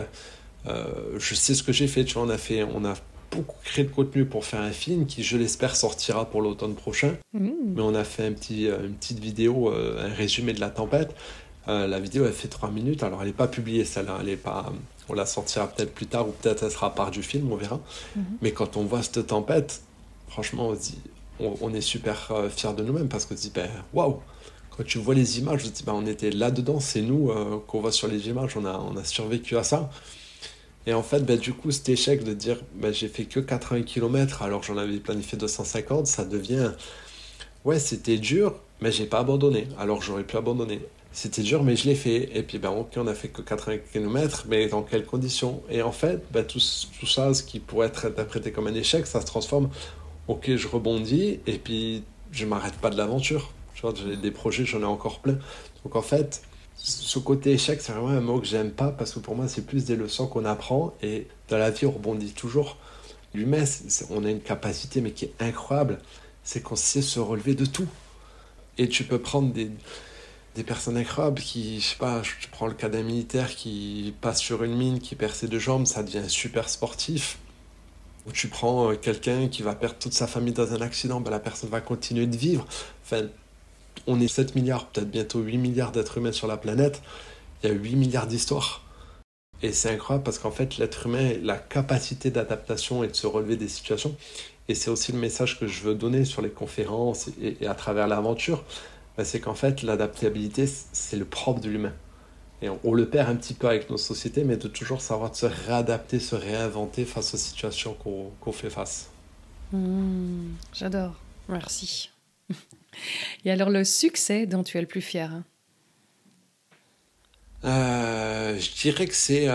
je sais ce que j'ai fait. Tu vois, on a beaucoup créé de contenu pour faire un film qui, je l'espère, sortira pour l'automne prochain. Mais on a fait une petite vidéo, un résumé de la tempête. La vidéo, elle fait 3 minutes. Alors, elle n'est pas publiée, celle-là. Elle est pas... On la sortira peut-être plus tard ou peut-être elle sera à part du film, on verra. Mais quand on voit cette tempête, franchement, on se dit, on est super fiers de nous-mêmes parce qu'on se dit, ben, waouh! Quand tu vois les images, je te dis, ben, on était là-dedans, c'est nous qu'on voit sur les images, on a survécu à ça. Et en fait, ben, du coup, cet échec de dire, ben, j'ai fait que 80 km alors que j'en avais planifié 250, ça devient, ouais, c'était dur, mais j'ai pas abandonné, alors que j'aurais pu abandonner. C'était dur, mais je l'ai fait. Et puis, ben, ok, on a fait que 80 km, mais dans quelles conditions? Et en fait, ben, tout ça, ce qui pourrait être interprété comme un échec, ça se transforme, ok, je rebondis, et puis je m'arrête pas de l'aventure. Tu vois, j'ai des projets, j'en ai encore plein. Donc en fait, ce côté échec, c'est vraiment un mot que j'aime pas, parce que pour moi, c'est plus des leçons qu'on apprend, et dans la vie, on rebondit toujours. L'humain, on a une capacité, mais qui est incroyable, c'est qu'on sait se relever de tout. Et tu peux prendre des personnes incroyables qui, je sais pas, je prends le cas d'un militaire qui passe sur une mine, qui perd ses deux jambes, ça devient un super sportif. Ou tu prends quelqu'un qui va perdre toute sa famille dans un accident, ben la personne va continuer de vivre. Enfin, on est 7 milliards, peut-être bientôt 8 milliards d'êtres humains sur la planète. Il y a 8 milliards d'histoires. Et c'est incroyable parce qu'en fait, l'être humain a la capacité d'adaptation et de se relever des situations. Et c'est aussi le message que je veux donner sur les conférences et à travers l'aventure. Ben, c'est qu'en fait, l'adaptabilité, c'est le propre de l'humain. Et on le perd un petit peu avec nos sociétés, mais de toujours savoir se réadapter, se réinventer face aux situations qu'on fait face. J'adore, merci. Et alors le succès dont tu es le plus fier? Je dirais que c'est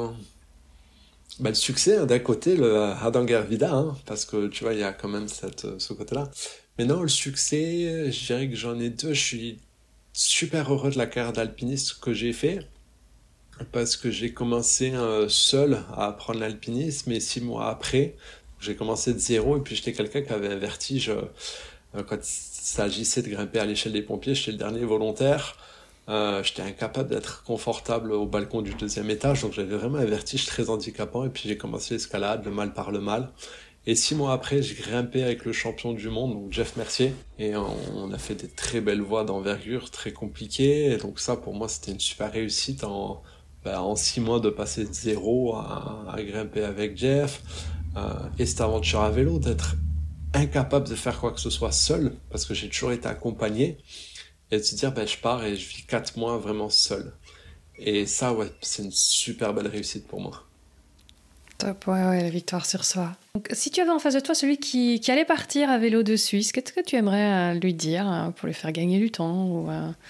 le succès, hein, d'un côté, le Hardangervidda, hein, parce que tu vois, il y a quand même ce côté-là. Mais non, le succès, je dirais que j'en ai deux. Je suis super heureux de la carrière d'alpiniste que j'ai fait, parce que j'ai commencé seul à apprendre l'alpinisme, et 6 mois après, j'ai commencé de zéro, et puis j'étais quelqu'un qui avait un vertige. Quand il s'agissait de grimper à l'échelle des pompiers, j'étais le dernier volontaire. J'étais incapable d'être confortable au balcon du deuxième étage, donc j'avais vraiment un vertige très handicapant, et puis j'ai commencé l'escalade, le mal par le mal. Et 6 mois après, j'ai grimpé avec le champion du monde, donc Jeff Mercier, et on a fait des très belles voies d'envergure, très compliquées, et donc ça, pour moi, c'était une super réussite en 6 mois de passer de zéro à grimper avec Jeff. Et cette aventure à vélo, d'être incapable de faire quoi que ce soit seul, parce que j'ai toujours été accompagné, et de se dire, ben, je pars et je vis 4 mois vraiment seul. Et ça, ouais, c'est une super belle réussite pour moi. Top, ouais, la victoire sur soi. Donc, si tu avais en face de toi celui qui allait partir à vélo de Suisse, qu'est-ce que tu aimerais lui dire pour lui faire gagner du temps ou,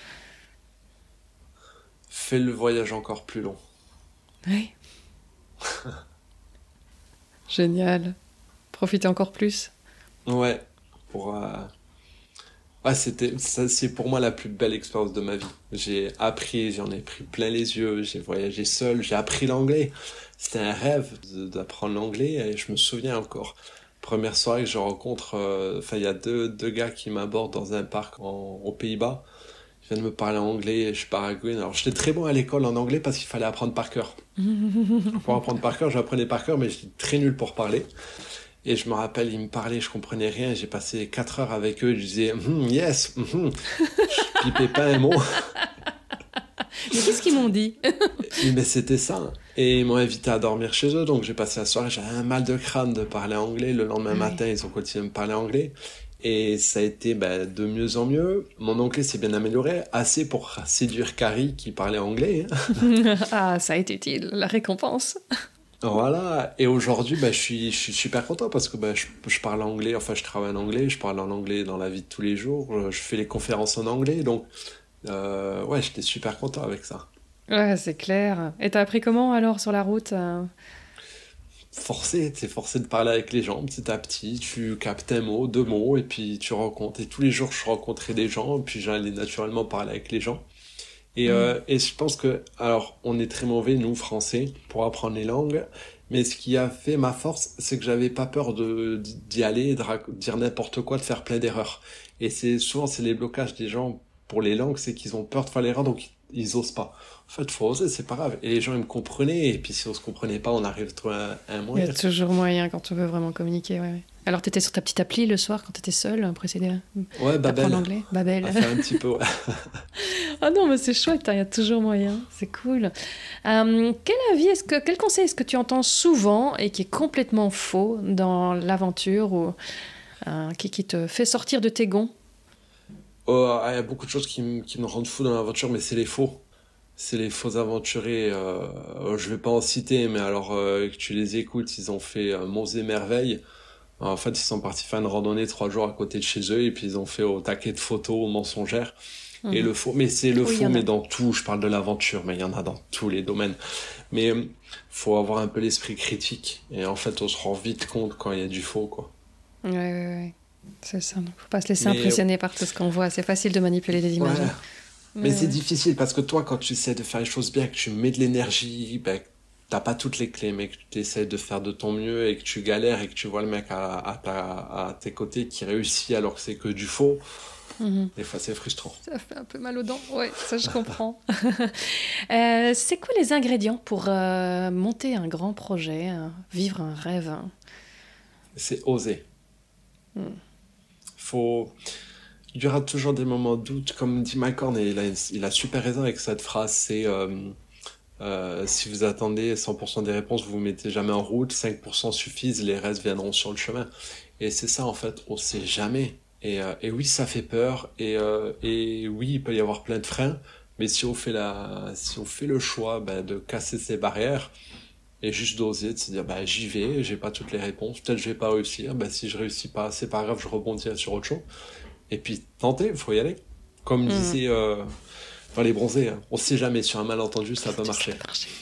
Fais le voyage encore plus long. Oui. Génial. Profitez encore plus. Ouais, pour... Ouais, c'est pour moi la plus belle expérience de ma vie. J'ai appris, j'en ai pris plein les yeux, j'ai voyagé seul, j'ai appris l'anglais. C'était un rêve d'apprendre l'anglais et je me souviens encore. Première soirée que je rencontre, il y a deux gars qui m'abordent dans un parc aux Pays-Bas. Ils viennent me parler anglais et je baragouine. Alors j'étais très bon à l'école en anglais parce qu'il fallait apprendre par cœur. Pour apprendre par cœur, j'apprenais par cœur, mais j'étais très nul pour parler. Et je me rappelle, ils me parlaient, je comprenais rien. J'ai passé 4 heures avec eux. Je disais yes, je pipais pas un mot. Mais qu'est-ce qu'ils m'ont dit? Mais c'était ça. Et ils m'ont invité à dormir chez eux. Donc j'ai passé la soirée. J'avais un mal de crâne de parler anglais. Le lendemain matin, ils ont continué à me parler anglais. Et ça a été de mieux en mieux. Mon anglais s'est bien amélioré, assez pour séduire Carrie qui parlait anglais. Ah, ça a été utile, la récompense. Voilà, et aujourd'hui, je suis super content parce que je parle anglais, enfin je travaille en anglais, je parle en anglais dans la vie de tous les jours, je fais les conférences en anglais, donc ouais, j'étais super content avec ça. Ouais, c'est clair. Et t'as appris comment alors sur la route T'es forcé de parler avec les gens petit à petit, tu captes un mot, deux mots, et puis tu rencontres, et tous les jours je rencontrais des gens, et puis j'allais naturellement parler avec les gens. Et je pense que, alors, on est très mauvais, nous, Français, pour apprendre les langues, mais ce qui a fait ma force, c'est que j'avais pas peur d'y aller, de dire n'importe quoi, de faire plein d'erreurs. Et souvent, c'est les blocages des gens pour les langues, c'est qu'ils ont peur de faire l'erreur, donc ils osent pas. En fait, faut oser, c'est pas grave. Et les gens, ils me comprenaient, et puis si on se comprenait pas, on arrive à trouver un Il y moyen. a toujours moyen quand on veut vraiment communiquer, ouais. Alors t'étais sur ta petite appli le soir quand t'étais seule, précédé Ouais, d'apprendre Babel. l'anglais? Babel. À faire un petit peu, ouais. Ah non, mais c'est chouette, il y a toujours moyen, c'est cool. Quel conseil est-ce que tu entends souvent et qui est complètement faux dans l'aventure ou qui te fait sortir de tes gonds? Oh, il y a beaucoup de choses qui me rendent fou dans l'aventure, mais c'est les faux. C'est les faux aventuriers. Je vais pas en citer, mais alors que tu les écoutes, ils ont fait monts et merveilles. En fait, ils sont partis faire une randonnée 3 jours à côté de chez eux, et puis ils ont fait au taquet de photos mensongères. Et le faux, mais c'est le Oui, il y faux, en a. mais dans tout. Je parle de l'aventure, mais il y en a dans tous les domaines. Mais faut avoir un peu l'esprit critique. Et en fait, on se rend vite compte quand il y a du faux, quoi. Ouais. C'est ça, donc faut pas se laisser Mais impressionner par tout ce qu'on voit. C'est facile de manipuler les images. ouais. Hein. Mais c'est Ouais. difficile parce que toi, quand tu essaies de faire les choses bien, que tu mets de l'énergie, t'as pas toutes les clés, mais que tu essaies de faire de ton mieux et que tu galères et que tu vois le mec à tes côtés qui réussit alors que c'est que du faux, Mhm. des fois c'est frustrant. Ça fait un peu mal aux dents, ouais, ça je comprends. C'est quoi les ingrédients pour monter un grand projet, vivre un rêve? C'est oser. Hmm. Faut... Il y aura toujours des moments de doute, comme dit Mike Horn, et il a super raison avec cette phrase, c'est si vous attendez 100% des réponses, vous vous mettez jamais en route, 5% suffisent, les restes viendront sur le chemin. Et c'est ça en fait, on sait jamais. Et oui, ça fait peur, et oui, il peut y avoir plein de freins, mais si on fait le choix de casser ces barrières, et juste d'oser, de se dire j'y vais, j'ai pas toutes les réponses, peut-être je vais pas réussir, si je réussis pas, c'est pas grave, je rebondirai sur autre chose. Et puis tenter, il faut y aller. Comme Mhm. disait les bronzés, hein, on sait jamais, sur un malentendu, ça peut marcher.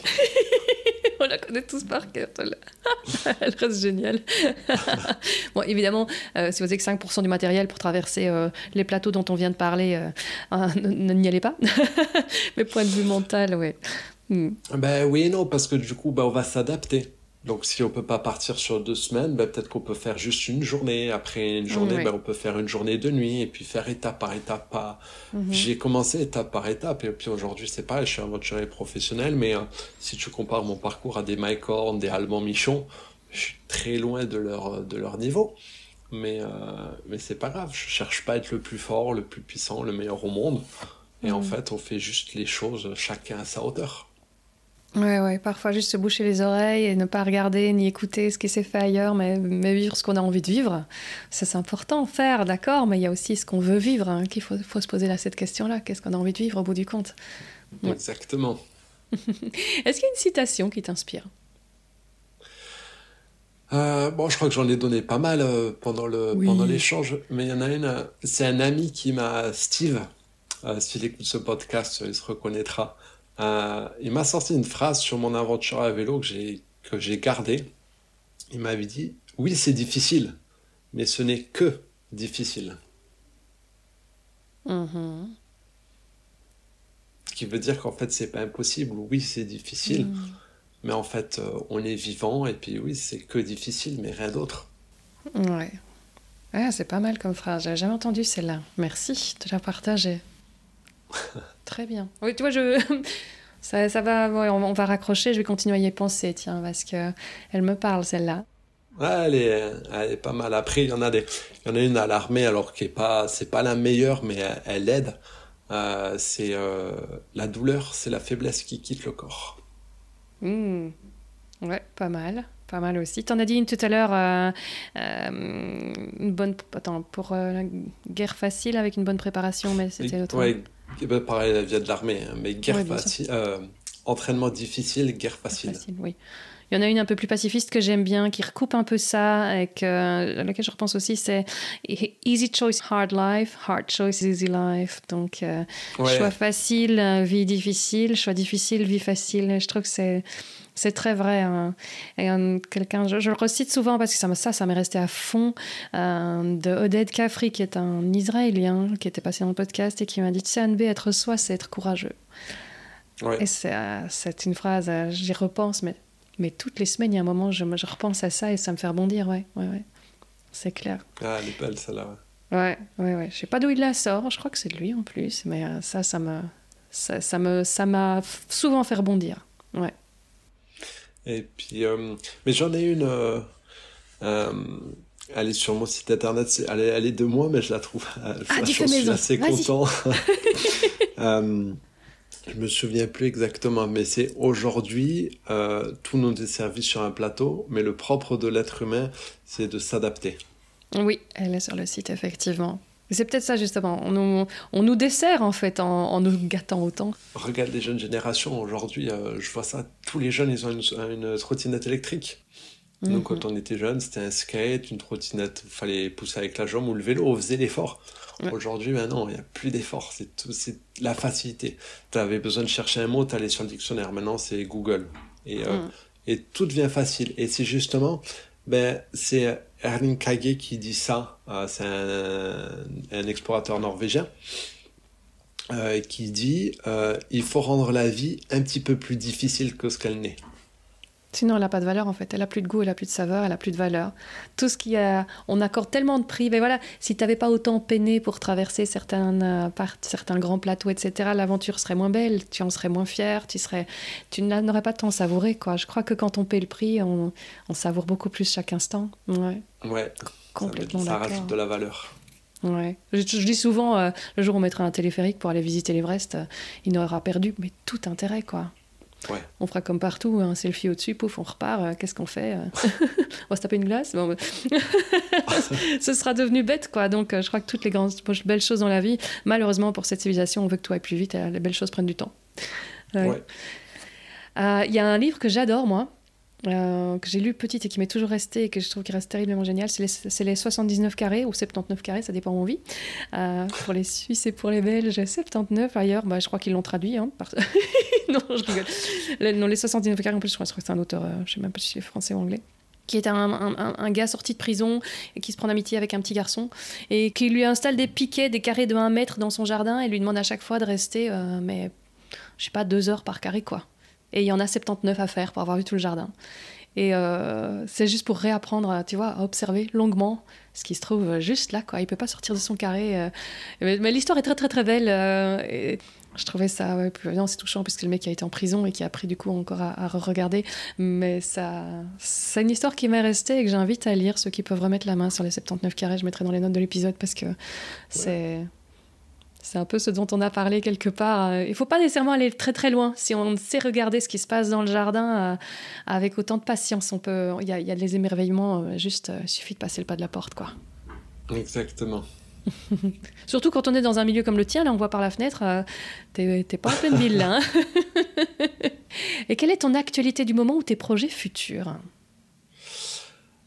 On la connaît tous par cœur, celle-là. Elle reste géniale. Bon, évidemment, si vous avez que 5% du matériel pour traverser les plateaux dont on vient de parler, n'y allez pas. Mais point de vue mental, ouais. Hmm. Oui et non, parce que du coup, on va s'adapter. Donc si on peut pas partir sur 2 semaines, peut-être qu'on peut faire juste une journée. Après une journée, Ouais. on peut faire une journée de nuit et puis faire étape par étape. Mhm. J'ai commencé étape par étape et puis aujourd'hui c'est pareil, je suis aventurier professionnel, mais si tu compares mon parcours à des Mike Horn, des Allemands Michon, je suis très loin de leur niveau. Mais c'est pas grave, je cherche pas à être le plus fort, le plus puissant, le meilleur au monde. Et en fait, on fait juste les choses chacun à sa hauteur. Ouais, parfois juste se boucher les oreilles et ne pas regarder ni écouter ce qui s'est fait ailleurs, mais vivre ce qu'on a envie de vivre. Ça, c'est important, faire, d'accord, mais il y a aussi ce qu'on veut vivre, hein, qu'il faut se poser là cette question-là. Qu'est-ce qu'on a envie de vivre au bout du compte? Ouais. Exactement. Est-ce qu'il y a une citation qui t'inspire? Bon, je crois que j'en ai donné pas mal pendant pendant Oui. l'échange, mais il y en a une, c'est un ami Steve, s'il écoute ce podcast, il se reconnaîtra. Il m'a sorti une phrase sur mon aventure à vélo que j'ai gardée. Il m'avait dit, oui, c'est difficile, mais ce n'est que difficile. Mhm. Ce qui veut dire qu'en fait, c'est pas impossible. Oui, c'est difficile, Mm. mais en fait, on est vivant, et puis oui, c'est que difficile, mais rien d'autre. Ouais. Ah, c'est pas mal comme phrase. J'avais jamais entendu celle-là. Merci de la partager. Très bien. Oui, tu vois, ça va, ouais, on va raccrocher. Je vais continuer à y penser, tiens, parce que elle me parle celle-là. Ouais, elle est pas mal. Après, il y en a une à l'armée, alors c'est pas la meilleure, mais elle aide. C'est la douleur, c'est la faiblesse qui quitte le corps. Hmm. Ouais, pas mal aussi. T'en as dit une tout à l'heure, une bonne, attends, pour la guerre facile avec une bonne préparation, mais c'était l'autre. Hein. Ouais, ben, pareil, elle vient de l'armée, hein, mais guerre Ouais, bien sûr. facile, entraînement difficile, guerre Guerre facile. facile, oui. Il y en a une un peu plus pacifiste que j'aime bien, qui recoupe un peu ça, avec à laquelle je repense aussi, c'est Easy Choice, Hard Life, Hard Choice, Easy Life. Donc, choix Ouais, facile, vie difficile, choix difficile, vie facile. Je trouve que c'est très vrai. Hein. Et quelqu'un, je le recite souvent parce que ça m'est resté à fond, de Oded Kafri, qui est un Israélien, qui était passé dans le podcast et qui m'a dit, tu sais, Anne B, être soi, c'est être courageux. ouais. Et c'est une phrase, j'y repense, mais toutes les semaines, il y a un moment, je repense à ça et ça me fait rebondir, ouais, ouais, ouais. C'est clair. Ah, elle est belle, celle-là. Ouais, ouais, ouais. Je sais pas d'où il la sort, je crois que c'est de lui en plus, mais ça m'a souvent fait rebondir. Ouais. Et puis, mais j'en ai une. Euh, Elle est sur mon site internet. Elle est de moi, mais je la trouve. Ah, dis fait J'en suis maison, assez vas-y. content. Euh, je me souviens plus exactement, mais c'est aujourd'hui, tout nous est servi sur un plateau, mais le propre de l'être humain, c'est de s'adapter. Oui, elle est sur le site, effectivement. Et c'est peut-être ça, justement. On nous dessert, en fait, en nous gâtant autant. Regarde les jeunes générations, aujourd'hui, je vois ça, tous les jeunes, ils ont une trottinette électrique. Nous, Mhm. quand on était jeunes, c'était un skate, une trottinette, il fallait pousser avec la jambe ou le vélo, on faisait l'effort. Ouais. Aujourd'hui, maintenant, il n'y a plus d'effort, c'est la facilité. Tu avais besoin de chercher un mot, tu allais sur le dictionnaire, maintenant c'est Google. Mm. Et tout devient facile. Et c'est justement, ben, c'est Erling Kage qui dit ça, c'est un explorateur norvégien, qui dit il faut rendre la vie un petit peu plus difficile que ce qu'elle n'est. Sinon, elle n'a pas de valeur en fait. Elle a plus de goût, elle a plus de saveur, elle a plus de valeur. Tout ce qui a, on accorde tellement de prix. Mais voilà, si tu n'avais pas autant peiné pour traverser certains grands plateaux, etc., l'aventure serait moins belle. Tu en serais moins fier. Tu n'aurais pas tant savouré quoi. Je crois que quand on paie le prix, on savoure beaucoup plus chaque instant. Ouais, Ouais, complètement ça rajoute d'accord. de la valeur. Ouais. Je dis souvent, le jour où on mettra un téléphérique pour aller visiter l'Everest, il n'aura perdu mais tout intérêt quoi. Ouais. On fera comme partout, un selfie au-dessus, pouf, on repart. Qu'est-ce qu'on fait On va se taper une glace. Bon, ce sera devenu bête, quoi. Donc, je crois que toutes les grandes, belles choses dans la vie, malheureusement pour cette civilisation, on veut que tout aille plus vite. Les belles choses prennent du temps. Ouais. Ouais. Il y a un livre que j'adore, moi, que j'ai lu petite et qui m'est toujours resté et que je trouve qui reste terriblement génial. C'est les 79 carrés ou 79 carrés, ça dépend où on vit. Pour les Suisses et pour les Belges, 79 ailleurs. Bah, je crois qu'ils l'ont traduit. Hein, non, je rigole. Non, les 79 carrés, en plus, je crois que c'est un auteur, je sais même pas si c'est français ou anglais, qui est un gars sorti de prison et qui se prend d'amitié avec un petit garçon et qui lui installe des piquets, des carrés de 1 mètre dans son jardin et lui demande à chaque fois de rester, mais je sais pas, 2 heures par carré, quoi. Et il y en a 79 à faire pour avoir vu tout le jardin. Et c'est juste pour réapprendre, tu vois, à observer longuement ce qui se trouve juste là, quoi. Il peut pas sortir de son carré. Mais l'histoire est très, très, très belle. Et je trouvais ça, ouais, puis, non, c'est touchant puisque le mec a été en prison et qui a appris du coup encore à regarder. Mais ça, c'est une histoire qui m'est restée et que j'invite à lire ceux qui peuvent remettre la main sur les 79 carrés. Je mettrai dans les notes de l'épisode parce que Ouais. c'est... C'est un peu ce dont on a parlé quelque part. Il ne faut pas nécessairement aller très très loin. Si on sait regarder ce qui se passe dans le jardin avec autant de patience, il y a des émerveillements. Il suffit de passer le pas de la porte, quoi. Exactement. Surtout quand on est dans un milieu comme le tien, là on voit par la fenêtre, t'es pas en pleine ville là. Hein. Et quelle est ton actualité du moment ou tes projets futurs?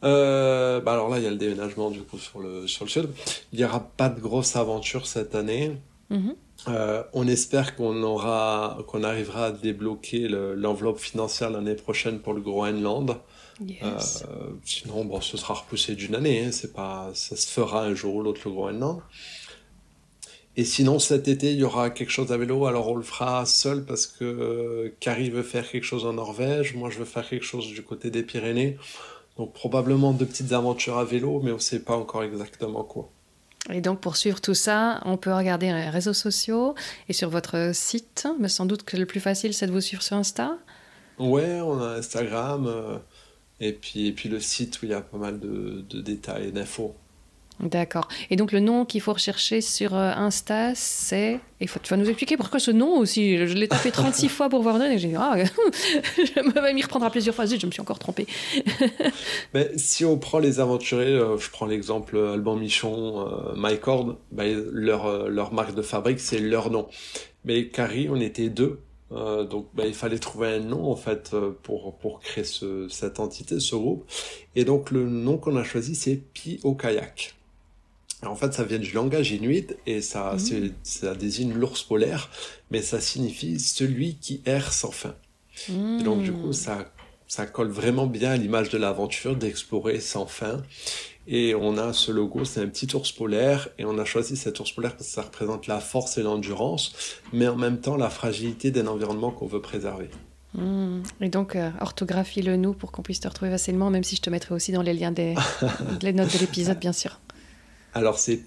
Alors là, il y a le déménagement du coup sur le sud. Il n'y aura pas de grosse aventure cette année. Mhm. On espère qu'on arrivera à débloquer l'enveloppe financière l'année prochaine pour le Groenland. Yes. Sinon, bon, ce sera repoussé d'une année. Hein, ça se fera un jour ou l'autre le Groenland. Et sinon, cet été, il y aura quelque chose à vélo. Alors, on le fera seul parce que Carrie veut faire quelque chose en Norvège. Moi, je veux faire quelque chose du côté des Pyrénées. Donc, probablement de petites aventures à vélo, mais on ne sait pas encore exactement quoi. Et donc, pour suivre tout ça, on peut regarder les réseaux sociaux et sur votre site. Mais sans doute que le plus facile, c'est de vous suivre sur Insta. Ouais, on a Instagram et puis le site où il y a pas mal de détails et d'infos. D'accord. Et donc, le nom qu'il faut rechercher sur Insta, c'est... Tu vas nous expliquer pourquoi ce nom aussi. Je l'ai tapé 36 fois pour voir le nom et j'ai dit, je vais m'y reprendre à plusieurs fois. Zut, je me suis encore trompée. Mais si on prend les aventuriers, je prends l'exemple Alban Michon, MyCord, leur marque de fabrique, c'est leur nom. Mais Carrie, on était deux. Donc il fallait trouver un nom en fait pour créer cette entité, ce groupe. Et donc le nom qu'on a choisi, c'est Pi au kayak. Alors, en fait, ça vient du langage inuit et ça désigne l'ours polaire, mais ça signifie celui qui erre sans fin. Et donc du coup, ça colle vraiment bien à l'image de l'aventure, d'explorer sans fin. Et on a ce logo, c'est un petit ours polaire, et on a choisi cet ours polaire parce que ça représente la force et l'endurance, mais en même temps la fragilité d'un environnement qu'on veut préserver. Et donc, orthographie-le nous pour qu'on puisse te retrouver facilement, même si je te mettrai aussi dans les liens des notes de l'épisode, bien sûr. Alors c'est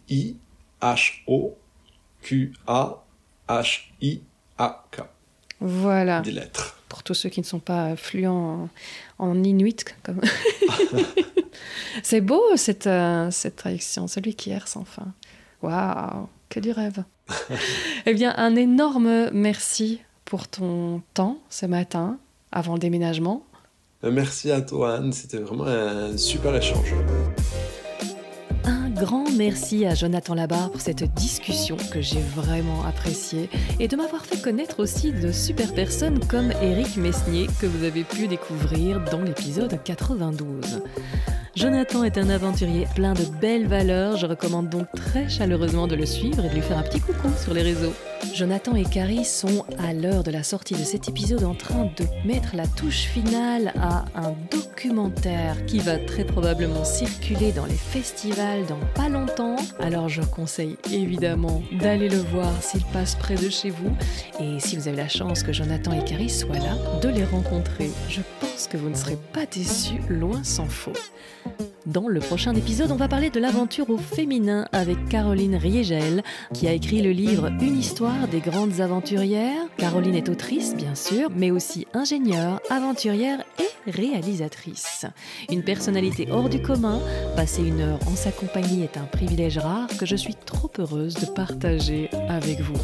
P-I-H-O-Q-A-H-I-A-K. Voilà. Des lettres. Pour tous ceux qui ne sont pas fluents en inuit. Comme... C'est beau cette traduction, celui qui erre sans fin. Waouh, que du rêve. Eh bien, un énorme merci pour ton temps ce matin, avant le déménagement. Merci à toi, Anne. C'était vraiment un super échange. Un grand merci à Jonathan Labarre pour cette discussion que j'ai vraiment appréciée et de m'avoir fait connaître aussi de super personnes comme Éric Mesnier que vous avez pu découvrir dans l'épisode 92. Jonathan est un aventurier plein de belles valeurs, je recommande donc très chaleureusement de le suivre et de lui faire un petit coucou sur les réseaux. Jonathan et Carrie sont, à l'heure de la sortie de cet épisode, en train de mettre la touche finale à un documentaire qui va très probablement circuler dans les festivals dans pas longtemps. Alors je conseille évidemment d'aller le voir s'il passe près de chez vous. Et si vous avez la chance que Jonathan et Carrie soient là, de les rencontrer. Je pense que vous ne serez pas déçus, loin s'en faut. Dans le prochain épisode, on va parler de l'aventure au féminin avec Caroline Riegel, qui a écrit le livre Une histoire des grandes aventurières. Caroline est autrice, bien sûr, mais aussi ingénieure, aventurière et réalisatrice. Une personnalité hors du commun, passer une heure en sa compagnie est un privilège rare que je suis trop heureuse de partager avec vous.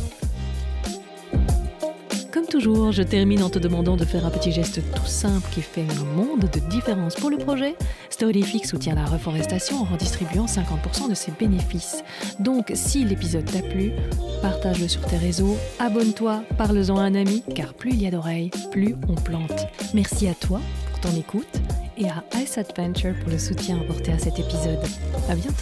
Comme toujours, je termine en te demandant de faire un petit geste tout simple qui fait un monde de différence pour le projet. Storyflix soutient la reforestation en redistribuant 50% de ses bénéfices. Donc, si l'épisode t'a plu, partage-le sur tes réseaux, abonne-toi, parle-en à un ami, car plus il y a d'oreilles, plus on plante. Merci à toi pour ton écoute et à Ice Adventure pour le soutien apporté à cet épisode. À bientôt.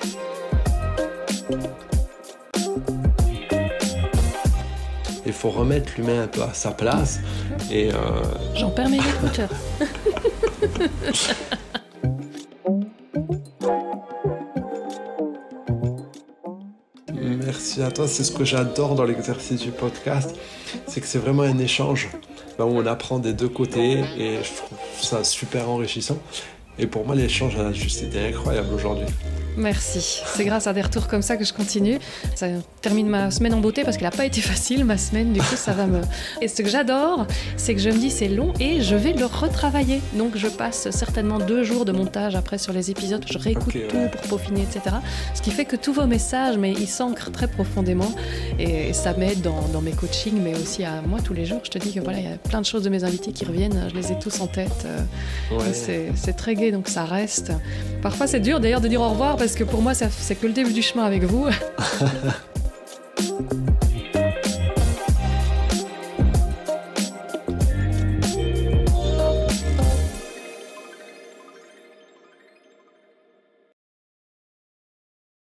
Il faut remettre l'humain un peu à sa place et J'en perds mes écouteurs. merci à toi. C'est ce que j'adore dans l'exercice du podcast, c'est que c'est vraiment un échange où on apprend des deux côtés et je trouve ça super enrichissant. Et pour moi, l'échange a juste été incroyable aujourd'hui. Merci. C'est grâce à des retours comme ça que je continue. Ça termine ma semaine en beauté parce qu'elle n'a pas été facile, ma semaine. Du coup, ça va me... Et ce que j'adore, c'est que je me dis c'est long et je vais le retravailler. Donc, je passe certainement 2 jours de montage après sur les épisodes. Je réécoute tout pour peaufiner, etc. Ce qui fait que tous vos messages, mais ils s'ancrent très profondément. Et ça m'aide dans mes coachings, mais aussi à moi tous les jours. Je te dis que voilà, il y a plein de choses de mes invités qui reviennent. Je les ai tous en tête. C'est très gai, donc ça reste. Parfois, c'est dur d'ailleurs de dire au revoir parce que pour moi, c'est que le début du chemin avec vous.